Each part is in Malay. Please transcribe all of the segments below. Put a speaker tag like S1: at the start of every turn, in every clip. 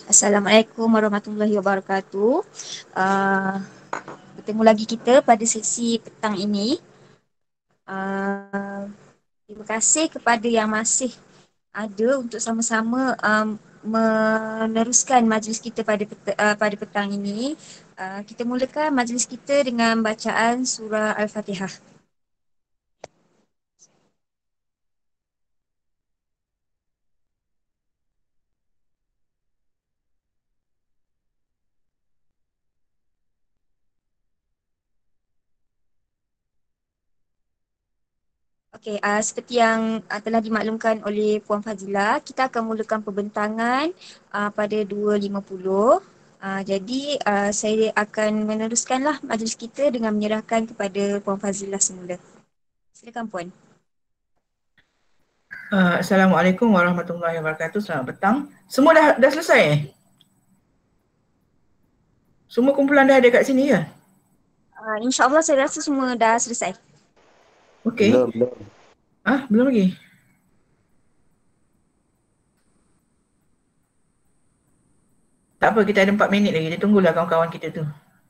S1: Assalamualaikum warahmatullahi wabarakatuh. Uh, Bertemu lagi kita pada sesi petang ini. Uh, Terima kasih kepada yang masih ada untuk sama-sama meneruskan majlis kita pada petang ini. Kita mulakan majlis kita dengan bacaan surah Al-Fatihah. Okey, seperti yang telah dimaklumkan oleh Puan Fazila, kita akan mulakan pembentangan pada 2.50. Jadi saya akan meneruskanlah majlis kita dengan menyerahkan kepada Puan Fazila semula. Silakan Puan.
S2: Assalamualaikum warahmatullahi wabarakatuh. Selamat petang. Semua dah selesai? Semua kumpulan dah ada kat sini ke?
S1: InsyaAllah saya rasa semua dah selesai.
S2: Okey.
S3: Belum.
S2: Belum lagi? Tak apa, kita ada 4 minit lagi. Kita tunggulah kawan-kawan kita tu.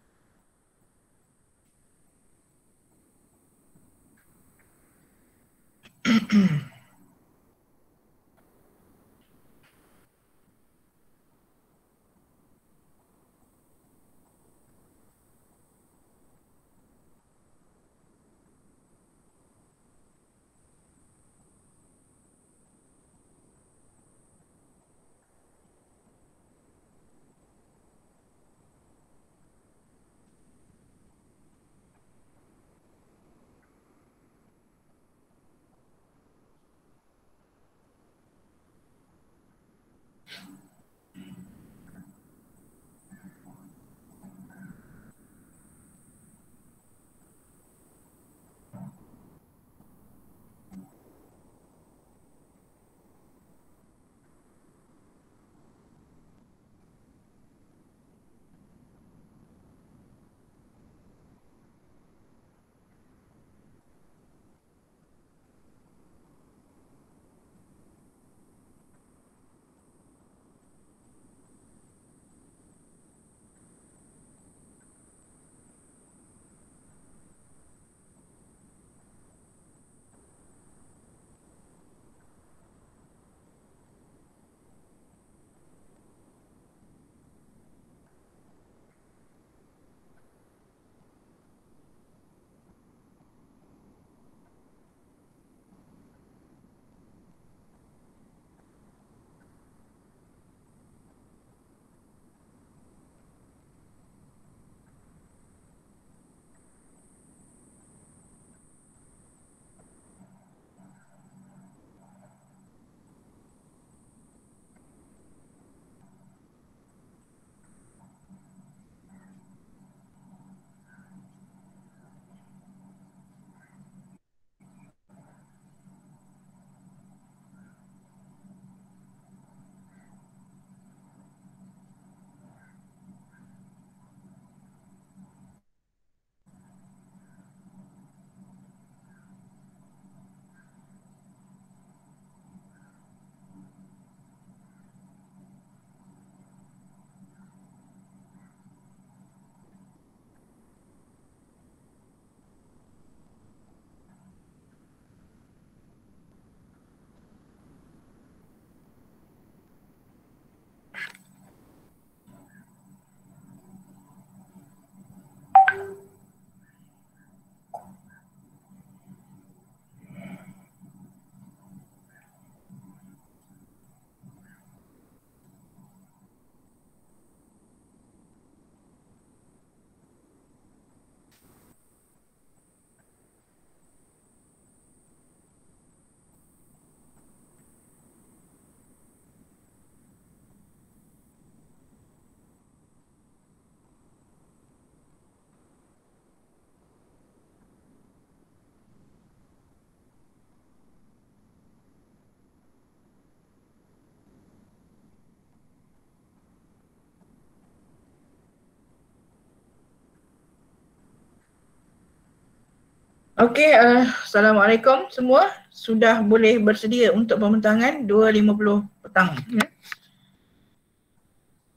S2: Okey, Assalamualaikum semua. Sudah boleh bersedia untuk pembentangan 2.50 petang. Ya?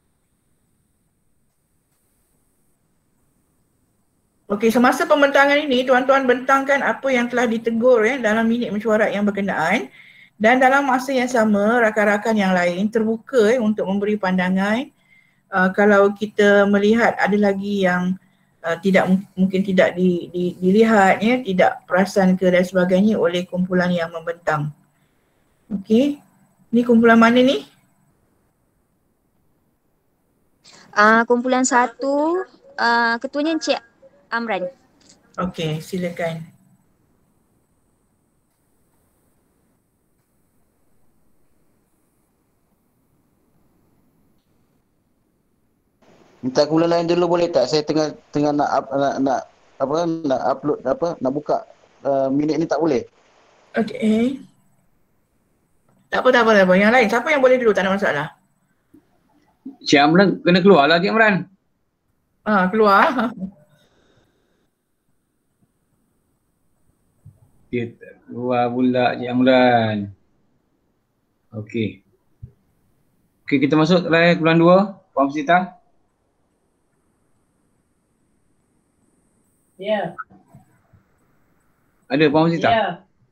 S2: Okey, semasa pembentangan ini tuan-tuan bentangkan apa yang telah ditegur dalam minit mesyuarat yang berkenaan, dan dalam masa yang sama rakan-rakan yang lain terbuka untuk memberi pandangan. Kalau kita melihat ada lagi yang mungkin tidak dilihat tidak perasan ke dan sebagainya oleh kumpulan yang membentang. Okey. Ni kumpulan mana ni?
S1: Kumpulan 1, ketuanya Encik Amran.
S2: Okey, silakan.
S3: Minta kumpulan lain dulu boleh tak? Saya tengah nak upload nak buka minit ni tak boleh.
S2: Okey. Tak apa. Yang lain, siapa yang boleh dulu, tak ada masalah.
S4: Cik Amran kena keluar lah Cik Amran.
S2: Keluar.
S4: Kita keluar pula Cik Amran. Okey. Okey, kita masuk terakhir bulan 2. Puan Sita.
S5: Ya.
S4: Ada Puan Sita?
S5: Ya.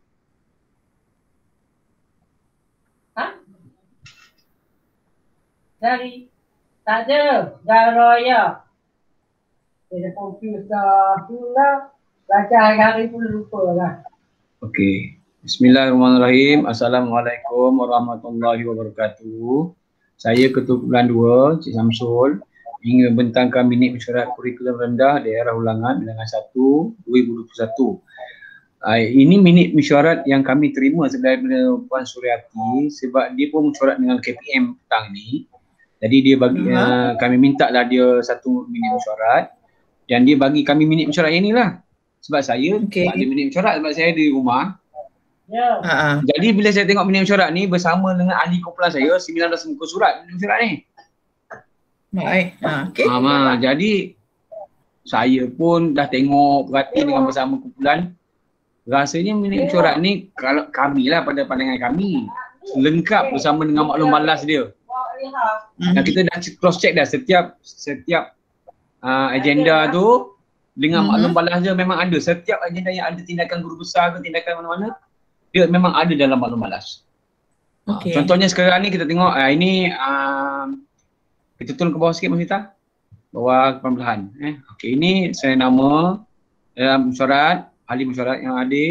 S5: Dari tak ada Garoya. Dia komputer pula baca hari pun lupa lah.
S4: Okey. Bismillahirrahmanirrahim. Assalamualaikum warahmatullahi wabarakatuh. Saya Ketua Kumpulan 2, Cik Samsul, ingin membentangkan minit mesyuarat kurikulum rendah daerah ulangan bilangan 1 2021. Ini minit mesyuarat yang kami terima daripada Puan Suryati sebab dia pun mesyuarat dengan KPM petang ni. Jadi dia bagi kami minta lah dia satu minit mesyuarat dan dia bagi kami minit mesyuarat yang inilah. Sebab saya tak ada minit mesyuarat sebab saya di rumah.
S5: Ya.
S4: Jadi bila saya tengok minit mesyuarat ni bersama dengan ahli kumpulan saya 19 muka surat minit mesyuarat ni.
S2: Baik. Okey.
S4: Jadi saya pun dah tengok perhati dengan bersama kumpulan. Rasanya minit mesyuarat ni kalau kami lah pada pandangan kami lengkap bersama dengan maklum balas dia. Dan kita dah cross check dah setiap agenda tu dengan maklum balas dia memang ada. Setiap agenda yang ada tindakan guru besar ke tindakan mana-mana dia memang ada dalam maklum balas. Contohnya sekarang ni kita tengok ini kita turun ke bawah sikit Masita. Bawah perlahan. Okey, ini saya nama dalam mesyuarat, ahli mesyuarat yang ada.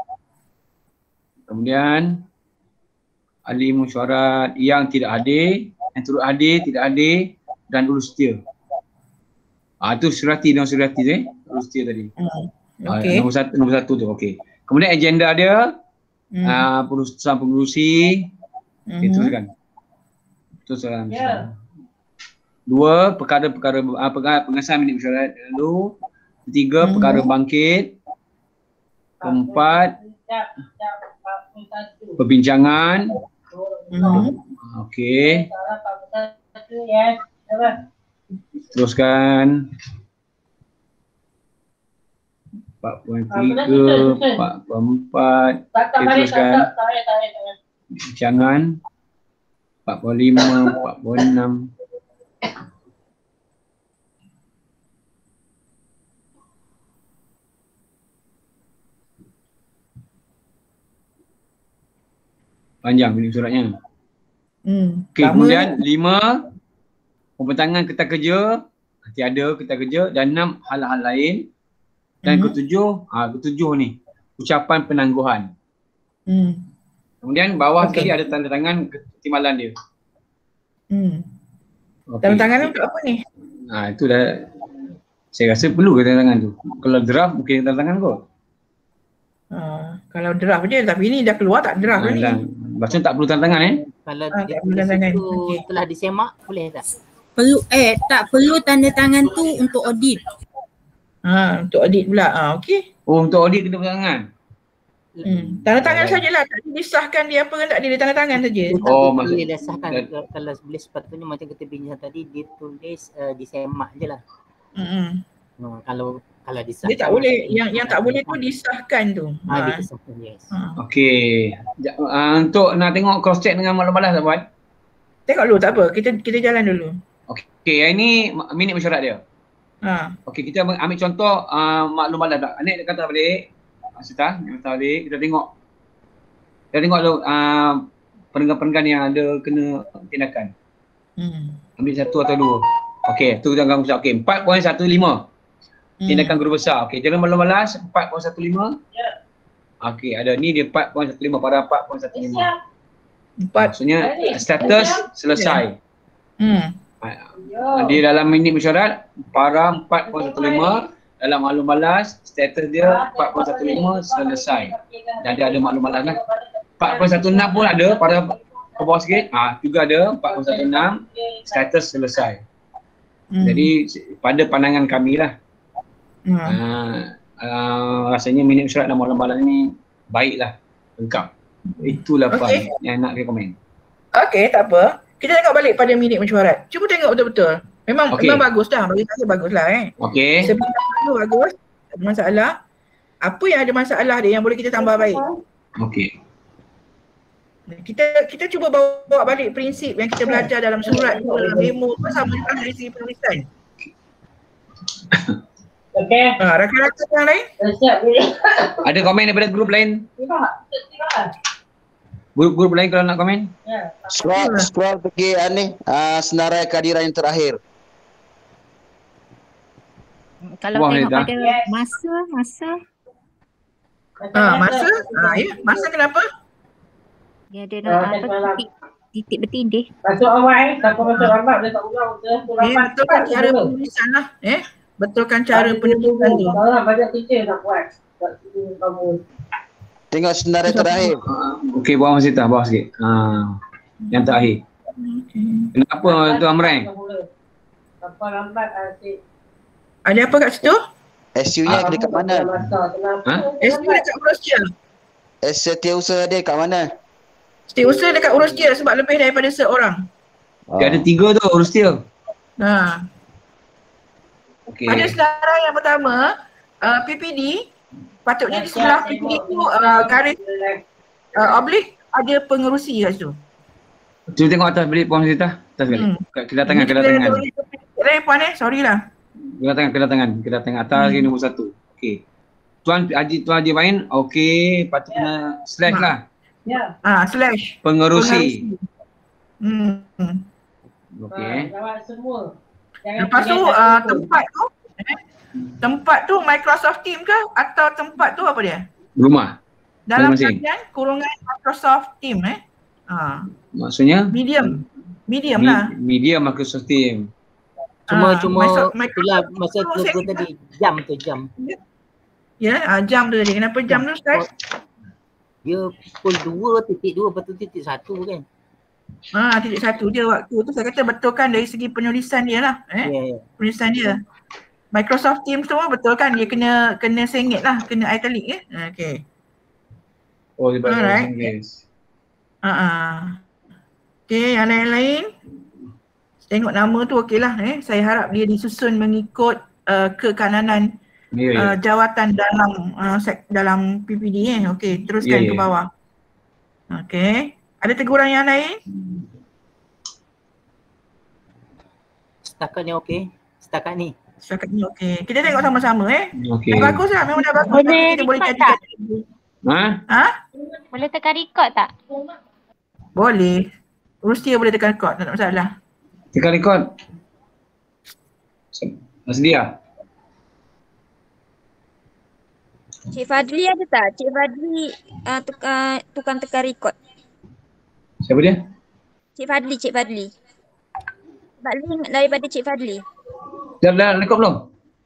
S4: Kemudian ahli mesyuarat yang tidak ada, yang turut hadir, tidak hadir dan urus setia. Itu Surati dan Surati urus setia tadi. Nombor satu tu, okey. Kemudian agenda dia, perusahaan pengurusi, teruskan. Teruskan. Dua, perkara-perkara pengesahan minit mesyuarat dulu. Ketiga, perkara bangkit. Keempat, perbincangan. Okey. Teruskan. 4.3, 4.4. Teruskan. Jangan. 4.5, 4.6. Panjang minit suratnya. Okey, kemudian 5, pembentangan kertas kerja, tiada kertas kerja, dan 6, hal-hal lain. Dan ketujuh ni, ucapan penangguhan. Kemudian bawah sekali ada tanda tangan ketimbalan dia.
S2: Tanda tangan untuk apa ni?
S4: Itu dah, saya rasa perlu ke tanda tangan tu. Kalau draft mungkin tanda tangan kot.
S2: Kalau draft je, tapi ni dah keluar tak draft ni.
S4: Maksudnya tak perlu tanda tangan
S6: Kalau
S2: tak perlu tanda tangan.
S6: telah disemak boleh tak?
S7: Perlu tak perlu tanda tangan tu untuk audit.
S2: Untuk audit pula. Okey.
S4: Untuk audit kena tanda tangan.
S2: Tanda tangan sajalah, tak disahkan dia apa kan, tak dia tanda tangan saja.
S6: Maksudnya dia sahkan kalau boleh sepatutnya macam kita bincang tadi dia tulis disemak je lah. Kalau disahkan
S2: dia tak boleh, yang tak boleh tu disahkan tu.
S6: Disahkan, yes.
S4: Okey. Untuk nak tengok cross check dengan maklum balas tak buat?
S2: Tengok dulu tak apa, kita jalan dulu.
S4: Okey, yang ini minit mesyuarat dia. Okey, kita ambil contoh maklum balas tak. Anik dia kata balik. Sita, dia kata balik. Kita tengok dulu perenggan-perenggan yang ada kena tindakan. Ambil satu atau dua. Okey, tu jangan besar. Okey, 4.15. Tindakan guru besar. Okey, jalan maklum balas 4.15. Okey, ada ni dia 4.15 pada 4.15. Maksudnya status selesai. Dia dalam minit mesyuarat para 4.15, dalam maklum balas status dia 4.15 selesai. Dan dia ada maklum balas lah. 4.16 pun ada pada ke bawah sikit. Juga ada 4.16 status selesai. Jadi pada pandangan kami lah. Rasanya minit mesyuarat dan maklum balas ni baiklah, lengkap. Itulah okay. Yang nak rekomen. Okey, tak apa. Kita tengok balik pada minit mesyuarat. Cuba tengok betul-betul. Memang bagus dah. Bagi saya bagus lah Okey. Sebelum bagus, tak ada masalah. Apa yang ada masalah dia yang boleh kita tambah baik? Okey. Kita cuba bawa balik prinsip yang kita belajar dalam surat, dalam memo, sama juga dari segi penulisan. Okey. Rakan-rakan yang lain? Ada komen daripada grup lain? Grup lain kalau nak komen? Scroll pergi senarai kehadiran yang terakhir.
S7: Kalau tengok pada masa.
S2: Masa kenapa?
S7: Dia ada titik bertindih.
S5: Masuk awal siapa masuk lambat dia tak ulang
S2: betulkan cara penulisan lah betulkan cara penulisan tu.
S5: Banyak kerja nak buat. Kamu
S3: tengok senarai terakhir.
S4: Okey, bawah sikit, bawah sikit. Yang terakhir. Kenapa tu Amran?
S5: Siapa lambat
S2: ada apa kat situ?
S3: SU-nya dekat mana?
S2: SU dekat urus dia.
S3: Setiausaha dia kat mana?
S2: Setiausaha dekat urus dia sebab lebih daripada seorang.
S4: Dia ada 3 tu urus dia.
S2: Okay. Pada senarai yang pertama, PPD, patutnya di sebelah PPD tu garis oblik ada pengerusi kat situ.
S4: Cuba tengok atas balik Puan Sita. Atas balik. Kedatangan.
S2: Puan sorry lah. Kedatangan atas ni nombor 1. Okey. Tuan Haji main, okey, patut kena slash lah.
S5: Ya.
S2: Slash. Pengerusi.
S4: Okey.
S5: Jawab semua.
S2: Lepas tu tempat tu Microsoft Team ke atau tempat tu apa dia?
S4: Rumah.
S2: Dalam kajian kurungan Microsoft Team
S4: Maksudnya?
S2: Medium lah.
S4: Medium Microsoft Team.
S6: Cuma itulah masa tu tadi jam.
S2: Ya, jam tu tadi. Kenapa jam tu Ustaz?
S6: Dia pukul 2.2 lepas tu titik 1 kan.
S2: Titik 1 dia waktu tu saya kata betulkan dari segi penulisan dia lah. Penulisan dia. Microsoft Teams tu betulkan dia kena sengit lah, kena italic Okey.
S4: Oh, dia pakai English.
S2: Okey, yang lain-lain. Tengok nama tu okeylah Saya harap dia disusun mengikut kekananan jawatan dalam PPD Okey, teruskan ke bawah. Okey. Ada teguran yang lain?
S6: Setakat ni okey. Setakat ni
S2: okey. Kita tengok sama-sama
S4: Okey.
S2: Baguslah, memang dah bagus.
S7: Boleh record tak? Boleh tekan record tak?
S2: Boleh. Urus dia boleh tekan record, tak ada masalah.
S4: Tekan record. Sedia.
S1: Cik Fadli ada tak? Cik Fadli tukang tekan record.
S4: Siapa dia?
S1: Cik Fadli. Link daripada Cik Fadli.
S4: Dah record belum?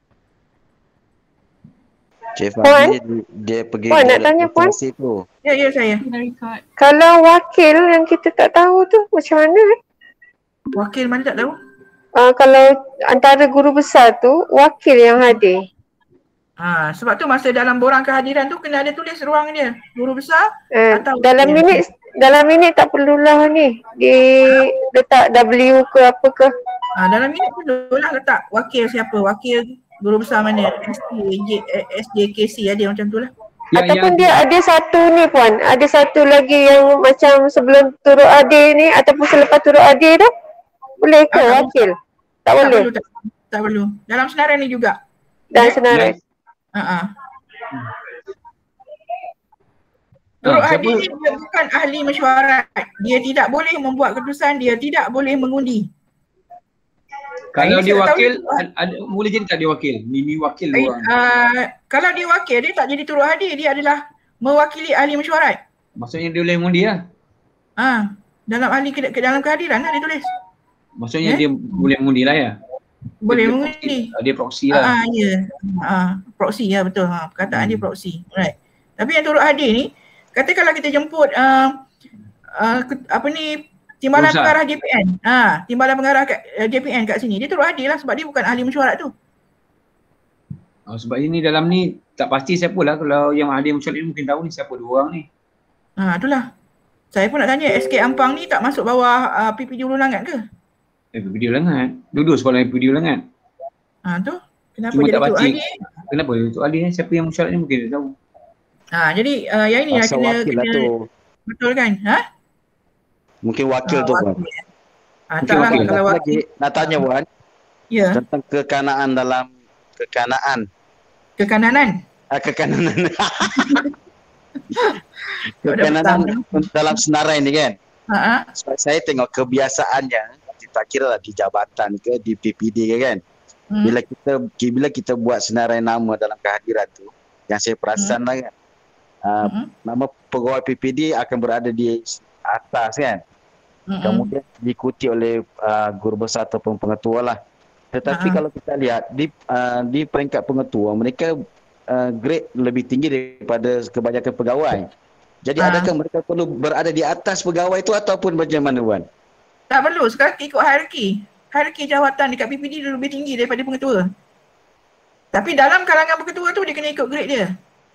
S3: Cik Fadli dia pergi
S8: Puan nak tanya Puan?
S2: Ya saya.
S8: Kalau wakil yang kita tak tahu tu macam mana?
S2: Wakil mana tak tahu?
S8: Kalau antara guru besar tu wakil yang hadir.
S2: Sebab tu masa dalam borang kehadiran tu kena ada tulis ruang dia. Guru besar atau
S8: dalam minit tak perlulah ni letak W ke apa ke.
S2: Dalam minit perlulah letak wakil siapa, wakil guru besar mana, SJKC ada macam tu lah.
S8: Ataupun dia ada satu ni Puan, ada satu lagi yang macam sebelum turut adir ni ataupun selepas turut adir tu. Boleh ke wakil? Tak boleh.
S2: Tak perlu. Dalam senarai ni juga.
S8: Dan senarai.
S2: Turut hadir ni dia bukan ahli mesyuarat. Dia tidak boleh membuat keputusan, dia tidak boleh mengundi.
S4: Kalau dia wakil, boleh jadi tak dia wakil? Mimi wakil orang.
S2: Kalau dia wakil, dia tak jadi turut hadir. Dia adalah mewakili ahli mesyuarat.
S4: Maksudnya dia boleh mengundi lah?
S2: Dalam dalam kehadiran lah dia tulis.
S4: Maksudnya dia boleh mengundi lah ya?
S2: Boleh mengundi.
S4: Dia proxy lah.
S2: Ya. Proxy ya, betul. Perkataan dia proxy. Right. Tapi yang turut hadir ni, kata kalau kita jemput timbalan pengarah JPN. Timbalan pengarah JPN kat sini. Dia turut hadir lah sebab dia bukan ahli mesyuarat tu.
S4: Sebab ini dalam ni tak pasti siapa lah. Kalau yang ahli mesyuarat ni mungkin tahu ni siapa dua orang ni.
S2: Itulah. Saya pun nak tanya, SK Ampang ni tak masuk bawah PPD Ulu Langat ke?
S4: PPD Ulu Langat. Duduk sekolah PPD Ulu Langat.
S2: Tu. Kenapa
S4: Cuma
S2: jadi
S4: tak
S2: turut hadir?
S4: Kenapa turut hadir ni? Siapa yang mesyuarat ni mungkin dia tahu.
S2: Jadi yang ini lah kena
S3: tu.
S2: Betul kan?
S3: Mungkin wakil tu Wan.
S2: Tak lah kalau
S3: wakil. Nak tanya Wan.
S2: Ya.
S3: Tentang kekanaan dalam kekananan.
S2: Kekananan
S3: dalam senarai ni kan. Sebab saya tengok kebiasaannya, tak kira lah di jabatan ke, di PPD ke kan. Bila kita buat senarai nama dalam kehadiran tu, yang saya perasan lah kan. Nama pegawai PPD akan berada di atas kan. Kemudian diikuti oleh guru besar ataupun pengetua lah. Tetapi kalau kita lihat di peringkat pengetua, mereka grade lebih tinggi daripada kebanyakan pegawai. Jadi adakah mereka perlu berada di atas pegawai itu ataupun macam mana Wan?
S2: Tak perlu, sekarang ikut hierarki. Hierarki jawatan dekat PPD dia lebih tinggi daripada pengetua. Tapi dalam kalangan pengetua tu dia kena ikut grade dia.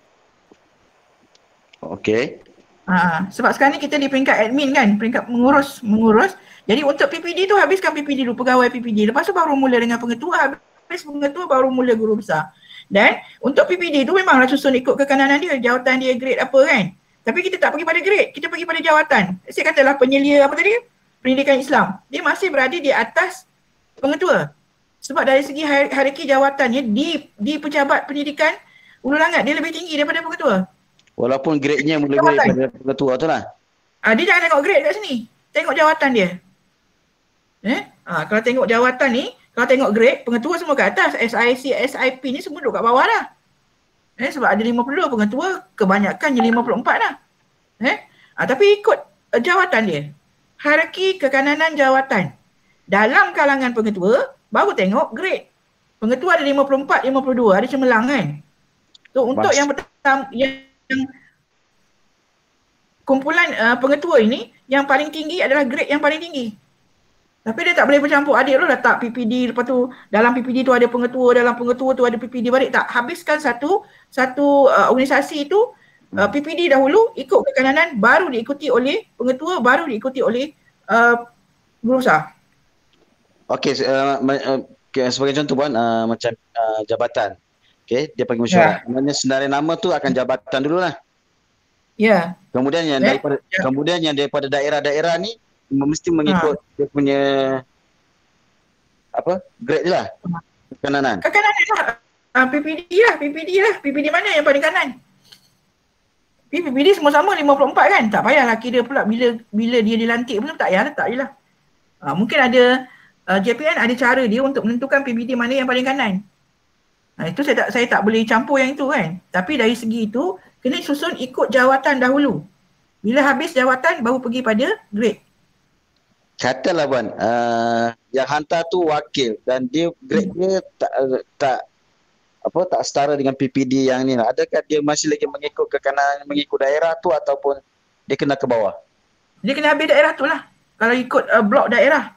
S3: Okey.
S2: Sebab sekarang ni kita di peringkat admin kan, peringkat mengurus. Jadi untuk PPD tu habiskan PPD dulu, pegawai PPD. Lepas tu baru mula dengan pengetua, habis pengetua baru mula guru besar. Dan untuk PPD tu memanglah susun ikut kekananan dia, jawatan dia grade apa kan. Tapi kita tak pergi pada grade, kita pergi pada jawatan. Saya katalah penyelia apa tadi? Pendidikan Islam. Dia masih berada di atas pengetua. Sebab dari segi hierarki jawatannya di pejabat pendidikan Ulu Langat dia lebih tinggi daripada pengetua.
S3: Walaupun grade-nya lebih daripada pengetua tu lah.
S2: Dia jangan tengok grade kat sini. Tengok jawatan dia. Kalau tengok jawatan ni, kalau tengok grade, pengetua semua kat atas. SIC, SIP ni semua duduk kat bawah dah. Sebab ada 50, pengetua kebanyakannya 54 dah. Tapi ikut jawatan dia. Hierarki kekananan jawatan. Dalam kalangan pengetua, baru tengok grade. Pengetua ada 54, 52, ada cemerlang kan. So untuk yang pertama, yang kumpulan pengetua ini, yang paling tinggi adalah grade yang paling tinggi. Tapi dia tak boleh bercampur adik lu letak PPD, lepas tu dalam PPD tu ada pengetua, dalam pengetua tu ada PPD balik. Tak, habiskan satu organisasi tu, PPD dahulu ikut kekananan, baru diikuti oleh pengetua, baru diikuti oleh guru besar. Okey,
S3: sebagai contoh Puan, macam jabatan. Okey, dia panggil mesyuarat. Maknanya senarai nama tu akan jabatan dululah.
S2: Ya.
S3: Kemudian yang daripada daerah-daerah ni mesti mengikut dia punya grade je lah. Kekananan.
S2: Kekananan lah. PPD mana yang paling kanan? PPD semua sama 54 kan? Tak payahlah kira pula bila dia dilantik pun tak payah letak je lah. Mungkin ada JPN ada cara dia untuk menentukan PPD mana yang paling kanan. Itu saya tak boleh campur yang itu kan. Tapi dari segi itu kena susun ikut jawatan dahulu. Bila habis jawatan baru pergi pada grade.
S3: Katalah Puan, yang hantar tu wakil dan dia grade dia tak setara dengan PPD yang ni lah. Adakah dia masih lagi mengikut ke kanan, mengikut daerah tu ataupun dia kena ke bawah?
S2: Dia kena habis daerah tu lah. Kalau ikut blok daerah.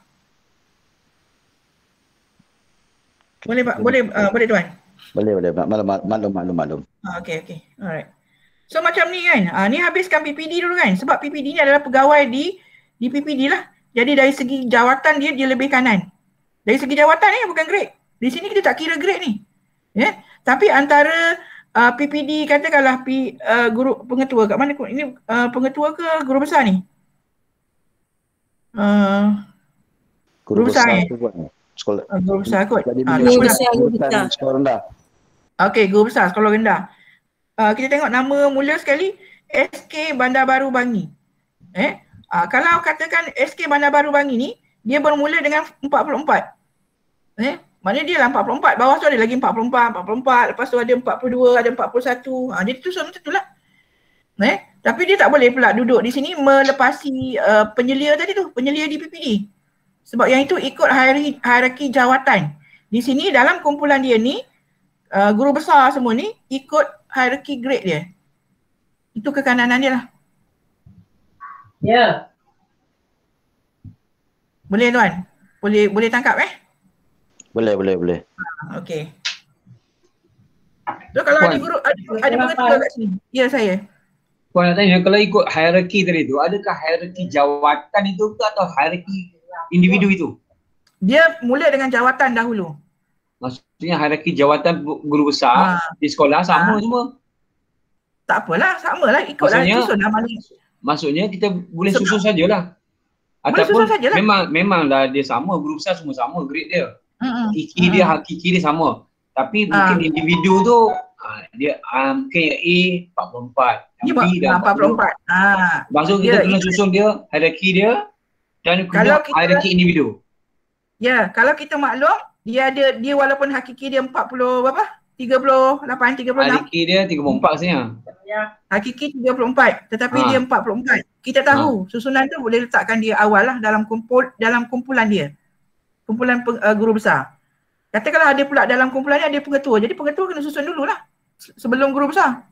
S2: Boleh Pak? Boleh Tuan?
S3: Boleh. Maklum.
S2: Okay. Alright. So macam ni kan, ni habiskan PPD dulu kan. Sebab PPD ni adalah pegawai di PPD lah. Jadi dari segi jawatan dia lebih kanan. Dari segi jawatan ni bukan grade. Di sini kita tak kira grade ni. Tapi antara PPD katakanlah guru pengetua kat mana ini pengetua ke guru besar ni?
S3: Guru besar Sekolah.
S2: Guru besar kot.
S7: Guru besar, guru besar.
S3: Sekolah rendah.
S2: Okey, guru besar sekolah rendah. Kita tengok nama mula sekali SK Bandar Baru Bangi. Kalau katakan SK Bandar Baru Bangi ni, dia bermula dengan 44. Maknanya dia lah 44. Bawah tu ada lagi 44. Lepas tu ada 42, ada 41. Dia susun macam tu lah. Tapi dia tak boleh pula duduk di sini melepasi penyelia tadi tu, penyelia di PPD. Sebab yang itu ikut hierarki jawatan. Di sini dalam kumpulan dia ni, guru besar semua ni ikut hierarki grade dia. Itu kekananan dia lah.
S5: Ya.
S2: Boleh tuan? Boleh tangkap
S3: Boleh.
S2: Okey. So kalau ada guru, ada pengetua kat sini. Ya, saya.
S4: Puan nak tanya, kalau ikut hierarki tadi tu, adakah hierarki jawatan itu ke atau hierarki individu itu?
S2: Dia mula dengan jawatan dahulu.
S4: Maksudnya hierarki jawatan guru besar di sekolah sama semua?
S2: Tak apalah, samalah. Ikutlah, susun lah mana.
S4: Maksudnya kita boleh susun sajalah.
S2: Boleh susun sajalah.
S4: Memanglah dia sama, guru besar semua sama grade dia. Hakiki dia sama. Tapi mungkin individu tu dia mungkin A 44, yang B dah
S2: 44.
S4: Maksud kita kena susun dia, hierarki dia dan kemudian hierarki individu.
S2: Ya, kalau kita maklum dia walaupun hakiki dia 40 berapa? 38, 36.
S4: Hakiki dia 34 sebenarnya.
S2: Hakiki 34 tetapi dia 44. Kita tahu susunan tu boleh letakkan dia awal lah dalam kumpulan dia. Kumpulan guru besar. Katakanlah ada pula dalam kumpulan ni ada pengetua. Jadi pengetua kena susun dululah sebelum guru besar.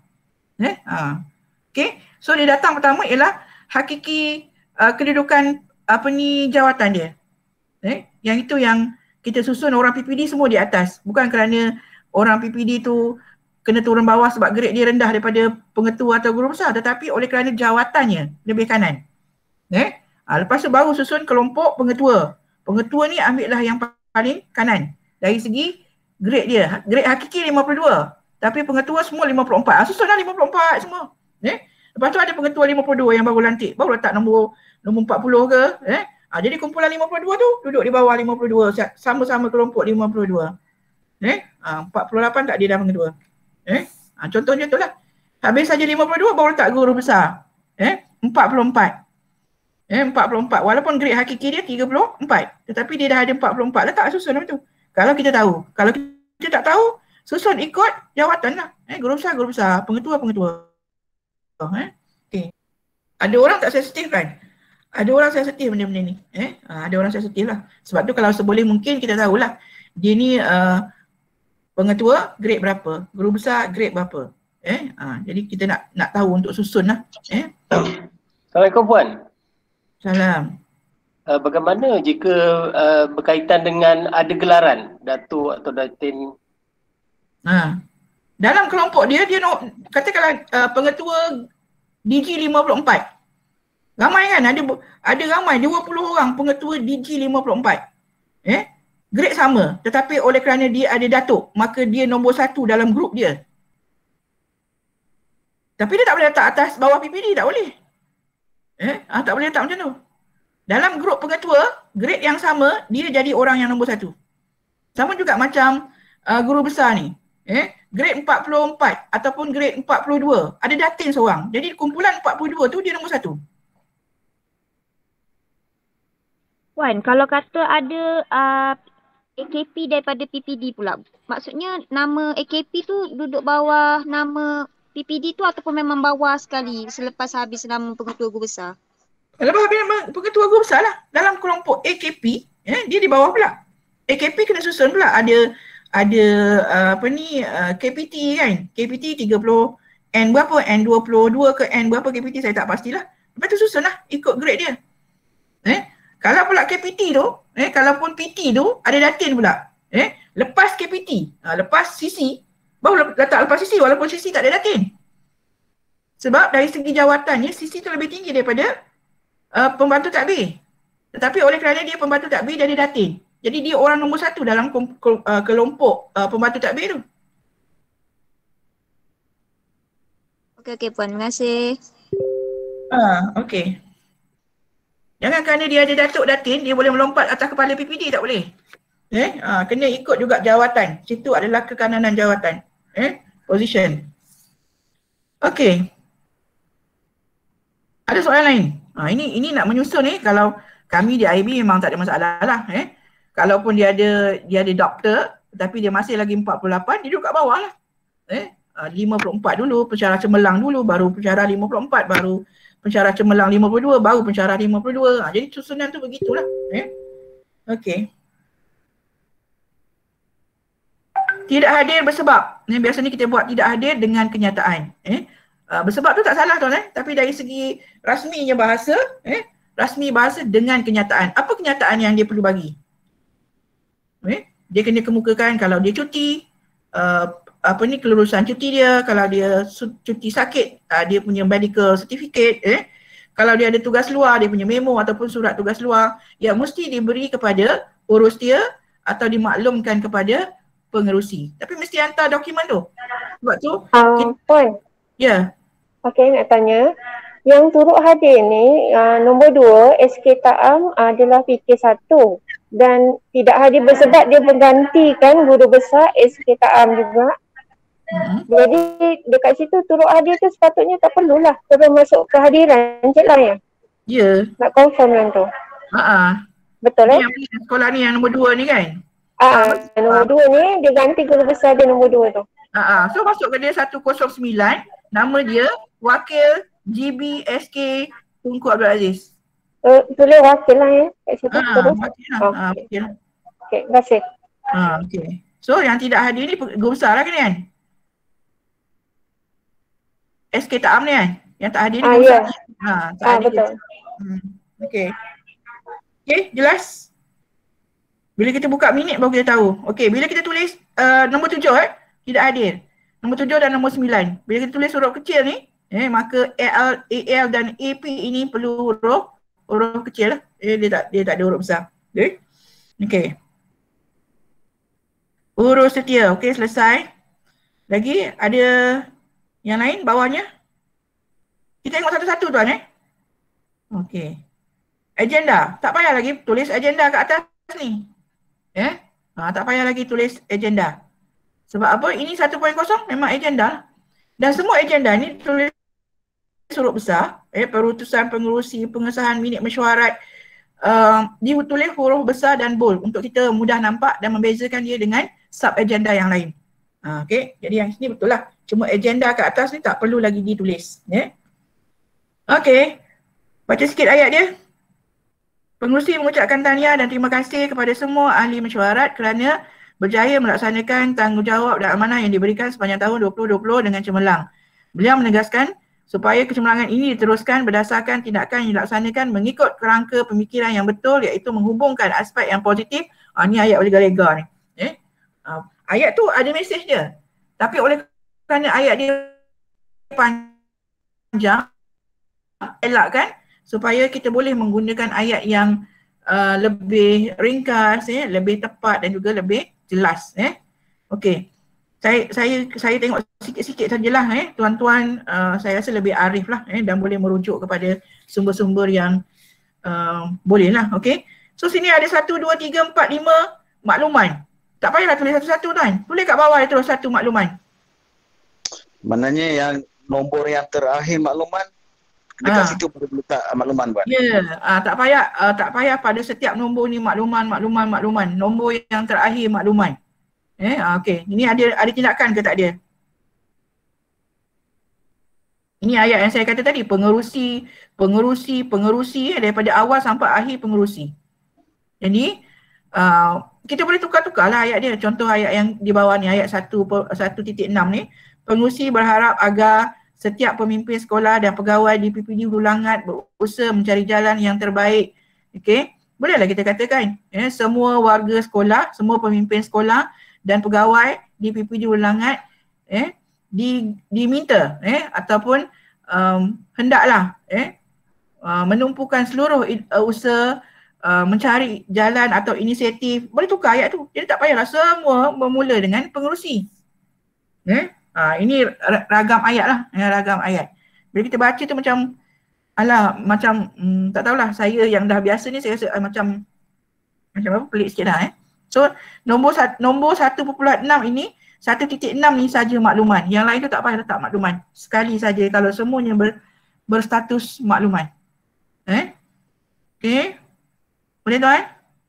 S2: Okay. So dia datang pertama ialah hakiki kedudukan jawatan dia. Yang itu yang kita susun orang PPD semua di atas. Bukan kerana orang PPD tu kena turun bawah sebab grade dia rendah daripada pengetua atau guru besar, tetapi oleh kerana jawatannya lebih kanan. Lepas tu baru susun kelompok pengetua. Pengetua ni ambil lah yang paling kanan. Dari segi grade dia. Grade hakiki 52. Tapi pengetua semua 54. Susun lah 54 semua. Lepas tu ada pengetua 52 yang baru lantik. Baru letak nombor 40 ke. Jadi kumpulan 52 tu duduk di bawah 52. Sama-sama kelompok 52. 48 tak dia dah pengetua. Contohnya tu lah. Habis saja 52 baru letak guru besar. 44. 44. Walaupun grade hakiki dia 34. Tetapi dia dah ada 44. Letak susun macam tu. Kalau kita tahu. Kalau kita tak tahu, susun ikut jawatan lah. Guru besar, pengetua. Okay. Ada orang tak sensitif kan? Ada orang sensitif benda-benda ni. Ada orang sensitif lah. Sebab tu kalau seboleh mungkin kita tahulah. Dia ni pengetua grade berapa, guru besar grade berapa. Jadi kita nak tahu untuk susun lah.
S9: Assalamualaikum Puan.
S2: Salam.
S9: Bagaimana jika berkaitan dengan ada gelaran Datuk atau Datin?
S2: Dalam kelompok dia katakanlah pengetua DG 54. Ramai kan? Ada ramai 20 orang pengetua DG 54. Grade sama, tetapi oleh kerana dia ada datuk, maka dia nombor 1 dalam grup dia. Tapi dia tak boleh letak atas bawah PPD, tak boleh. Tak boleh letak macam tu. Dalam grup pengetua, grade yang sama, dia jadi orang yang nombor 1. Sama juga macam guru besar ni. Grade 44 ataupun grade 42, ada datin seorang. Jadi kumpulan 42 tu dia nombor 1.
S1: Puan, kalau kata ada AKP daripada PPD pula, maksudnya nama AKP tu duduk bawah nama PPD tu ataupun memang bawah sekali selepas habis nama pengetua guru besar?
S2: Lepas habis nama pengetua guru besar lah. Dalam kelompok AKP, dia di bawah pula. AKP kena susun pula. Ada KPT kan. KPT 30, N berapa, N22 ke N berapa KPT saya tak pastilah. Lepas tu susun lah ikut grade dia. Kalau pula KPT tu, kalaupun PT tu ada datin pula. Lepas KPT, lepas CC, baru letak lepas CC walaupun CC tak ada datin. Sebab dari segi jawatannya CC tu lebih tinggi daripada pembantu takbir. Tetapi oleh kerana dia pembantu takbir, dia ada datin. Jadi dia orang nombor 1 dalam kelompok pembantu takbir tu.
S1: Okey Puan, terima kasih.
S2: Okey. Jangan kerana dia ada datuk datin, dia boleh melompat atas kepala PPD, tak boleh. Kena ikut juga jawatan. Situ adalah kekanan jawatan. Position. Okey. Ada soalan lain? Ini nak menyusun kalau kami di IB memang tak ada masalah lah. Kalaupun dia ada doktor tapi dia masih lagi 48, dia duduk kat bawah lah. 54 dulu, pensyarah cemerlang dulu, baru pensyarah 54, baru pensyarah cemerlang 52, baru pensyarah 52. Jadi susunan tu begitulah. Okey. Tidak hadir bersebab. Biasanya kita buat tidak hadir dengan kenyataan. Bersebab tu tak salah tuan, tapi dari segi rasminya bahasa, rasmi bahasa dengan kenyataan. Apa kenyataan yang dia perlu bagi? Dia kena kemukakan kalau dia cuti, kelulusan cuti dia, kalau dia cuti sakit, dia punya medical certificate, kalau dia ada tugas luar, dia punya memo ataupun surat tugas luar, yang mesti diberi kepada urus dia atau dimaklumkan kepada pengerusi. Tapi mesti hantar dokumen tu. Sebab tu
S8: Puan.
S2: Ya.
S8: Okey, nak tanya. Yang turut hadir ni, nombor 2, SK Ta'am adalah PK1 dan tidak hadir bersebab dia menggantikan guru besar SK Ta'am juga. Jadi dekat situ turut hadir tu sepatutnya tak perlulah. Terus masuk kehadiran je lah ya.
S2: Ya.
S8: Nak confirm yang tu. Betul
S2: Yang sekolah ni yang nombor 2 ni kan?
S8: Nombor 2 ni dia ganti guru besar dia nombor 2 tu.
S2: So masuk ke dia 109, nama dia Wakil GB SK Tunku Abdul Aziz.
S8: Tulis wakil lah ya kat situ terus.
S2: Wakil lah.
S8: Okey, terima kasih.
S2: Okey. So yang tidak hadir ni guru besar lah kan? SK Ta'am ni kan? Yang tak hadir ni guru besar. Tak hadir.
S8: Betul.
S2: Okey. Okey, jelas? Bila kita buka minit baru kita tahu. Okey, bila kita tulis nombor 7 tidak hadir. Nombor 7 dan nombor 9. Bila kita tulis huruf kecil ni, maka AL dan AP ini perlu huruf kecil lah. Dia tak ada huruf besar. Okey. Urus setia. Okey, selesai. Lagi ada yang lain bawahnya? Kita tengok satu-satu tuan Okey. Agenda. Tak payah lagi tulis agenda kat atas ni. Tak payah lagi tulis agenda. Sebab apa? Ini 1.0 memang agenda. Dan semua agenda ni tulis huruf besar. Perutusan pengerusi, pengesahan minit mesyuarat. Ditulis huruf besar dan bold untuk kita mudah nampak dan membezakan dia dengan sub agenda yang lain. Okey. Jadi yang sini betul lah. Cuma agenda kat atas ni tak perlu lagi ditulis. Okey. Baca sikit ayat dia. Pengerusi mengucapkan tahniah dan terima kasih kepada semua ahli mesyuarat kerana berjaya melaksanakan tanggungjawab dan amanah yang diberikan sepanjang tahun 2020 dengan cemerlang. Beliau menegaskan supaya kecemerlangan ini diteruskan berdasarkan tindakan yang dilaksanakan mengikut kerangka pemikiran yang betul iaitu menghubungkan aspek yang positif. Ni ayat berlega-lega ni. Ayat tu ada mesej dia. Tapi oleh kerana ayat dia panjang, elakkan supaya kita boleh menggunakan ayat yang lebih ringkas, lebih tepat dan juga lebih jelas. Okey. Saya tengok sikit-sikit sajalah tuan-tuan, saya rasa lebih arif lah dan boleh merujuk kepada sumber-sumber yang boleh lah. Okey. So sini ada 1, 2, 3, 4, 5 makluman. Tak payahlah tulis satu-satu tuan. Tulis kat bawah dia terus satu makluman.
S3: Maknanya yang nombor yang terakhir makluman dekat situ perlu letak makluman buat.
S2: Ya, tak payah pada setiap nombor ni makluman. Nombor yang terakhir makluman. Okey. Ini ada tindakan ke tak dia? Ini ayat yang saya kata tadi, pengerusi daripada awal sampai akhir pengerusi. Jadi kita boleh tukar-tukar lah ayat dia. Contoh ayat yang di bawah ni, ayat 1.6 ni. Pengerusi berharap agar setiap pemimpin sekolah dan pegawai di PPD Hulu Langat berusaha mencari jalan yang terbaik. Okey, bolehlah kita katakan semua warga sekolah, semua pemimpin sekolah dan pegawai di PPD Hulu Langat diminta ataupun hendaklah menumpukan seluruh usaha mencari jalan atau inisiatif. Boleh tukar ayat tu. Jadi tak payahlah semua bermula dengan pengerusi. Ini ragam ayat lah, ragam ayat. Bila kita baca tu macam tak tahulah, saya yang dah biasa ni saya rasa macam apa, pelik sikit lah So nombor 1.6 ini 1.6 ni saja makluman. Yang lain tu tak payah letak makluman. Sekali saja kalau semuanya berstatus makluman. Okey. Boleh tuan?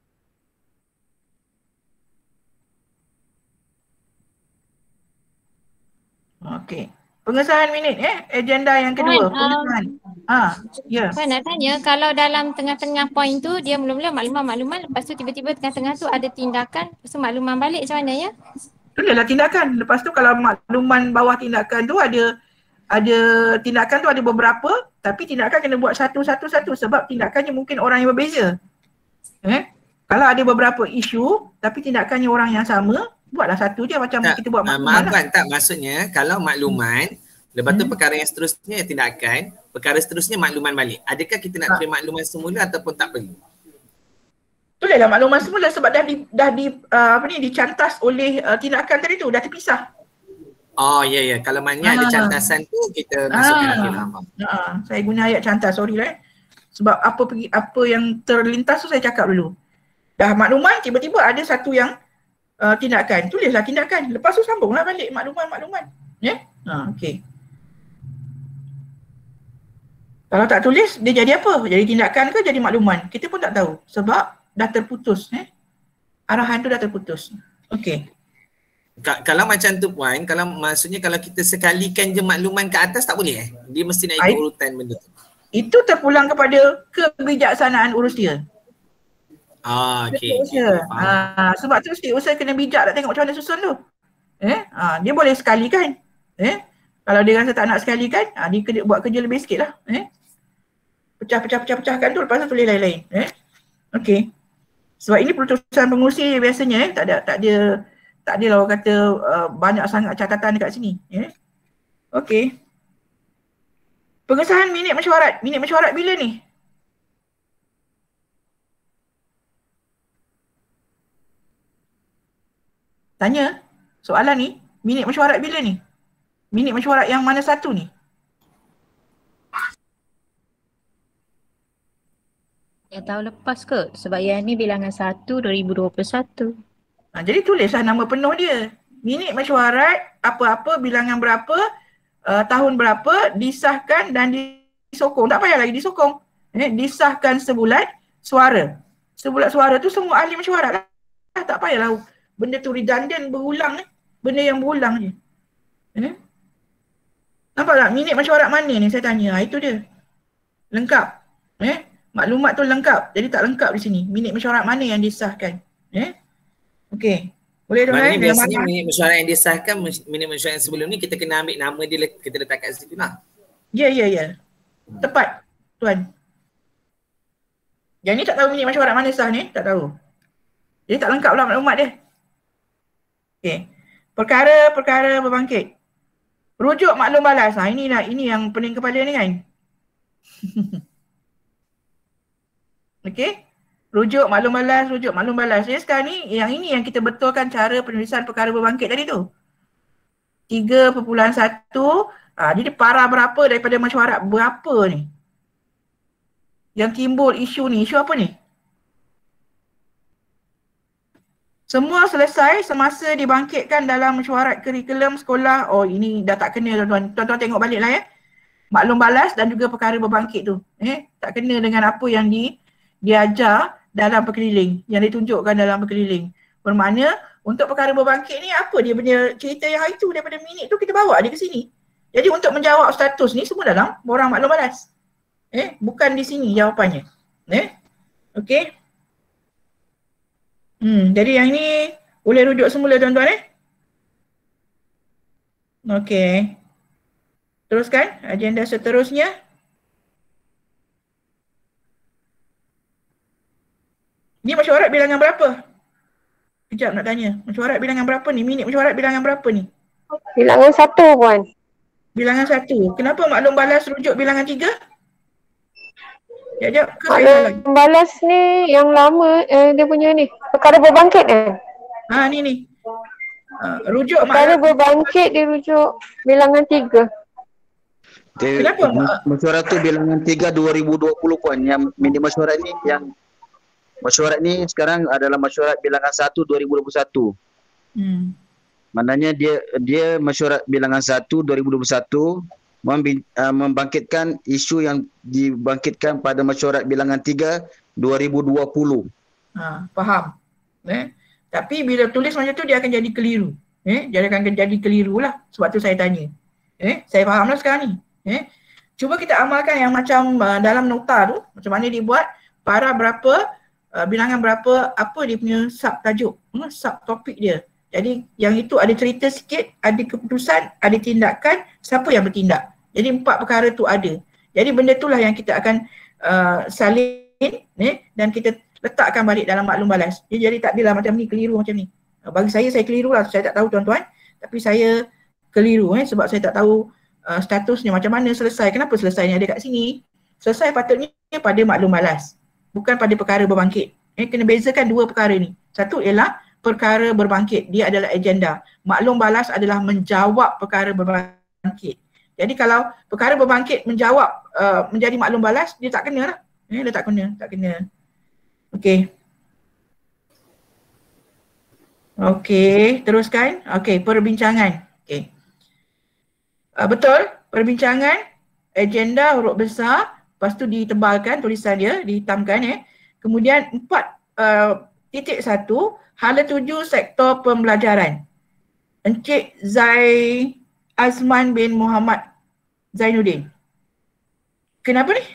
S2: Okey. Pengesahan minit agenda yang kedua. Pengesahan. Ya.
S10: Saya nak tanya, kalau dalam tengah-tengah poin tu dia mula-mula makluman, lepas tu tiba-tiba tengah-tengah tu ada tindakan, lepas tu makluman balik macam mana ya?
S2: Itulah tindakan. Lepas tu kalau makluman bawah tindakan tu ada tindakan tu ada beberapa, tapi tindakan kena buat satu-satu sebab tindakannya mungkin orang yang berbeza. Kalau ada beberapa isu tapi tindakannya orang yang sama, buatlah satu je macam tak, kita buat makluman.
S11: Maaf tak, maksudnya kalau makluman, lepas tu perkara yang seterusnya tindakan, perkara seterusnya makluman balik. Adakah kita nak terima makluman semula ataupun tak perlu?
S2: Itulah makluman semula sebab dah dicantas oleh tindakan tadi tu, dah terpisah.
S11: Oh ya, kalau maknanya ada cantasan tu kita masukkan lagi.
S2: Saya guna ayat cantas, sorry lah. Sebab apa yang terlintas tu saya cakap dulu. Dah makluman, tiba-tiba ada satu yang tindakan. Tulislah tindakan. Lepas tu sambunglah balik makluman. Okey. Kalau tak tulis, dia jadi apa? Jadi tindakan ke jadi makluman? Kita pun tak tahu. Sebab dah terputus. Arahan tu dah terputus. Okey.
S11: Kalau macam tu Puan, kalau maksudnya kalau kita sekalikan je makluman ke atas tak boleh Dia mesti nak ikut urutan benda tu. Itu
S2: terpulang kepada kebijaksanaan urus dia.
S11: Okey.
S2: Sebab tu setiausaha kena bijak nak tengok macam mana susun tu. Dia boleh sekalikan. Kalau dia rasa tak nak sekalikan, dia kena buat kerja lebih sikit lah. Pecahkan tu, lepas tu tulis lain-lain. Okey. Sebab ini perutusan pengurusi biasanya tak ada lah orang kata banyak sangat catatan dekat sini. Okey. Pengesahan minit mesyuarat. Minit mesyuarat bila ni? Tanya soalan ni, minit mesyuarat bila ni? Minit mesyuarat yang mana satu ni?
S10: Yang tahun lepas ke? Sebab yang ni bilangan 1 2021.
S2: Jadi tulislah nama penuh dia. Minit mesyuarat, apa-apa, bilangan berapa, tahun berapa, disahkan dan disokong. Tak payah lagi disokong. Disahkan sebulat suara. Sebulat suara tu semua ahli mesyuarat lah. Tak payahlah benda tu redundant berulang. Benda yang berulang je. Nampak tak? Minit mesyuarat mana ni saya tanya. Itu dia. Lengkap. Maklumat tu lengkap. Jadi tak lengkap di sini. Minit mesyuarat mana yang disahkan. Okey. Boleh tuan?
S11: Maknanya biasanya minit mesyuarat yang disahkan, minit mesyuarat yang sebelum ni kita kena ambil nama dia, kita letak kat situ lah.
S2: Ya. Tepat tuan. Yang ni tak tahu minit mesyuarat mana sah ni. Tak tahu. Jadi tak lengkap lah maklumat dia. Okey. Perkara berbangkit. Rujuk maklum balas. Ini yang pening kepala ni kan. Okey. Rujuk maklum balas. Jadi sekarang ni yang ini yang kita betulkan cara penulisan perkara berbangkit tadi tu. 3.1. Jadi para berapa daripada mesyuarat berapa ni? Yang timbul isu ni. Isu apa ni? Semua selesai semasa dibangkitkan dalam mesyuarat kurikulum sekolah. Oh ini dah tak kena tuan-tuan. Tuan-tuan tengok balik lah maklum balas dan juga perkara berbangkit tu. Tak kena dengan apa yang diajar dalam perkeliling. Yang ditunjukkan dalam perkeliling. Bermakna untuk perkara berbangkit ni apa dia punya cerita yang hari tu daripada minit tu kita bawa dia ke sini. Jadi untuk menjawab status ni semua dalam borang maklum balas. Bukan di sini jawapannya. Okey. Jadi yang ni boleh rujuk semula tuan-tuan Okey. Teruskan agenda seterusnya. Ni mesyuarat bilangan berapa? Kejap nak tanya. Mesyuarat bilangan berapa ni? Minit mesyuarat bilangan berapa ni?
S8: Bilangan 1 puan.
S2: Bilangan 1. Kenapa maklum balas rujuk bilangan 3? Sekejap.
S8: Maklum balas ni yang lama dia punya ni. Perkara berbangkit
S2: ni. Rujuk
S8: perkara berbangkit dia rujuk bilangan 3.
S3: Kenapa? Mesyuarat tu bilangan 3 2020 puan. Yang minit mesyuarat ni yang Mesyuarat ni sekarang adalah mesyuarat bilangan 1 2021. Maknanya dia mesyuarat bilangan 1 2021 membangkitkan isu yang dibangkitkan pada mesyuarat bilangan 3 2020.
S2: Faham. Tapi bila tulis macam tu dia akan jadi keliru. Dia akan jadi keliru lah. Sebab tu saya tanya. Saya faham lah sekarang ni. Cuba kita amalkan yang macam dalam nota tu, macam mana dibuat, para berapa, bilangan berapa, apa dia punya subtajuk, subtopik dia. Jadi yang itu ada cerita sikit, ada keputusan, ada tindakan, siapa yang bertindak. Jadi 4 perkara tu ada. Jadi benda itulah yang kita akan salin dan kita letakkan balik dalam maklum balas. Jadi tak adalah macam ni, keliru macam ni. Bagi saya keliru lah, saya tak tahu tuan-tuan. Tapi saya keliru sebab saya tak tahu statusnya macam mana selesai. Kenapa selesainya ada kat sini? Selesai patutnya pada maklum balas, bukan pada perkara berbangkit. Kena bezakan dua perkara ni. Satu ialah perkara berbangkit, dia adalah agenda. Maklum balas adalah menjawab perkara berbangkit. Jadi kalau perkara berbangkit menjawab menjadi maklum balas, dia tak kena lah. Dia tak kena. Okey. Okey, teruskan. Okey, perbincangan. Okey. Betul, perbincangan, agenda huruf besar, lepas tu ditebalkan tulisan dia, dihitamkan Kemudian 4.1, hala 7 sektor pembelajaran. Encik Zai Azman bin Muhammad Zainuddin. Kenapa ni?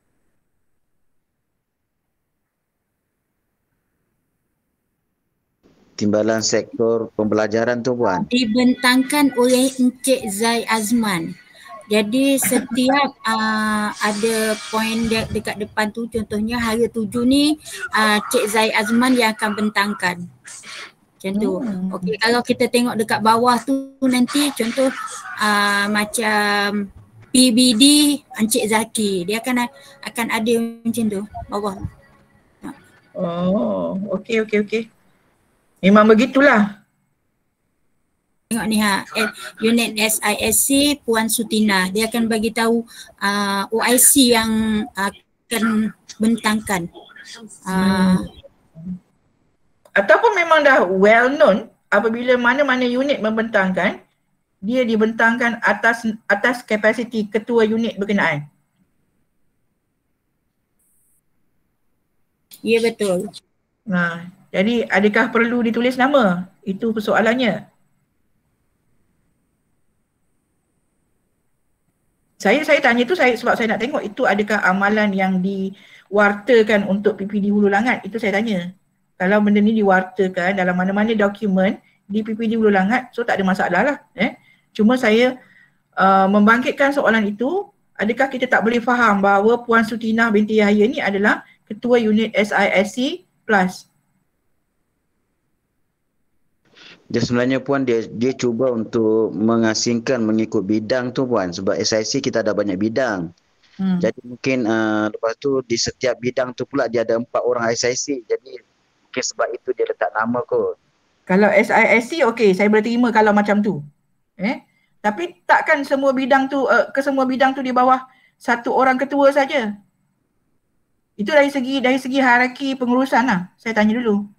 S3: Timbalan sektor pembelajaran tu Puan.
S7: Dibentangkan oleh Encik Zai Azman. Jadi setiap ada poin dekat depan tu, contohnya hala 7 ni Cik Zai Azman yang akan bentangkan. Macam tu. Okey, kalau kita tengok dekat bawah tu nanti contoh macam PBD Encik Zaki, dia akan ada macam tu bawah.
S2: Oh, okey. Memang begitulah.
S7: Tengok ni unit SISC Puan Sutina, dia akan bagi tahu OIC yang akan bentangkan.
S2: Ataupun memang dah well known apabila mana-mana unit membentangkan, dia dibentangkan atas kapasiti ketua unit berkenaan.
S7: Ya, betul.
S2: Jadi adakah perlu ditulis nama? Itu persoalannya. Saya tanya tu sebab saya nak tengok itu adakah amalan yang diwartakan untuk PPD Hulu Langat, itu saya tanya. Kalau benda ni diwartakan dalam mana-mana dokumen di PPD Hulu Langat, so tak ada masalah lah. Cuma saya membangkitkan soalan itu, adakah kita tak boleh faham bahawa Puan Sutinah binti Yahya ni adalah ketua unit SISC plus.
S3: Dia sebenarnya Puan dia cuba untuk mengasingkan mengikut bidang tu Puan, sebab SIC kita ada banyak bidang. Jadi mungkin lepas tu di setiap bidang tu pula dia ada 4 orang SIC, jadi mungkin sebab itu dia letak nama kot.
S2: Kalau SISC okey, saya boleh terima kalau macam tu. Tapi takkan semua bidang tu kesemua bidang tu di bawah satu orang ketua saja. Itu dari segi hierarki pengurusan lah. Saya tanya dulu.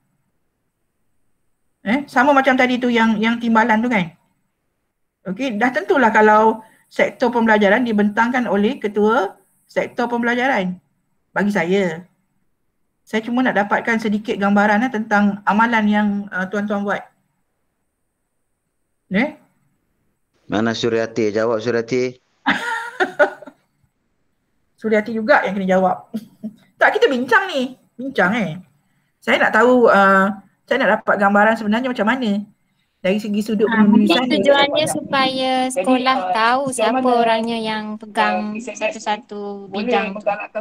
S2: Sama macam tadi tu yang timbalan tu kan. Okey, dah tentulah kalau sektor pembelajaran dibentangkan oleh ketua sektor pembelajaran. Bagi saya. Saya cuma nak dapatkan sedikit gambaran tentang amalan yang tuan-tuan buat.
S3: Mana Suryati? Jawab Suryati.
S2: Suryati juga yang kena jawab. Tak, kita bincang ni. Saya nak tahu saya nak dapat gambaran sebenarnya macam mana dari segi sudut penulisan.
S10: Tujuannya supaya sekolah tahu siapa orangnya yang pegang satu-satu bidang.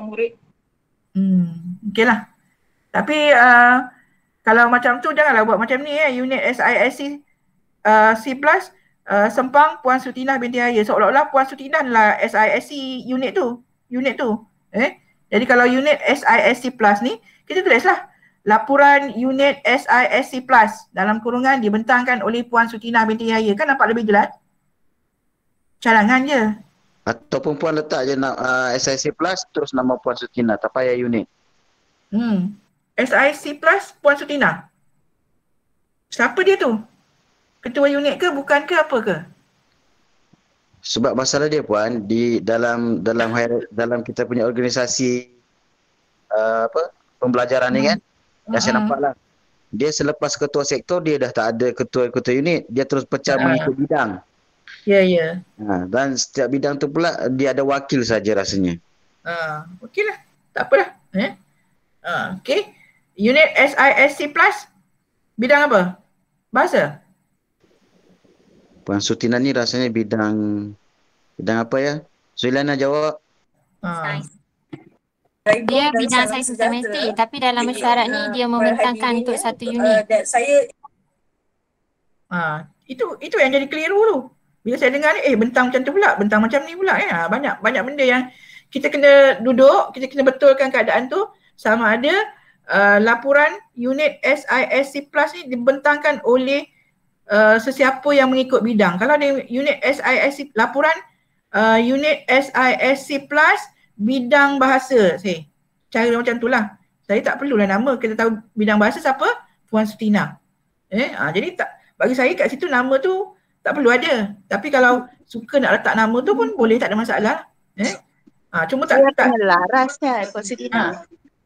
S2: Okey lah. Tapi kalau macam tu janganlah buat macam ni unit SISC C+, Sempang Puan Sutinah binti Yahya. Seolah-olah Puan Sutinah adalah SISC unit tu. Jadi kalau unit SISC plus ni, kita tulislah laporan unit SISC plus dalam kurungan dibentangkan oleh Puan Sutinah binti Yahya. Kan nampak lebih jelas? Cadangan je.
S3: Ataupun Puan letak je SISC plus terus nama Puan Sutinah, tak payah unit.
S2: SIC Plus Puan Sutina. Siapa dia tu? Ketua unit ke bukan ke apa ke?
S3: Sebab masalah dia Puan, di dalam kita punya organisasi pembelajaran ni kan, yang saya nampak lah, dia selepas ketua sektor dia dah tak ada ketua-ketua unit, dia terus pecah mengikut bidang.
S2: Ya.
S3: Dan setiap bidang tu pula dia ada wakil saja rasanya.
S2: Okey lah, tak apalah. Okey. Unit SISC Plus bidang apa? Bahasa?
S3: Puan Sutina ni rasanya bidang apa ya? Zulana jawab.
S10: Sains. Dia bidang sains sistematik, tapi dalam mesyuarat ni dia membentangkan untuk satu unit.
S2: Itu yang jadi keliru tu. Bila saya dengar ni, bentang macam tu pula, bentang macam ni pula. Banyak benda yang kita kena duduk, kita kena betulkan keadaan tu sama ada laporan unit SISC Plus ni dibentangkan oleh sesiapa yang mengikut bidang. Kalau ada unit SISC laporan unit SISC Plus bidang bahasa, cara macam tu lah. Saya tak perlulah nama, kita tahu bidang bahasa siapa? Puan Sutina. Jadi bagi saya kat situ nama tu tak perlu ada. Tapi kalau suka nak letak nama tu pun boleh, tak ada masalah. Cuma tak
S12: larasnya Puan Sutina.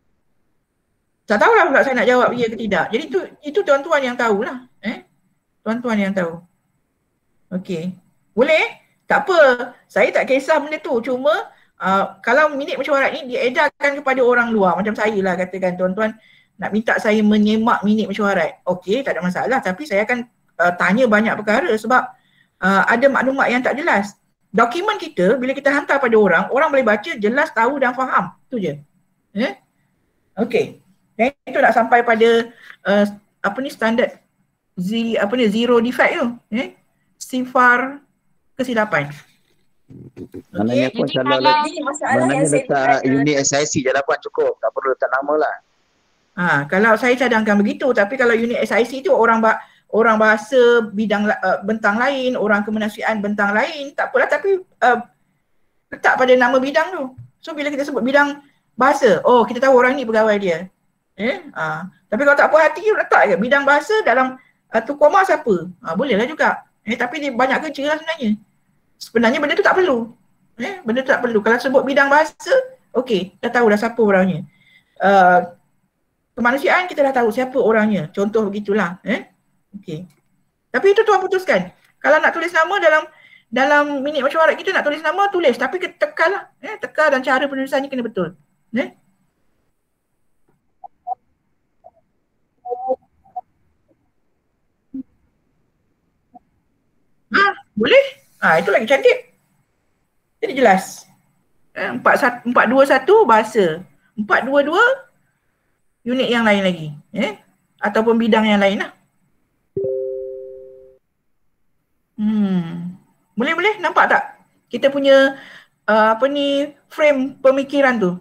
S2: Tak tahulah pula saya nak jawab ya ke tidak. Jadi itu tuan-tuan yang tahulah. Tuan-tuan yang tahu. Okey. Boleh? Tak apa. Saya tak kisah benda tu. Cuma kalau minit mesyuarat ni diedarkan kepada orang luar. Macam saya lah katakan tuan-tuan nak minta saya menyemak minit mesyuarat. Okey, tak ada masalah. Tapi saya akan tanya banyak perkara sebab ada maklumat yang tak jelas. Dokumen kita bila kita hantar pada orang boleh baca, jelas, tahu dan faham. Itu je. Okey. Dan itu nak sampai pada standard zero defect tu. Sifar kesilapan.
S3: Maknanya pun kalau letak unit SIC je lah Puan, cukup. Tak perlu letak nama lah.
S2: Kalau saya cadangkan begitu, tapi kalau unit SIC tu orang bahasa bidang bentang lain, orang kemenasian bentang lain, tak apalah, tapi letak pada nama bidang tu. So bila kita sebut bidang bahasa, kita tahu orang ni pegawai dia. Tapi kalau tak puas hati, letak je bidang bahasa dalam tu koma siapa. Bolehlah juga. Tapi dia banyak kerja lah sebenarnya. Sebenarnya benda tu tak perlu. Benda tu tak perlu. Kalau sebut bidang bahasa, okey, dah tahu dah siapa orangnya. Kemanusiaan kita dah tahu siapa orangnya. Contoh begitulah. Okey. Tapi itu tuan putuskan. Kalau nak tulis nama dalam minit mesyuarat kita nak tulis nama, tulis. Tapi kita tekanlah. Tekan dan cara penulisannya kena betul. Boleh? Itu lagi cantik. Jadi jelas. 421 bahasa. 422 unit yang lain lagi. Ataupun bidang yang lain lah. Boleh? Nampak tak? Kita punya frame pemikiran tu.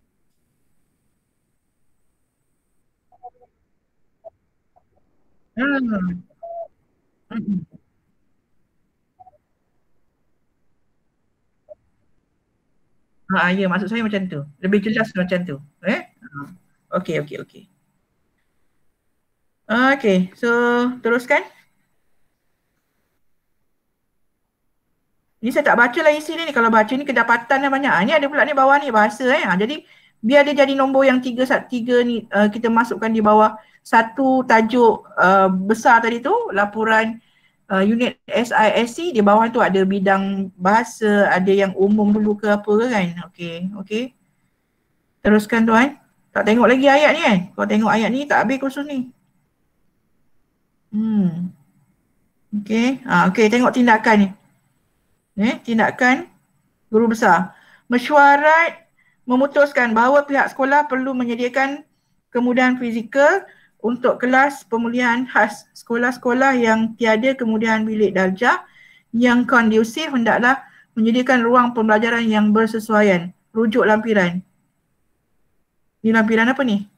S2: Ya, maksud saya macam tu. Lebih jelas macam tu. Okey. Okey, so teruskan. Ni saya tak baca lah isi ni. Kalau baca ni kedapatan dah banyak. Ni ada pula ni bawah ni bahasa. Jadi biar dia jadi nombor yang tiga ni kita masukkan di bawah satu tajuk besar tadi tu, laporan unit SISC. Di bawah tu ada bidang bahasa, ada yang umum dulu ke apa ke kan. Okey. Teruskan tuan. Tak tengok lagi ayat ni kan. Kalau tengok ayat ni tak habis kursus ni. Okey, tengok tindakan ni. Tindakan guru besar. Mesyuarat memutuskan bahawa pihak sekolah perlu menyediakan kemudahan fizikal untuk kelas pemulihan khas. Sekolah-sekolah yang tiada kemudahan bilik darjah yang kondusif hendaklah menyediakan ruang pembelajaran yang bersesuaian. Rujuk lampiran. Ni lampiran apa ni?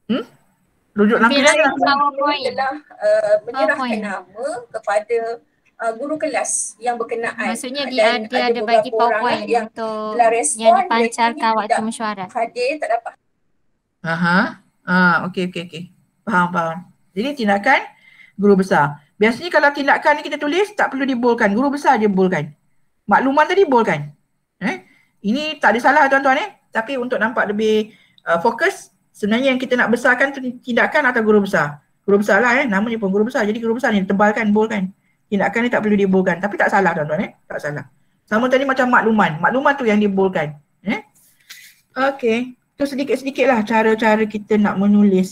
S2: Rujuk lampiran
S1: adalah menyerahkan nama kepada
S13: guru kelas yang berkenaan.
S10: Maksudnya dia ada bagi PowerPoint untuk yang dipancarkan waktu mesyuarat.
S13: Hadir tak dapat.
S2: Okey. Faham. Jadi tindakan guru besar. Biasanya kalau tindakan ni kita tulis tak perlu dibolkan. Guru besar je bolkan. Makluman tadi bolkan. Ini tak ada salah tuan-tuan Tapi untuk nampak lebih fokus, sebenarnya yang kita nak besarkan tindakan atau guru besar. Guru besar lah namanya pun guru besar. Jadi guru besar ni tebalkan, bolkan. Tindakan ni tak perlu dibolkan. Tapi tak salah tuan-tuan tak salah. Sama tadi macam makluman. Makluman tu yang dibolkan. Okey. Tu sedikit-sedikit lah cara-cara kita nak menulis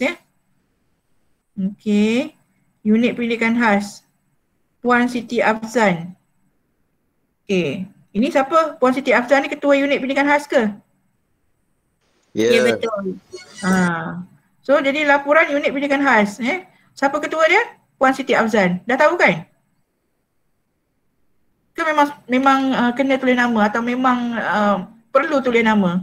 S2: Okey. Unit pendidikan khas. Puan Siti Afzan. Okey. Ini siapa? Puan Siti Afzan ni ketua unit pendidikan khas ke?
S7: Ya, betul.
S2: So jadi laporan unit pendidikan khas. Siapa ketua dia? Puan Siti Afzan. Dah tahu kan? Ke memang kena tulis nama atau memang perlu tulis nama?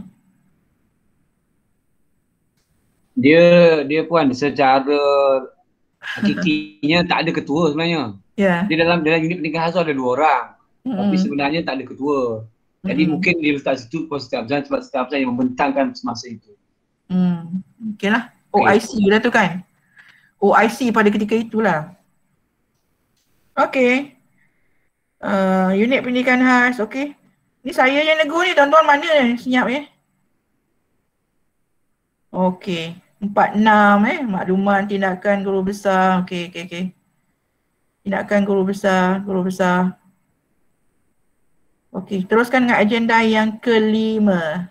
S4: Dia Puan secara hakikinya tak ada ketua sebenarnya. Dia dalam unit pendidikan khas ada 2 orang. Tapi sebenarnya tak ada ketua. Jadi mungkin dia letak situ Puan Siti Afzan sebab Siti Afzan yang membentangkan semasa itu.
S2: Okeylah. OIC lah tu kan. OIC pada ketika itulah. Okey. Unit pendidikan khas. Okey. Ni saya yang negur ni tuan-tuan, mana senyap Okey. 46 makluman tindakan guru besar. Okey. Tindakan guru besar. Okey, teruskan dengan agenda yang kelima.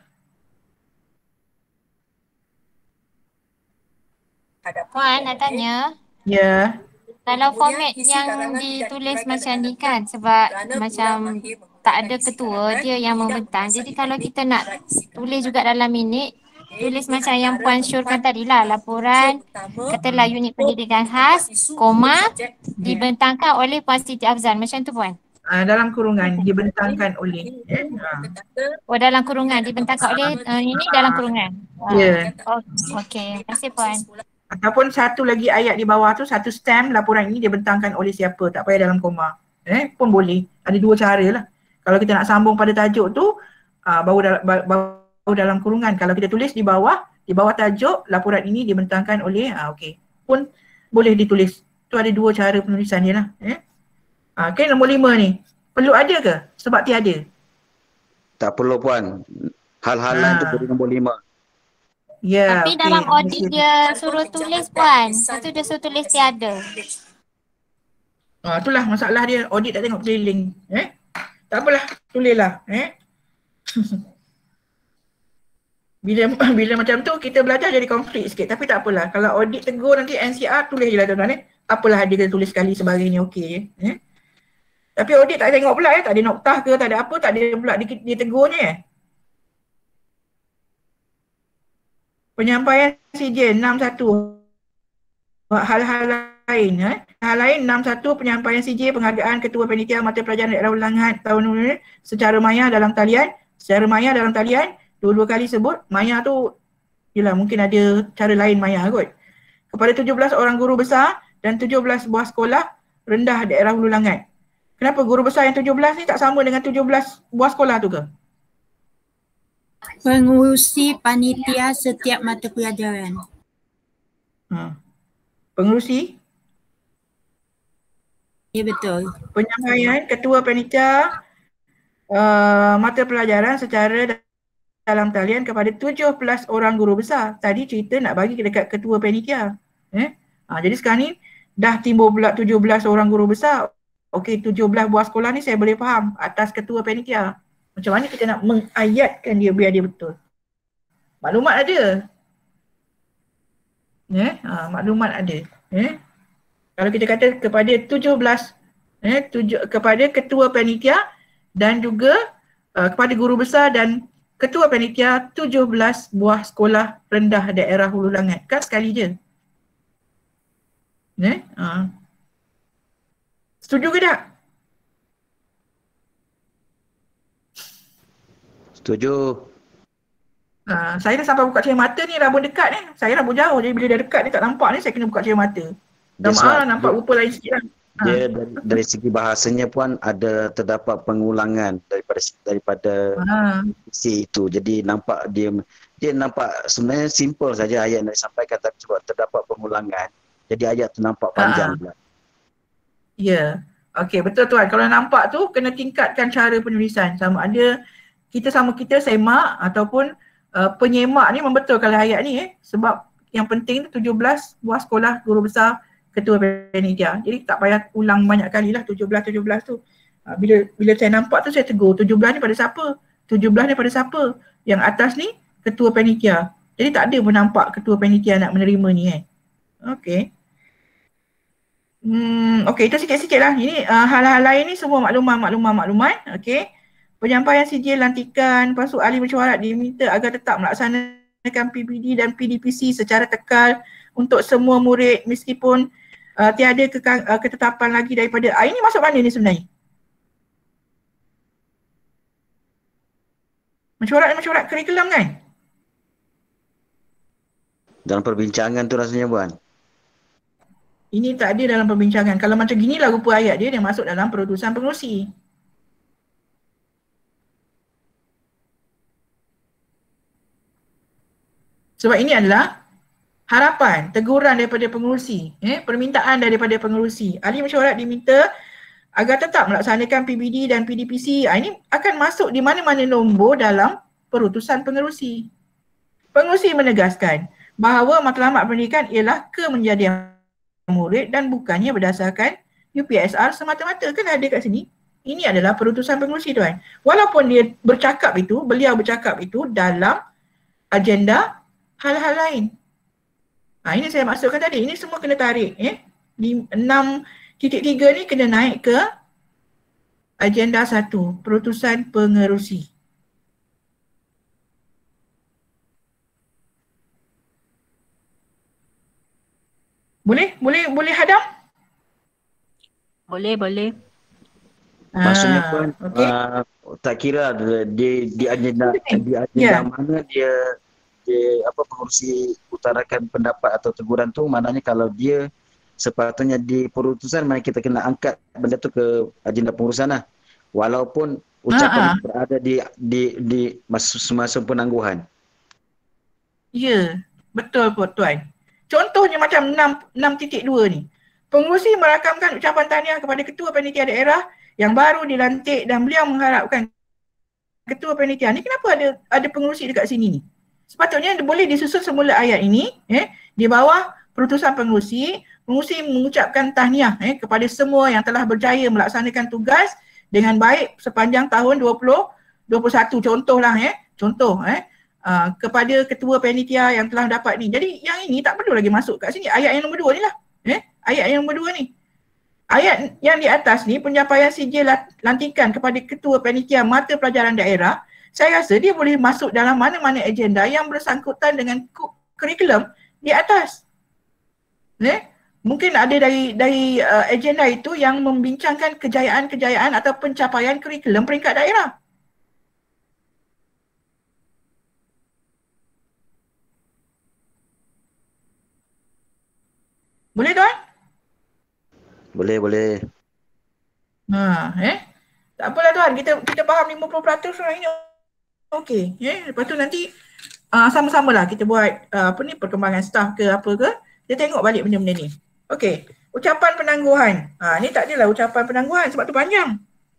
S10: Puan nak tanya.
S2: Ya.
S10: Kalau format yang ditulis macam ni kan, sebab macam tak ada ketua, dia yang membentang. Jadi kalau kita nak tulis juga dalam minit, tulis macam yang Puan syorkan tadi lah, laporan katalah unit pendidikan khas, koma, dibentangkan oleh Puan Siti Afzan. Macam tu Puan?
S2: Dalam kurungan, dibentangkan oleh.
S10: Dalam kurungan, dibentangkan oleh ini dalam kurungan.
S2: Ya.
S10: Okey, terima kasih Puan.
S2: Ataupun satu lagi ayat di bawah tu, satu stem laporan ini dibentangkan oleh siapa, tak payah dalam koma. Pun boleh. Ada 2 cara lah. Kalau kita nak sambung pada tajuk tu, baru dalam kurungan. Kalau kita tulis di bawah tajuk, laporan ini dibentangkan oleh, okey. Pun boleh ditulis. Tu ada 2 cara penulisan dia lah. Okey, nombor 5 ni. Perlu ada ke? Sebab tiada.
S3: Tak perlu Puan. Hal-hal lain tu perlu nombor 5.
S2: Ya.
S10: Tapi dalam audit dia suruh tulis Puan. Lepas tu dia suruh tulis tiada.
S2: Itulah masalah dia. Audit tak tengok keliling. Tak apalah. Tulislah. Bila macam tu kita belajar jadi konflik sikit. Tapi tak apalah. Kalau audit tegur nanti NCR tulis je lah tuan-tuan. Apalah dia kena tulis sekali sebagainya. Okey. Tapi audit tak tengok pula tak ada noktah ke, tak ada apa, tak ada pula dia tegurnya Penyampaian CJ 61. Hal-hal lain hal lain 61 penyampaian CJ penghargaan ketua panitia mata pelajaran daerah ulangan tahun ini secara maya dalam talian. Dua-dua kali sebut maya tu yalah mungkin ada cara lain maya kot. Kepada 17 orang guru besar dan 17 buah sekolah rendah daerah Hulu Langat. Kenapa guru besar yang 17 ni tak sama dengan 17 buah sekolah tu ke?
S7: Pengurusi panitia setiap mata pelajaran.
S2: Pengurusi?
S7: Ya betul.
S2: Penyampaian ketua panitia mata pelajaran secara dalam talian kepada 17 orang guru besar. Tadi cerita nak bagi dekat ketua panitia. Jadi sekarang ni dah timbul pula 17 orang guru besar. Okey, 17 buah sekolah ni saya boleh faham atas ketua panitia. Macam mana kita nak mengayatkan dia biar dia betul. Maklumat ada. Maklumat ada. Kalau kita kata kepada 17 kepada ketua panitia dan juga kepada guru besar dan ketua panitia 17 buah sekolah rendah daerah Hulu Langat. Kan sekali je. Setuju ke tak?
S3: Setuju.
S2: Saya dah sampai buka cahaya mata ni, rabun dekat ni. Saya rabun jauh, jadi bila dah dekat ni tak nampak ni saya kena buka cahaya mata. Dah nampak rupa lain sikit lah.
S3: Dia dari segi bahasanya pun ada terdapat pengulangan daripada isi itu. Jadi nampak dia nampak sebenarnya simple saja ayat yang disampaikan, tapi sebab terdapat pengulangan. Jadi ayat tu nampak panjang pula.
S2: Ya. Okey, betul tuan. Kalau nampak tu kena tingkatkan cara penulisan. Sama ada kita semak ataupun penyemak ni membetulkan ayat ni sebab yang penting 17 buah sekolah guru besar ketua panitia. Jadi tak payah ulang banyak kali lah 17 tu. Bila saya nampak tu saya tegur 17 ni pada siapa? 17 ni pada siapa? Yang atas ni ketua panitia. Jadi tak ada pun nampak ketua panitia nak menerima ni Okey. Okey, itu sikit-sikit lah. Ini hal-hal lain ni semua maklumat. Okey. Penyampaian sijil lantikan, lepas tu ahli mesyuarat diminta agar tetap melaksanakan PBD dan PDPC secara tekal untuk semua murid meskipun tiada ketetapan lagi daripada ini masuk mana ni sebenarnya? Mesyuarat kurikulum kan?
S3: Dalam perbincangan tu rasanya Puan.
S2: Ini tak ada dalam perbincangan. Kalau macam ginilah rupa ayat dia masuk dalam perutusan pengerusi. Sebab ini adalah harapan, teguran daripada pengerusi, permintaan daripada pengerusi. Ahli mesyuarat diminta agar tetap melaksanakan PBD dan PDPC. Ini akan masuk di mana-mana nombor dalam perutusan pengerusi. Pengerusi menegaskan bahawa matlamat pendidikan ialah kemenjadian murid dan bukannya berdasarkan UPSR semata-mata. Kan ada kat sini. Ini adalah perutusan pengerusi tuan. Walaupun beliau bercakap itu dalam agenda hal-hal lain. Ini saya maksudkan tadi. Ini semua kena tarik. 6.3 ni kena naik ke agenda 1. Perutusan pengerusi. Boleh hadam?
S12: Boleh.
S3: Maksudnya pun tak kira di agenda mana dia pengerusi utarakan pendapat atau teguran tu, maknanya kalau dia sepatutnya di perutusan, mana kita kena angkat benda tu ke agenda pengurusan lah. Walaupun ucapan berada di semasa penangguhan.
S2: Ya, betul pun tuan. Contohnya macam 6.2 ni. Pengerusi merakamkan ucapan tahniah kepada ketua panitia daerah yang baru dilantik dan beliau mengharapkan ketua panitia ni, kenapa ada pengerusi dekat sini ni? Sepatutnya boleh disusun semula ayat ini di bawah perutusan pengerusi mengucapkan tahniah kepada semua yang telah berjaya melaksanakan tugas dengan baik sepanjang tahun 2021. Contoh kepada ketua panitia yang telah dapat ni. Jadi yang ini tak perlu lagi masuk kat sini. Ayat yang nombor 2 ni lah. Ayat yang nombor 2 ni. Ayat yang di atas ni, penyampaian sijil lantikan kepada ketua panitia mata pelajaran daerah, saya rasa dia boleh masuk dalam mana-mana agenda yang bersangkutan dengan kurikulum di atas. Mungkin ada dari agenda itu yang membincangkan kejayaan-kejayaan atau pencapaian kurikulum peringkat daerah. Boleh tuan?
S3: Boleh.
S2: Tak apalah tuan, kita faham 50% sekarang ini. Okey, lepas tu nanti sama-samalah kita buat perkembangan staff ke apa ke. Kita tengok balik benda-benda ni. Okey, ucapan penangguhan. Ni tak adalah ucapan penangguhan sebab tu panjang.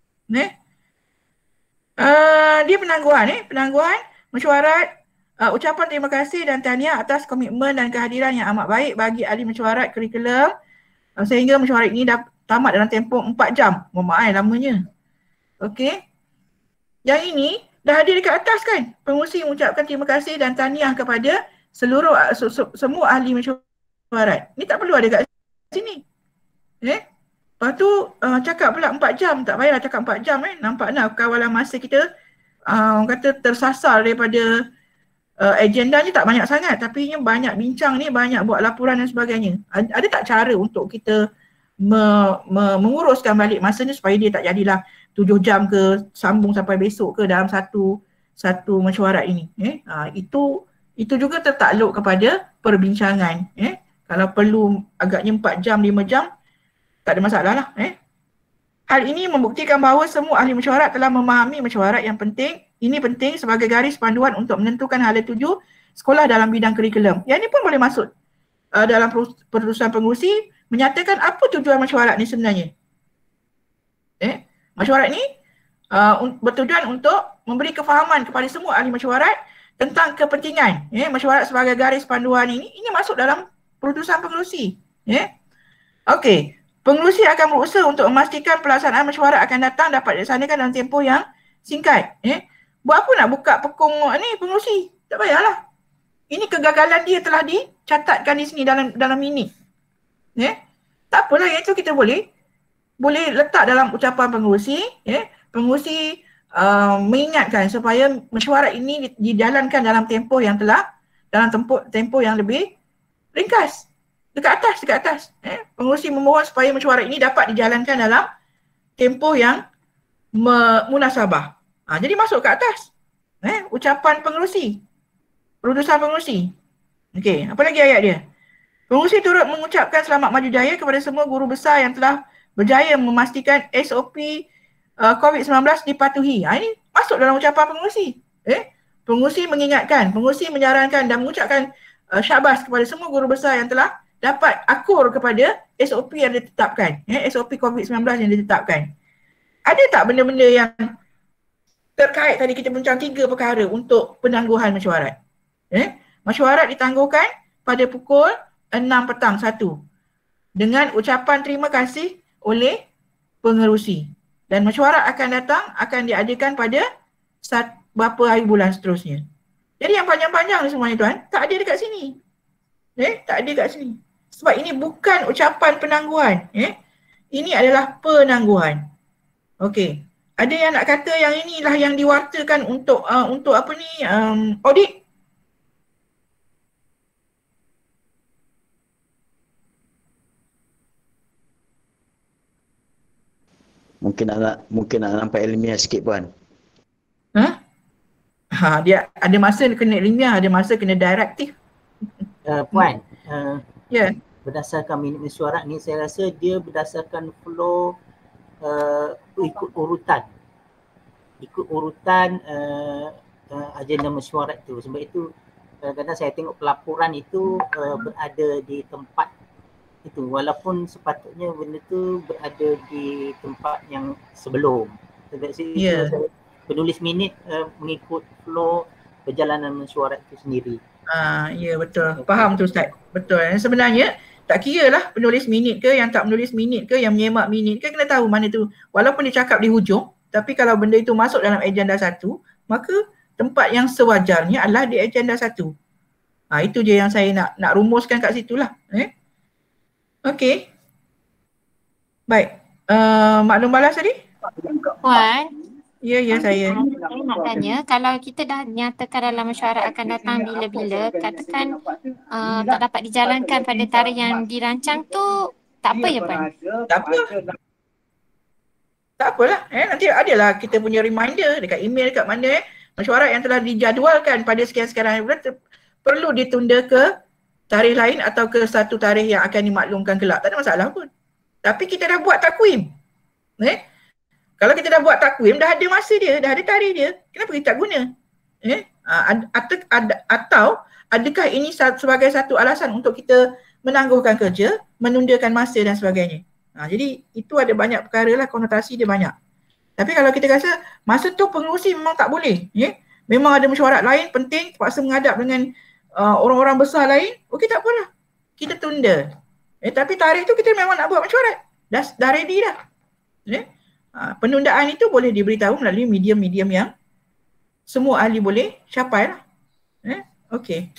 S2: Dia penangguhan mesyuarat, ucapan terima kasih dan tahniah atas komitmen dan kehadiran yang amat baik bagi ahli mesyuarat kurikulum sehingga mesyuarat ini dah tamat dalam tempoh 4 jam. Lamanya. Okey. Yang ini dah hadir dekat atas kan. Pengerusi mengucapkan terima kasih dan tahniah kepada seluruh semua ahli mesyuarat. Ni tak perlu ada kat sini. Lepas tu cakap pula 4 jam. Tak payahlah cakap 4 jam Nampak nak kawalan masa kita orang kata tersasar daripada agenda ni tak banyak sangat. Tapi banyak bincang ni, banyak buat laporan dan sebagainya. Ada tak cara untuk kita menguruskan balik masa ni supaya dia tak jadilah 7 jam ke, sambung sampai besok ke dalam satu mesyuarat ini. Itu juga tertakluk kepada perbincangan. Kalau perlu agaknya 4 jam, 5 jam, Tak ada masalah lah. Hal ini membuktikan bahawa semua ahli mesyuarat telah memahami mesyuarat yang penting. Ini penting sebagai garis panduan untuk menentukan hala tuju sekolah dalam bidang kurikulum. Yang ini pun boleh masuk dalam perutusan pengurusi menyatakan apa tujuan mesyuarat ni sebenarnya. Mesyuarat ni bertujuan untuk memberi kefahaman kepada semua ahli mesyuarat tentang kepentingan mesyuarat sebagai garis panduan ini masuk dalam perutusan pengurusi. Okey. Pengurusi akan berusaha untuk memastikan pelaksanaan mesyuarat akan datang dapat dilaksanakan dalam tempoh yang singkat. Buat apa nak buka pekung ni pengurusi? Tak payahlah. Ini kegagalan dia telah dicatatkan di sini dalam minit. Tak apalah, yang itu kita boleh letak dalam ucapan pengurusi. Pengurusi mengingatkan supaya mesyuarat ini dijalankan dalam tempoh yang tempoh yang lebih ringkas. Dekat atas. Pengurusi memohon supaya mesyuarat ini dapat dijalankan dalam tempoh yang munasabah. Jadi masuk ke atas. Ucapan pengurusi. Perutusan pengurusi. Okey, apa lagi ayat dia? Pengurusi turut mengucapkan selamat maju jaya kepada semua guru besar yang telah berjaya memastikan SOP COVID-19 dipatuhi. Ini masuk dalam ucapan pengurusi. Pengurusi mengingatkan, pengurusi menyarankan dan mengucapkan syabas kepada semua guru besar yang telah dapat akur kepada SOP yang ditetapkan, SOP COVID-19 yang ditetapkan. Ada tak benda-benda yang terkait tadi kita bincang 3 perkara untuk penangguhan mesyuarat? Mesyuarat ditangguhkan pada pukul 6 petang 1 dengan ucapan terima kasih oleh pengerusi. Dan mesyuarat akan diadakan pada beberapa hari bulan seterusnya. Jadi yang panjang-panjang ni semuanya tuan, tak ada dekat sini. Tak ada dekat sini. Sebab ini bukan ucapan penangguhan. Ini adalah penangguhan. Okey. Ada yang nak kata yang inilah yang diwartakan untuk apa ni, audit?
S3: Mungkin nak nampak ilmiah sikit puan.
S2: Dia ada masa kena ilmiah, ada masa kena direktif.
S6: Puan,
S2: berdasarkan
S6: minit mesyuarat ni saya rasa dia berdasarkan flow ikut urutan agenda mesyuarat tu. Sebab itu kadang-kadang saya tengok pelaporan itu berada di tempat itu walaupun sepatutnya benda tu berada di tempat yang sebelum. Sebab itu penulis minit mengikut flow perjalanan mesyuarat itu sendiri.
S2: Ya betul. Faham tu Ustaz. Betul. Sebenarnya tak kira lah penulis minit ke, yang tak menulis minit ke, yang menyemak minit ke, kena tahu mana tu. Walaupun dia cakap di hujung, tapi kalau benda itu masuk dalam agenda 1, maka tempat yang sewajarnya adalah di agenda 1. Itu je yang saya nak rumuskan kat situ lah. Okey. Baik. Maklum balas tadi?
S10: Puan.
S2: Ya, saya.
S10: Saya nak tanya, kalau kita dah nyatakan dalam mesyuarat akan datang bila-bila, katakan tak dapat dijalankan pada tarikh yang dirancang tu, tak apa ya Puan?
S2: Tak apa. Tak apalah. Nanti adalah kita punya reminder dekat email dekat mana mesyuarat yang telah dijadualkan pada sekian-sekian hari bulan perlu ditunda ke tarikh lain atau ke satu tarikh yang akan dimaklumkan kelak. Tak ada masalah pun. Tapi kita dah buat takwim. Kalau kita dah buat takwim, dah ada masa dia, dah ada tarikh dia, kenapa kita tak guna? Atau adakah ini sebagai satu alasan untuk kita menangguhkan kerja, menundakan masa dan sebagainya? Jadi itu ada banyak perkara lah, konotasi dia banyak. Tapi kalau kita rasa masa tu pengurusi memang tak boleh, memang ada mesyuarat lain penting, terpaksa menghadap dengan orang-orang besar lain, okey tak apalah, kita tunda. Tapi tarikh tu kita memang nak buat mesyuarat, dah ready dah. Penundaan itu boleh diberitahu melalui medium-medium yang semua ahli boleh capai lah. Okey.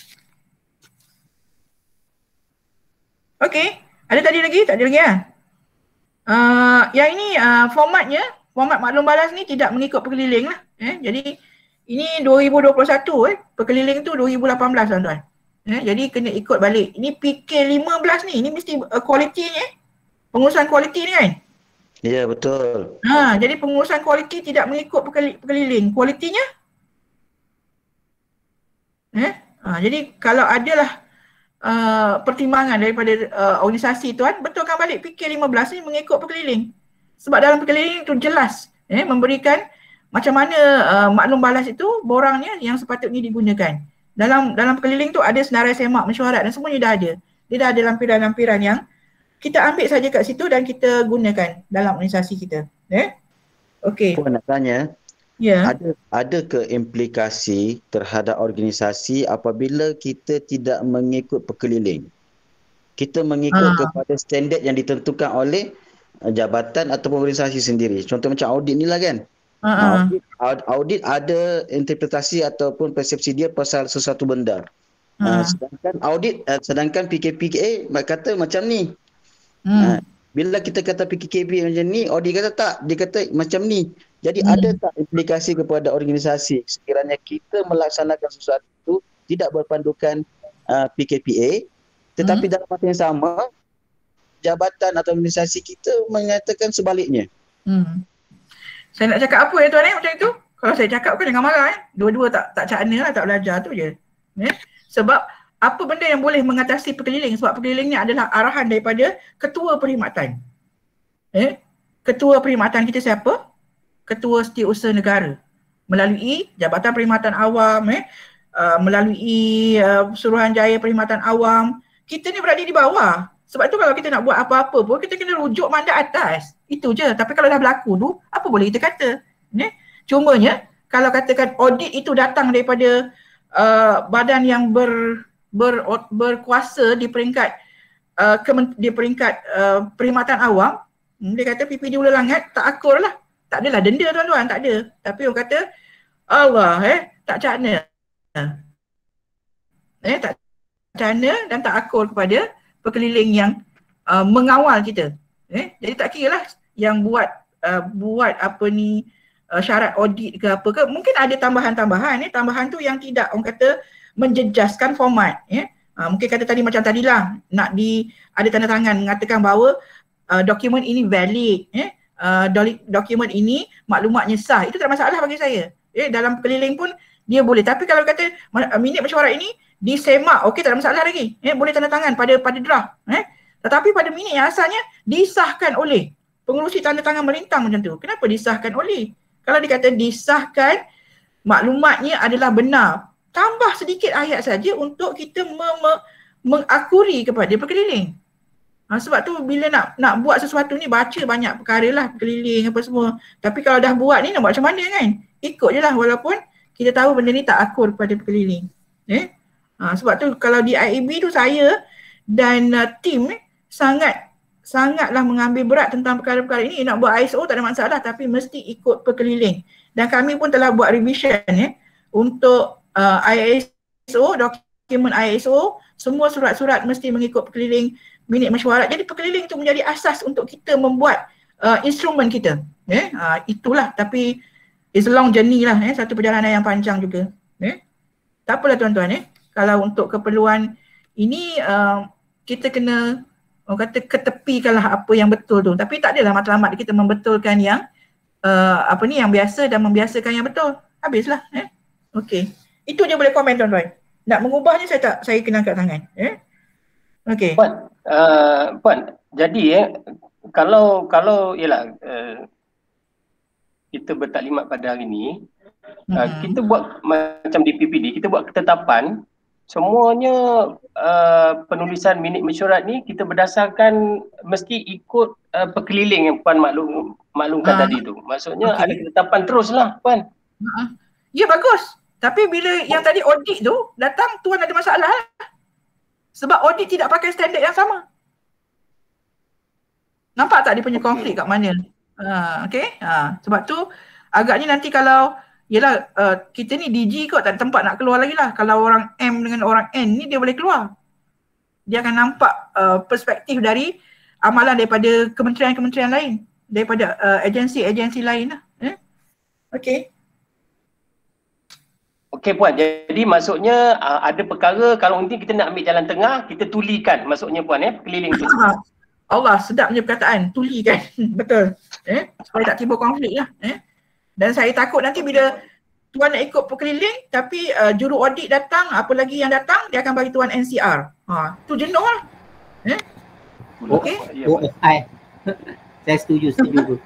S2: Ada tadi lagi? Tak ada lagi lah. Yang ini format maklum balas ni tidak mengikut perkeliling lah. Jadi ini 2021 perkeliling tu 2018 tuan-tuan. Jadi kena ikut balik. Ini PK15 ni, ini mesti kualiti ni pengurusan kualiti ni kan?
S3: Ya, betul.
S2: Jadi pengurusan kualiti tidak mengikut perkeliling. Kualitinya? Jadi kalau adalah pertimbangan daripada organisasi tuan, betulkan balik PK15 ni mengikut perkeliling. Sebab dalam perkeliling itu jelas memberikan macam mana maklum balas itu borangnya yang sepatutnya digunakan. Dalam perkeliling tu ada senarai semak, mesyuarat dan semuanya dah ada. Dia dah ada lampiran-lampiran yang kita ambil saja kat situ dan kita gunakan dalam organisasi kita. Okey.
S3: Puan nak tanya, ada ke implikasi terhadap organisasi apabila kita tidak mengikut perkeliling? Kita mengikut kepada standard yang ditentukan oleh jabatan ataupun organisasi sendiri. Contoh macam audit ni lah kan. Audit ada interpretasi ataupun persepsi dia pasal sesuatu benda. Sedangkan PKPKA kata macam ni. Bila kita kata PKKB macam ni, audit kata tak, dia kata macam ni. Jadi ada tak implikasi kepada organisasi sekiranya kita melaksanakan sesuatu tidak berpandukan PKPA, tetapi dalam masa yang sama jabatan atau organisasi kita mengatakan sebaliknya.
S2: Saya nak cakap apa tuan macam itu? Kalau saya cakap kan jangan marah Dua-dua tak cakna lah, tak belajar tu je. Sebab apa benda yang boleh mengatasi perkeliling? Sebab perkeliling ni adalah arahan daripada ketua perkhidmatan. Ketua perkhidmatan kita siapa? Ketua Setiausaha Negara. Melalui Jabatan Perkhidmatan Awam, melalui Suruhanjaya Perkhidmatan Awam. Kita ni berada di bawah. Sebab tu kalau kita nak buat apa-apa pun, kita kena rujuk mandat atas. Itu je. Tapi kalau dah berlaku tu, apa boleh kita kata? Cumanya, kalau katakan audit itu datang daripada badan yang berkuasa di peringkat perkhidmatan awam, dia kata PPD Ulu Langat tak akur lah. Tak adalah denda tuan-tuan, tak ada. Tapi orang kata, Allah tak cakna. Tak cakna dan tak akur kepada perkeliling yang mengawal kita. Jadi tak kira lah yang buat apa ni syarat audit ke apa ke, mungkin ada tambahan-tambahan. Tambahan tu yang tidak orang kata menjejaskan format. Mungkin kata tadi macam tadilah nak ada tanda tangan mengatakan bahawa dokumen ini valid, dokumen ini maklumatnya sah. Itu tak masalah bagi saya. Dalam perkeliling pun dia boleh. Tapi kalau kata minit mesyuarat ini disemak, okey, tak ada masalah lagi. Boleh tanda tangan pada draft. Tetapi pada minit yang asalnya disahkan oleh pengurusi tanda tangan melintang macam tu. Kenapa disahkan oleh? Kalau dikata disahkan, maklumatnya adalah benar. Tambah sedikit ayat saja untuk kita mengakuri kepada perkeliling. Sebab tu bila nak buat sesuatu ni baca banyak perkara lah, perkeliling apa semua. Tapi kalau dah buat ni nak buat macam mana kan? Ikut je lah walaupun kita tahu benda ni tak akur kepada perkeliling. Sebab tu kalau di IAB tu saya dan tim sangatlah mengambil berat tentang perkara-perkara ini. Nak buat ISO tak ada masalah tapi mesti ikut perkeliling. Dan kami pun telah buat revision untuk ISO, dokumen ISO, semua surat-surat mesti mengikut perkeliling minit mesyuarat. Jadi perkeliling itu menjadi asas untuk kita membuat instrumen kita. Itulah, tapi it's a long journey lah, satu perjalanan yang panjang juga. Tak apalah tuan-tuan, kalau untuk keperluan ini kita kena orang kata ketepikanlah apa yang betul tu. Tapi tak adalah matlamat kita membetulkan yang yang biasa dan membiasakan yang betul. Habislah. Okey. Itu je boleh komen tuan-tuan. Nak mengubahnya saya kena angkat tangan. Okey.
S9: Puan, jadi kalau ialah kita bertaklimat pada hari ni, kita buat macam di PPD, kita buat ketetapan semuanya penulisan minit mesyuarat ni kita berdasarkan mesti ikut perkeliling yang Puan maklumkan tadi tu. Maksudnya ada ketetapan teruslah Puan.
S2: Ya bagus. Tapi bila yang tadi audit tu datang, tuan ada masalah lah. Sebab audit tidak pakai standard yang sama. Nampak tak dia punya konflik kat mana? Okay. Sebab tu agaknya nanti kalau yelah kita ni DG kot tak ada tempat nak keluar lagi lah. Kalau orang M dengan orang N ni dia boleh keluar. Dia akan nampak perspektif dari amalan daripada kementerian-kementerian lain. Daripada agensi-agensi lain lah. Okay.
S9: Okey Puan, jadi maksudnya ada perkara kalau nanti kita nak ambil jalan tengah, kita tulikan maksudnya Puan perkeliling tu.
S2: Allah, sedapnya perkataan, tulikan. Betul. Supaya tak timbul konflik lah. Dan saya takut nanti bila tuan nak ikut perkeliling tapi juru audit datang, apa lagi yang datang, dia akan bagi tuan NCR. Tu jenuh lah. Okey.
S6: OFI. Saya setuju.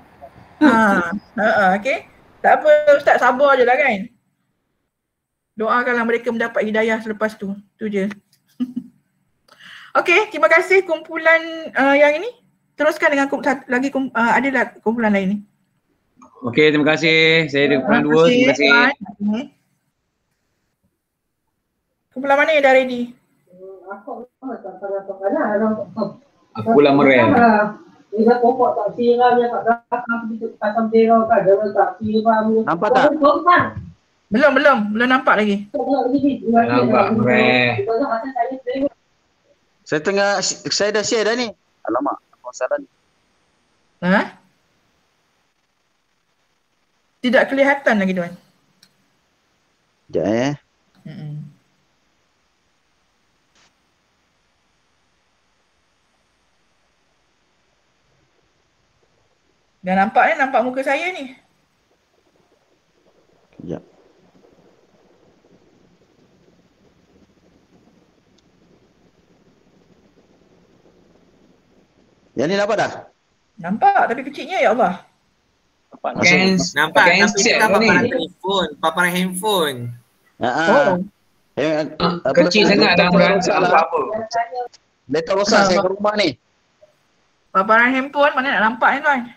S2: Okey. Tak apa Ustaz, sabar je lah kan. Doakanlah mereka mendapat hidayah selepas tu. Tu je. Okey, terima kasih kumpulan yang ini. Teruskan dengan ada kumpulan lain ni.
S4: Okey, terima kasih. Saya dari kumpulan 2. Terima kasih.
S2: Kumpulan mana yang dah ready?
S4: Aku lah merem.
S3: Nampak tak?
S2: Belum nampak lagi.
S4: Nampak merem.
S3: Saya dah share dah ni. Alamak, apa salah ni?
S2: Tidak kelihatan lagi tuan.
S3: Sekejap
S2: Dah nampak nampak muka saya ni.
S3: Sekejap. Yang ni nampak dah?
S2: Nampak tapi kecilnya ya Allah.
S11: Nampak tapi kita paparan handphone.
S4: Kecil sangat dah nampak apa.
S3: Letak rosak saya ke rumah ni.
S2: Paparan handphone mana nak nampak ni tuan?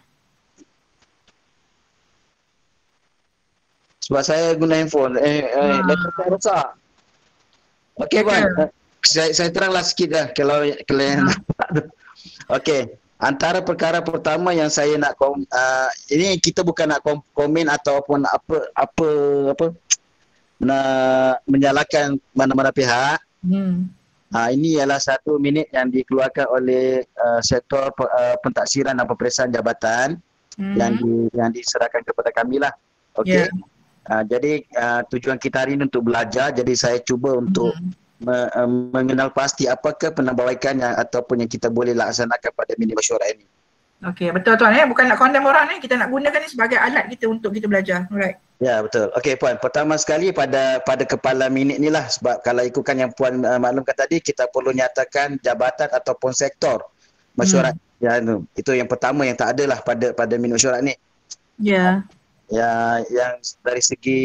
S3: Sebab saya guna handphone. Letak saya rosak. Okey puan. Saya teranglah sikit dah kalau yang nampak tu. Okey. Antara perkara pertama yang saya nak ini kita bukan nak komen ataupun apa nak menyalahkan mana-mana pihak. Ini ialah 1 minit yang dikeluarkan oleh sektor pentaksiran dan peperiksaan jabatan yang diserahkan kepada kami lah. Okey. Jadi tujuan kita hari ini untuk belajar, jadi saya cuba untuk mengenal pasti apakah penambahbaikan yang ataupun yang kita boleh laksanakan pada minit mesyuarat ini.
S2: Okey, betul tuan bukan nak condemn orang ni, kita nak gunakan ni sebagai alat kita untuk kita belajar. Alright.
S3: Ya, betul. Okey puan, pertama sekali pada kepala minit ni lah, sebab kalau ikutkan yang puan maklumkan tadi, kita perlu nyatakan jabatan ataupun sektor mesyuarat. Ya, itu yang pertama yang tak ada lah pada minit mesyuarat ni.
S2: Ya.
S3: Yang dari segi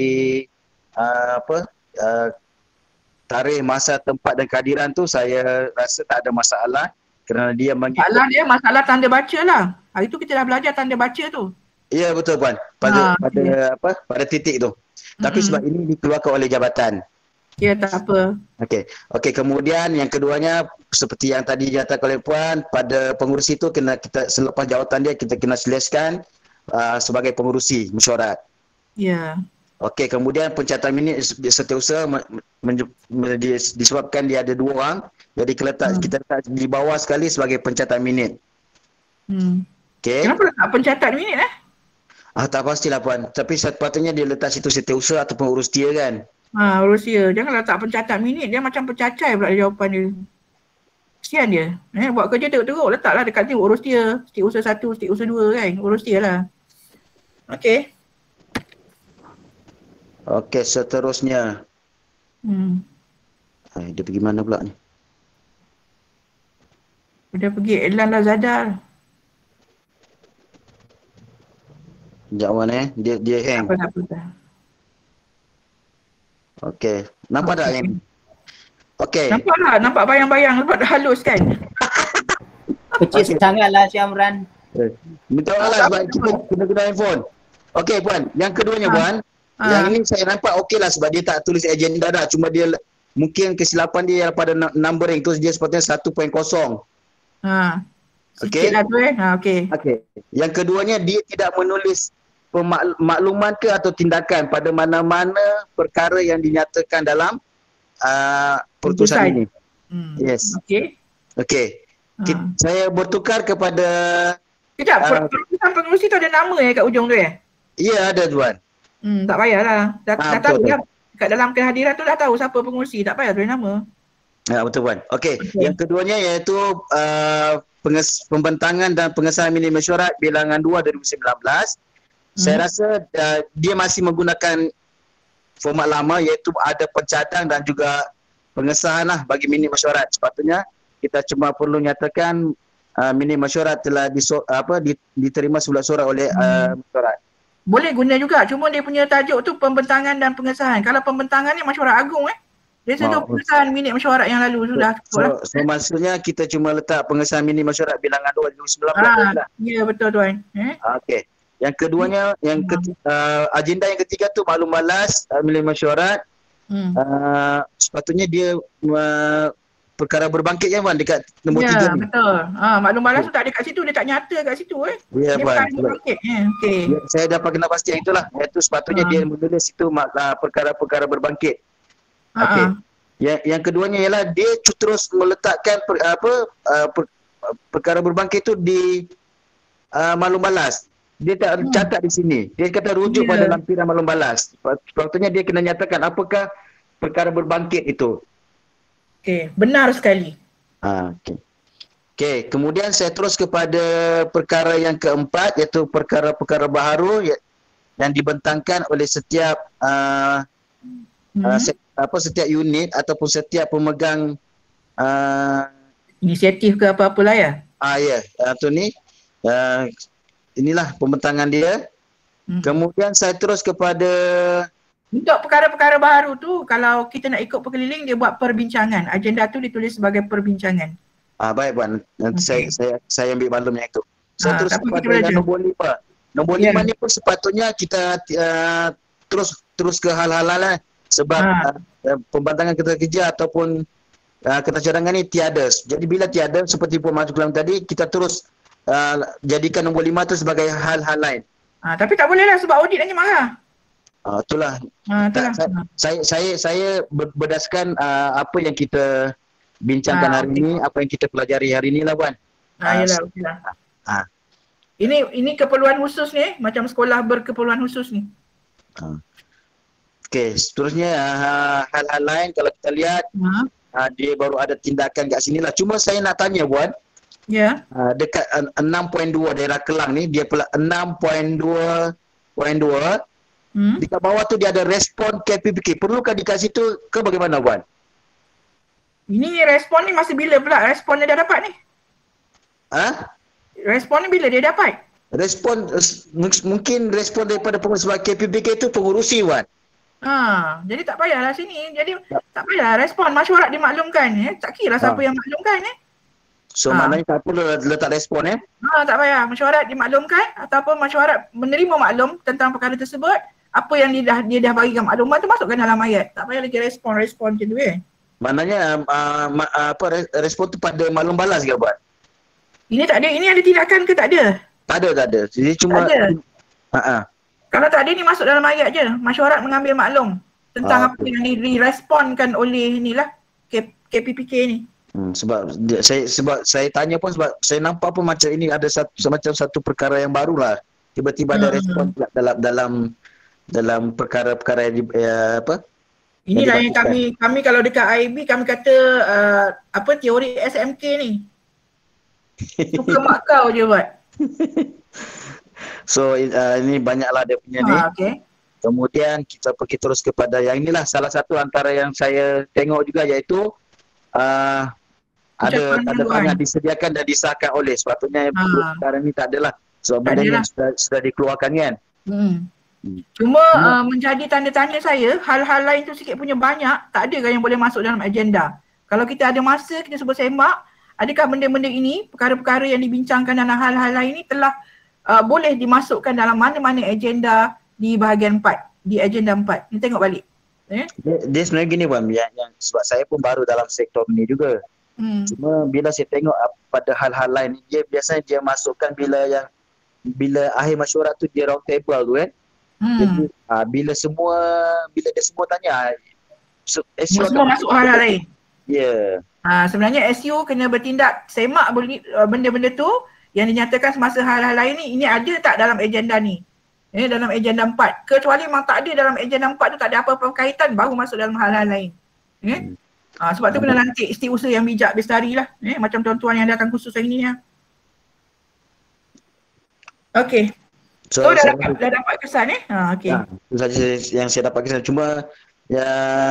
S3: tarikh, masa, tempat dan kehadiran tu saya rasa tak ada masalah kerana dia
S2: masalah tanda baca lah. Hari tu kita dah belajar tanda baca tu.
S3: Ya betul puan. Pada titik tu. Tapi sebab ini dikeluarkan oleh jabatan.
S2: Ya tak apa.
S3: Okey, kemudian yang keduanya seperti yang tadi dinyatakan oleh puan, pada pengurusi tu kita selepas jawatan dia kita kena selesaikan sebagai pengurusi mesyuarat.
S2: Ya.
S3: Okey, kemudian pencatatan minit setiausaha disebabkan dia ada 2 orang, jadi kita letak di bawah sekali sebagai pencatatan minit. Okey.
S2: Kenapa letak pencatat minit
S3: tak pastilah puan, tapi sepatutnya dia letak situ setiausaha ataupun urus dia kan.
S2: Urus dia, jangan letak pencatat minit, dia macam pencacai pula jawapan dia. Kesian dia. Buat kerja teruk-teruk, letaklah dekat sini urus dia, setiausaha 1, setiausaha 2 kan, urus dia lah. Okey.
S3: Okey, seterusnya. Dia pergi mana pula ni?
S2: Dia pergi Elan Lazada.
S3: Sekejap Wan dia hang.
S2: Apa.
S3: Okey, nampak tak yang ni? Okey.
S2: Nampak bayang-bayang lepas dah halus kan?
S6: Kecil sangatlah Syamran.
S3: Minta maaf sebab kita kena guna handphone. Okey puan, yang keduanya puan. Yang ini saya nampak okey lah sebab dia tak tulis agenda dah. Cuma dia mungkin kesilapan dia pada numbering tu, dia sepatutnya 1.0. Okey. Okey. Yang keduanya dia tidak menulis makluman ke atau tindakan pada mana-mana perkara yang dinyatakan dalam putusan ini. Yes. Okey. Saya bertukar kepada
S2: Putusan pengurusi tu ada nama kat ujung tu
S3: Ya, ada tuan.
S2: Tak payahlah. Dah tahu dah. Kat dalam kehadiran tu dah tahu siapa pengurusi. Tak payah tulis nama.
S3: Betul puan. Okey. Yang keduanya iaitu pembentangan dan pengesahan minit mesyuarat bilangan 2 2019. Saya rasa dia masih menggunakan format lama iaitu ada pencadang dan juga pengesahan lah bagi minit mesyuarat. Sepatutnya kita cuma perlu nyatakan minit mesyuarat telah diterima sebulan surat oleh mesyuarat.
S2: Boleh guna juga, cuma dia punya tajuk tu pembentangan dan pengesahan. Kalau pembentangan ni mesyuarat agung dia sentuh pengesahan minit mesyuarat yang lalu sudah.
S3: So maksudnya kita cuma letak pengesahan minit mesyuarat bilangan 2019 lah.
S2: Ya betul tuan.
S3: Okey. Yang keduanya, agenda yang ketiga tu maklum balas minit mesyuarat. Sepatutnya dia perkara berbangkit kan Wan dekat nombor 3 ni. Ya
S2: betul. Maklum balas tu tak ada kat situ, dia tak nyata kat situ
S3: Ya
S2: dia
S3: Wan.
S2: Berbangkit. Okey.
S3: Saya dapat kena pastikan itulah. Iaitu sepatutnya dia menulis situ perkara-perkara berbangkit. Okey. Yang keduanya ialah dia terus meletakkan perkara berbangkit tu di maklum balas. Dia tak catat di sini. Dia kata rujuk pada lampiran maklum balas. Sepatutnya dia kena nyatakan apakah perkara berbangkit itu.
S2: Okey, benar sekali.
S3: Okey, kemudian saya terus kepada perkara yang keempat iaitu perkara-perkara baharu yang dibentangkan oleh setiap setiap unit ataupun setiap pemegang
S2: inisiatif ke apa-apalah ya.
S3: Tu ni inilah pembentangan dia. Kemudian saya terus kepada
S2: untuk perkara-perkara baru tu, kalau kita nak ikut perkeliling, dia buat perbincangan. Agenda tu ditulis sebagai perbincangan.
S3: Baik Puan, saya ambil maklum yang itu. Saya terus kepada yang nombor 5. Nombor 5 ni pun sepatutnya kita terus ke hal-hal lah. Sebab pembantangan kerja ataupun kertas cadangan ni tiada. Jadi bila tiada, seperti Puan Masuk Kelam tadi, kita terus jadikan nombor 5 tu sebagai hal-hal lain.
S2: Tapi tak boleh lah sebab audit nanti marah.
S3: Itulah. Saya berdasarkan apa yang kita bincangkan hari ini, apa yang kita pelajari hari ini lah Puan.
S2: Ini keperluan khusus ni, macam sekolah berkeperluan khusus ni.
S3: Okey, seterusnya hal-hal lain kalau kita lihat dia baru ada tindakan kat sini lah. Cuma saya nak tanya Puan. Dekat 6.2 daerah Kelang ni, dia pula 6.2.2 dekat bawah tu dia ada respon KPPK. Perlukah dekat situ ke bagaimana Puan?
S2: Ini respon ni masih bila pula respon dia dah dapat ni? Respon ni bila dia dapat?
S3: Respon mungkin respon daripada pengurus sebab KPPK itu pengurusi Puan.
S2: Jadi tak payahlah sini. Jadi tak payah respon mesyuarat dimaklumkan. Tak kira siapa yang maklumkan
S3: So maknanya tak perlu letak respon
S2: tak payah. Mesyuarat dimaklumkan ataupun mesyuarat menerima maklum tentang perkara tersebut. Apa yang dia dah bagikan maklumat tu masukkan dalam ayat. Tak payah lagi respon macam tu
S3: Maknanya respon tu pada maklum balas ke Puan?
S2: Ini tak ada. Ini ada tindakan ke tak ada?
S3: Tak ada. Jadi cuma
S2: tak ada. Kalau tak ada ni masuk dalam ayat je. Mesyuarat mengambil maklum tentang apa yang diresponkan oleh inilah KPPK ni.
S3: Sebab saya tanya pun sebab saya nampak pun macam ini ada satu perkara yang barulah. Tiba-tiba ada respon dalam perkara-perkara yang
S2: inilah yang kami kalau dekat IB kami kata teori SMK ni. Suka mak kau je buat.
S3: So ini banyaklah dia punya ni. Kemudian kita pergi terus kepada yang inilah salah satu antara yang saya tengok juga iaitu ada tanda tangan disediakan dan disahkan oleh sepatutnya sekarang ni tak adalah sebab benda yang sudah dikeluarkan kan.
S2: Cuma menjadi tanda tanya saya, hal-hal lain tu sikit punya banyak, tak ada kan yang boleh masuk dalam agenda. Kalau kita ada masa, kita cuba semak, adakah benda-benda ini, perkara-perkara yang dibincangkan dalam hal-hal lain ini telah boleh dimasukkan dalam mana-mana agenda di bahagian 4, di agenda 4. Kita tengok balik.
S3: Dia sebenarnya gini Puan, yang sebab saya pun baru dalam sektor ni juga. Cuma bila saya tengok pada hal-hal lain, dia biasanya dia masukkan bila akhir mesyuarat tu dia round table tu kan. Jadi bila dia semua tanya
S2: semua masuk hal-hal lain. Sebenarnya SU kena bertindak semak benda-benda tu yang dinyatakan semasa hal-hal lain ni, ini ada tak dalam agenda ni? Dalam agenda 4. Kecuali memang tak ada dalam agenda 4 tu, tak ada apa-apa kaitan, baru masuk dalam hal-hal lain. Sebab tu kena lantik setiausaha yang bijak bestari lah. Macam tuan-tuan yang datang khusus hari ni. So dah dapat kesan okey.
S3: Itu saja yang saya dapat kesan. Cuma ya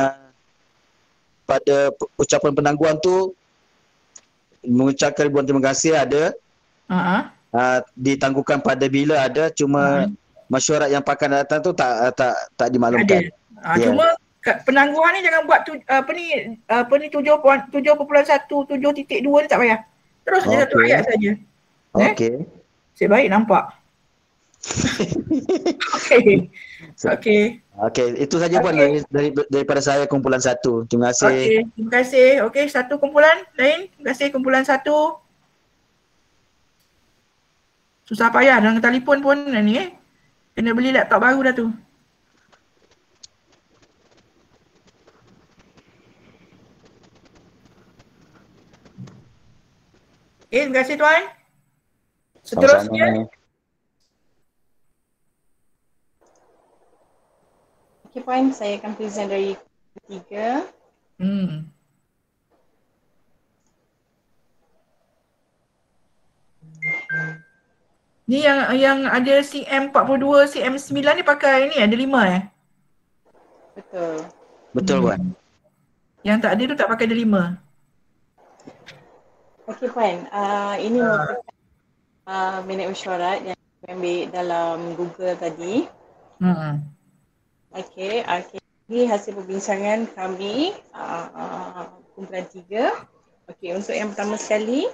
S3: pada ucapan penangguhan tu mengucapkan ribuan terima kasih ada. Ditangguhkan pada bila ada, cuma mesyuarat yang pakan datang tu tak dimaklumkan.
S2: Cuma penangguhan ni jangan buat 7.1, 7.2 ni tak payah. Terus je satu ayat saja.
S3: Okey.
S2: Saya baik nampak. Okey,
S3: itu saja Puan daripada saya kumpulan 1. Terima kasih.
S2: Terima kasih. Okey, satu kumpulan lain. Terima kasih kumpulan 1. Susah payah dengan telefon pun ni kena beli laptop baru dah tu. Terima kasih tuan. Seterusnya.
S12: Okay Puan, saya akan present dari ketiga.
S2: Ni yang ada CM42, CM9 ni pakai ni ada 5
S12: Betul.
S3: Betul Puan.
S2: Yang tak ada tu tak pakai ada 5.
S12: Okey Puan, ini merupakan minit mesyuarat yang saya ambil dalam Google tadi. Okey, ini hasil perbincangan kami kumpulan 3. Okey, untuk yang pertama sekali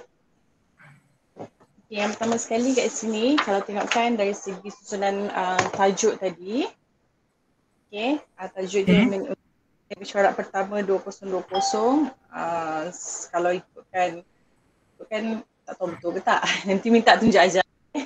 S12: kat sini kalau tengokkan dari segi susunan tajuk tadi. Okey, tajuk dia mesyuarat pertama 2020. Kalau ikutkan tak tahu betul ke tak. Nanti minta tunjuk ajar.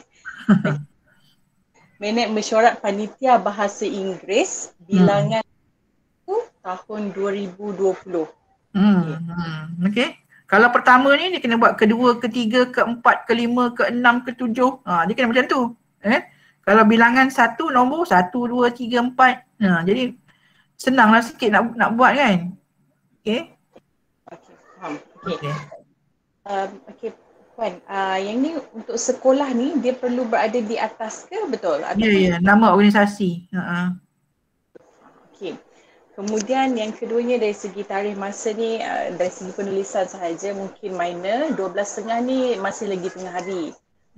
S12: Minit mesyuarat Panitia Bahasa Inggeris bilangan tahun 2020.
S2: Okey. Kalau pertama ni dia kena buat kedua, ketiga, keempat, kelima, keenam, ketujuh. Dia kena macam tu. Kalau bilangan 1 nombor 1, 2, 3, 4. Jadi senanglah sikit nak buat kan. Okey.
S12: Okey, faham. Okey. Okey Puan, yang ni untuk sekolah ni dia perlu berada di atas ke betul?
S2: Ya, nama organisasi.
S12: Okey. Kemudian yang keduanya dari segi tarikh masa ni dari segi penulisan sahaja mungkin minor, 12.30 ni masih lagi tengah hari.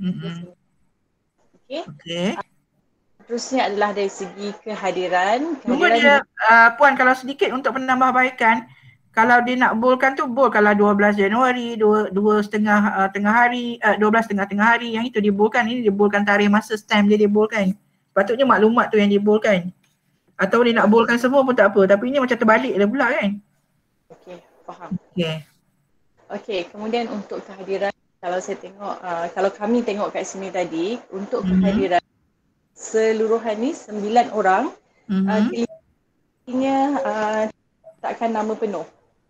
S12: Okey. Terusnya adalah dari segi kehadiran.
S2: Cuma dia Puan kalau sedikit untuk penambahbaikan, kalau dia nak bolkan tu bol kalau 12 Januari, 2 tengah hari, 12 tengah hari, yang itu dia bolkan. Ini dia bolkan tarikh masa stamp dia bolkan. Sepatutnya maklumat tu yang dia bolkan. Atau dia nak bolkan semua pun tak apa, tapi ini macam terbalik dah pula kan.
S12: Okey, faham.
S2: Okey,
S12: kemudian untuk kehadiran kalau saya tengok, kalau kami tengok kat sini tadi, untuk kehadiran seluruhan ni 9 orang, kelihatannya takkan nama penuh.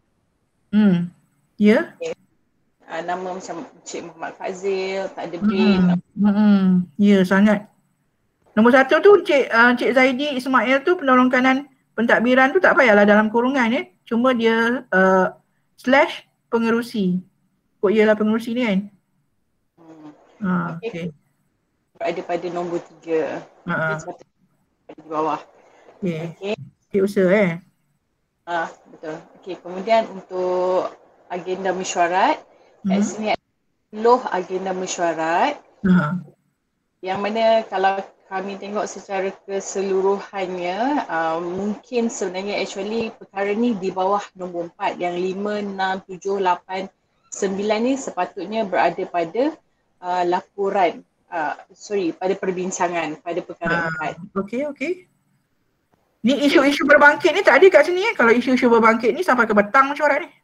S2: Ya?
S12: Nama macam Cik Muhammad Fazil, tak ada bin.
S2: Ya, sangat. Nombor 1 tu Cik Zaidi Ismail tu penolong kanan pentadbiran tu tak payahlah dalam kurungan Cuma dia / pengerusi. Kok ialah pengerusi ni kan? Okey.
S12: Berada pada nombor 3. Di bawah.
S2: Okey, usaha
S12: betul. Okey, kemudian untuk agenda mesyuarat, kat sini ada 10 agenda mesyuarat. Yang mana kalau kami tengok secara keseluruhannya, mungkin sebenarnya actually perkara ni di bawah nombor 4. Yang 5, 6, 7, 8, 9 ni sepatutnya berada pada laporan, pada perbincangan pada perkara 4.
S2: Okey. Ni isu-isu berbangkit ni tak ada kat sini Kalau isu-isu berbangkit ni sampai ke petang mesyuarat ni.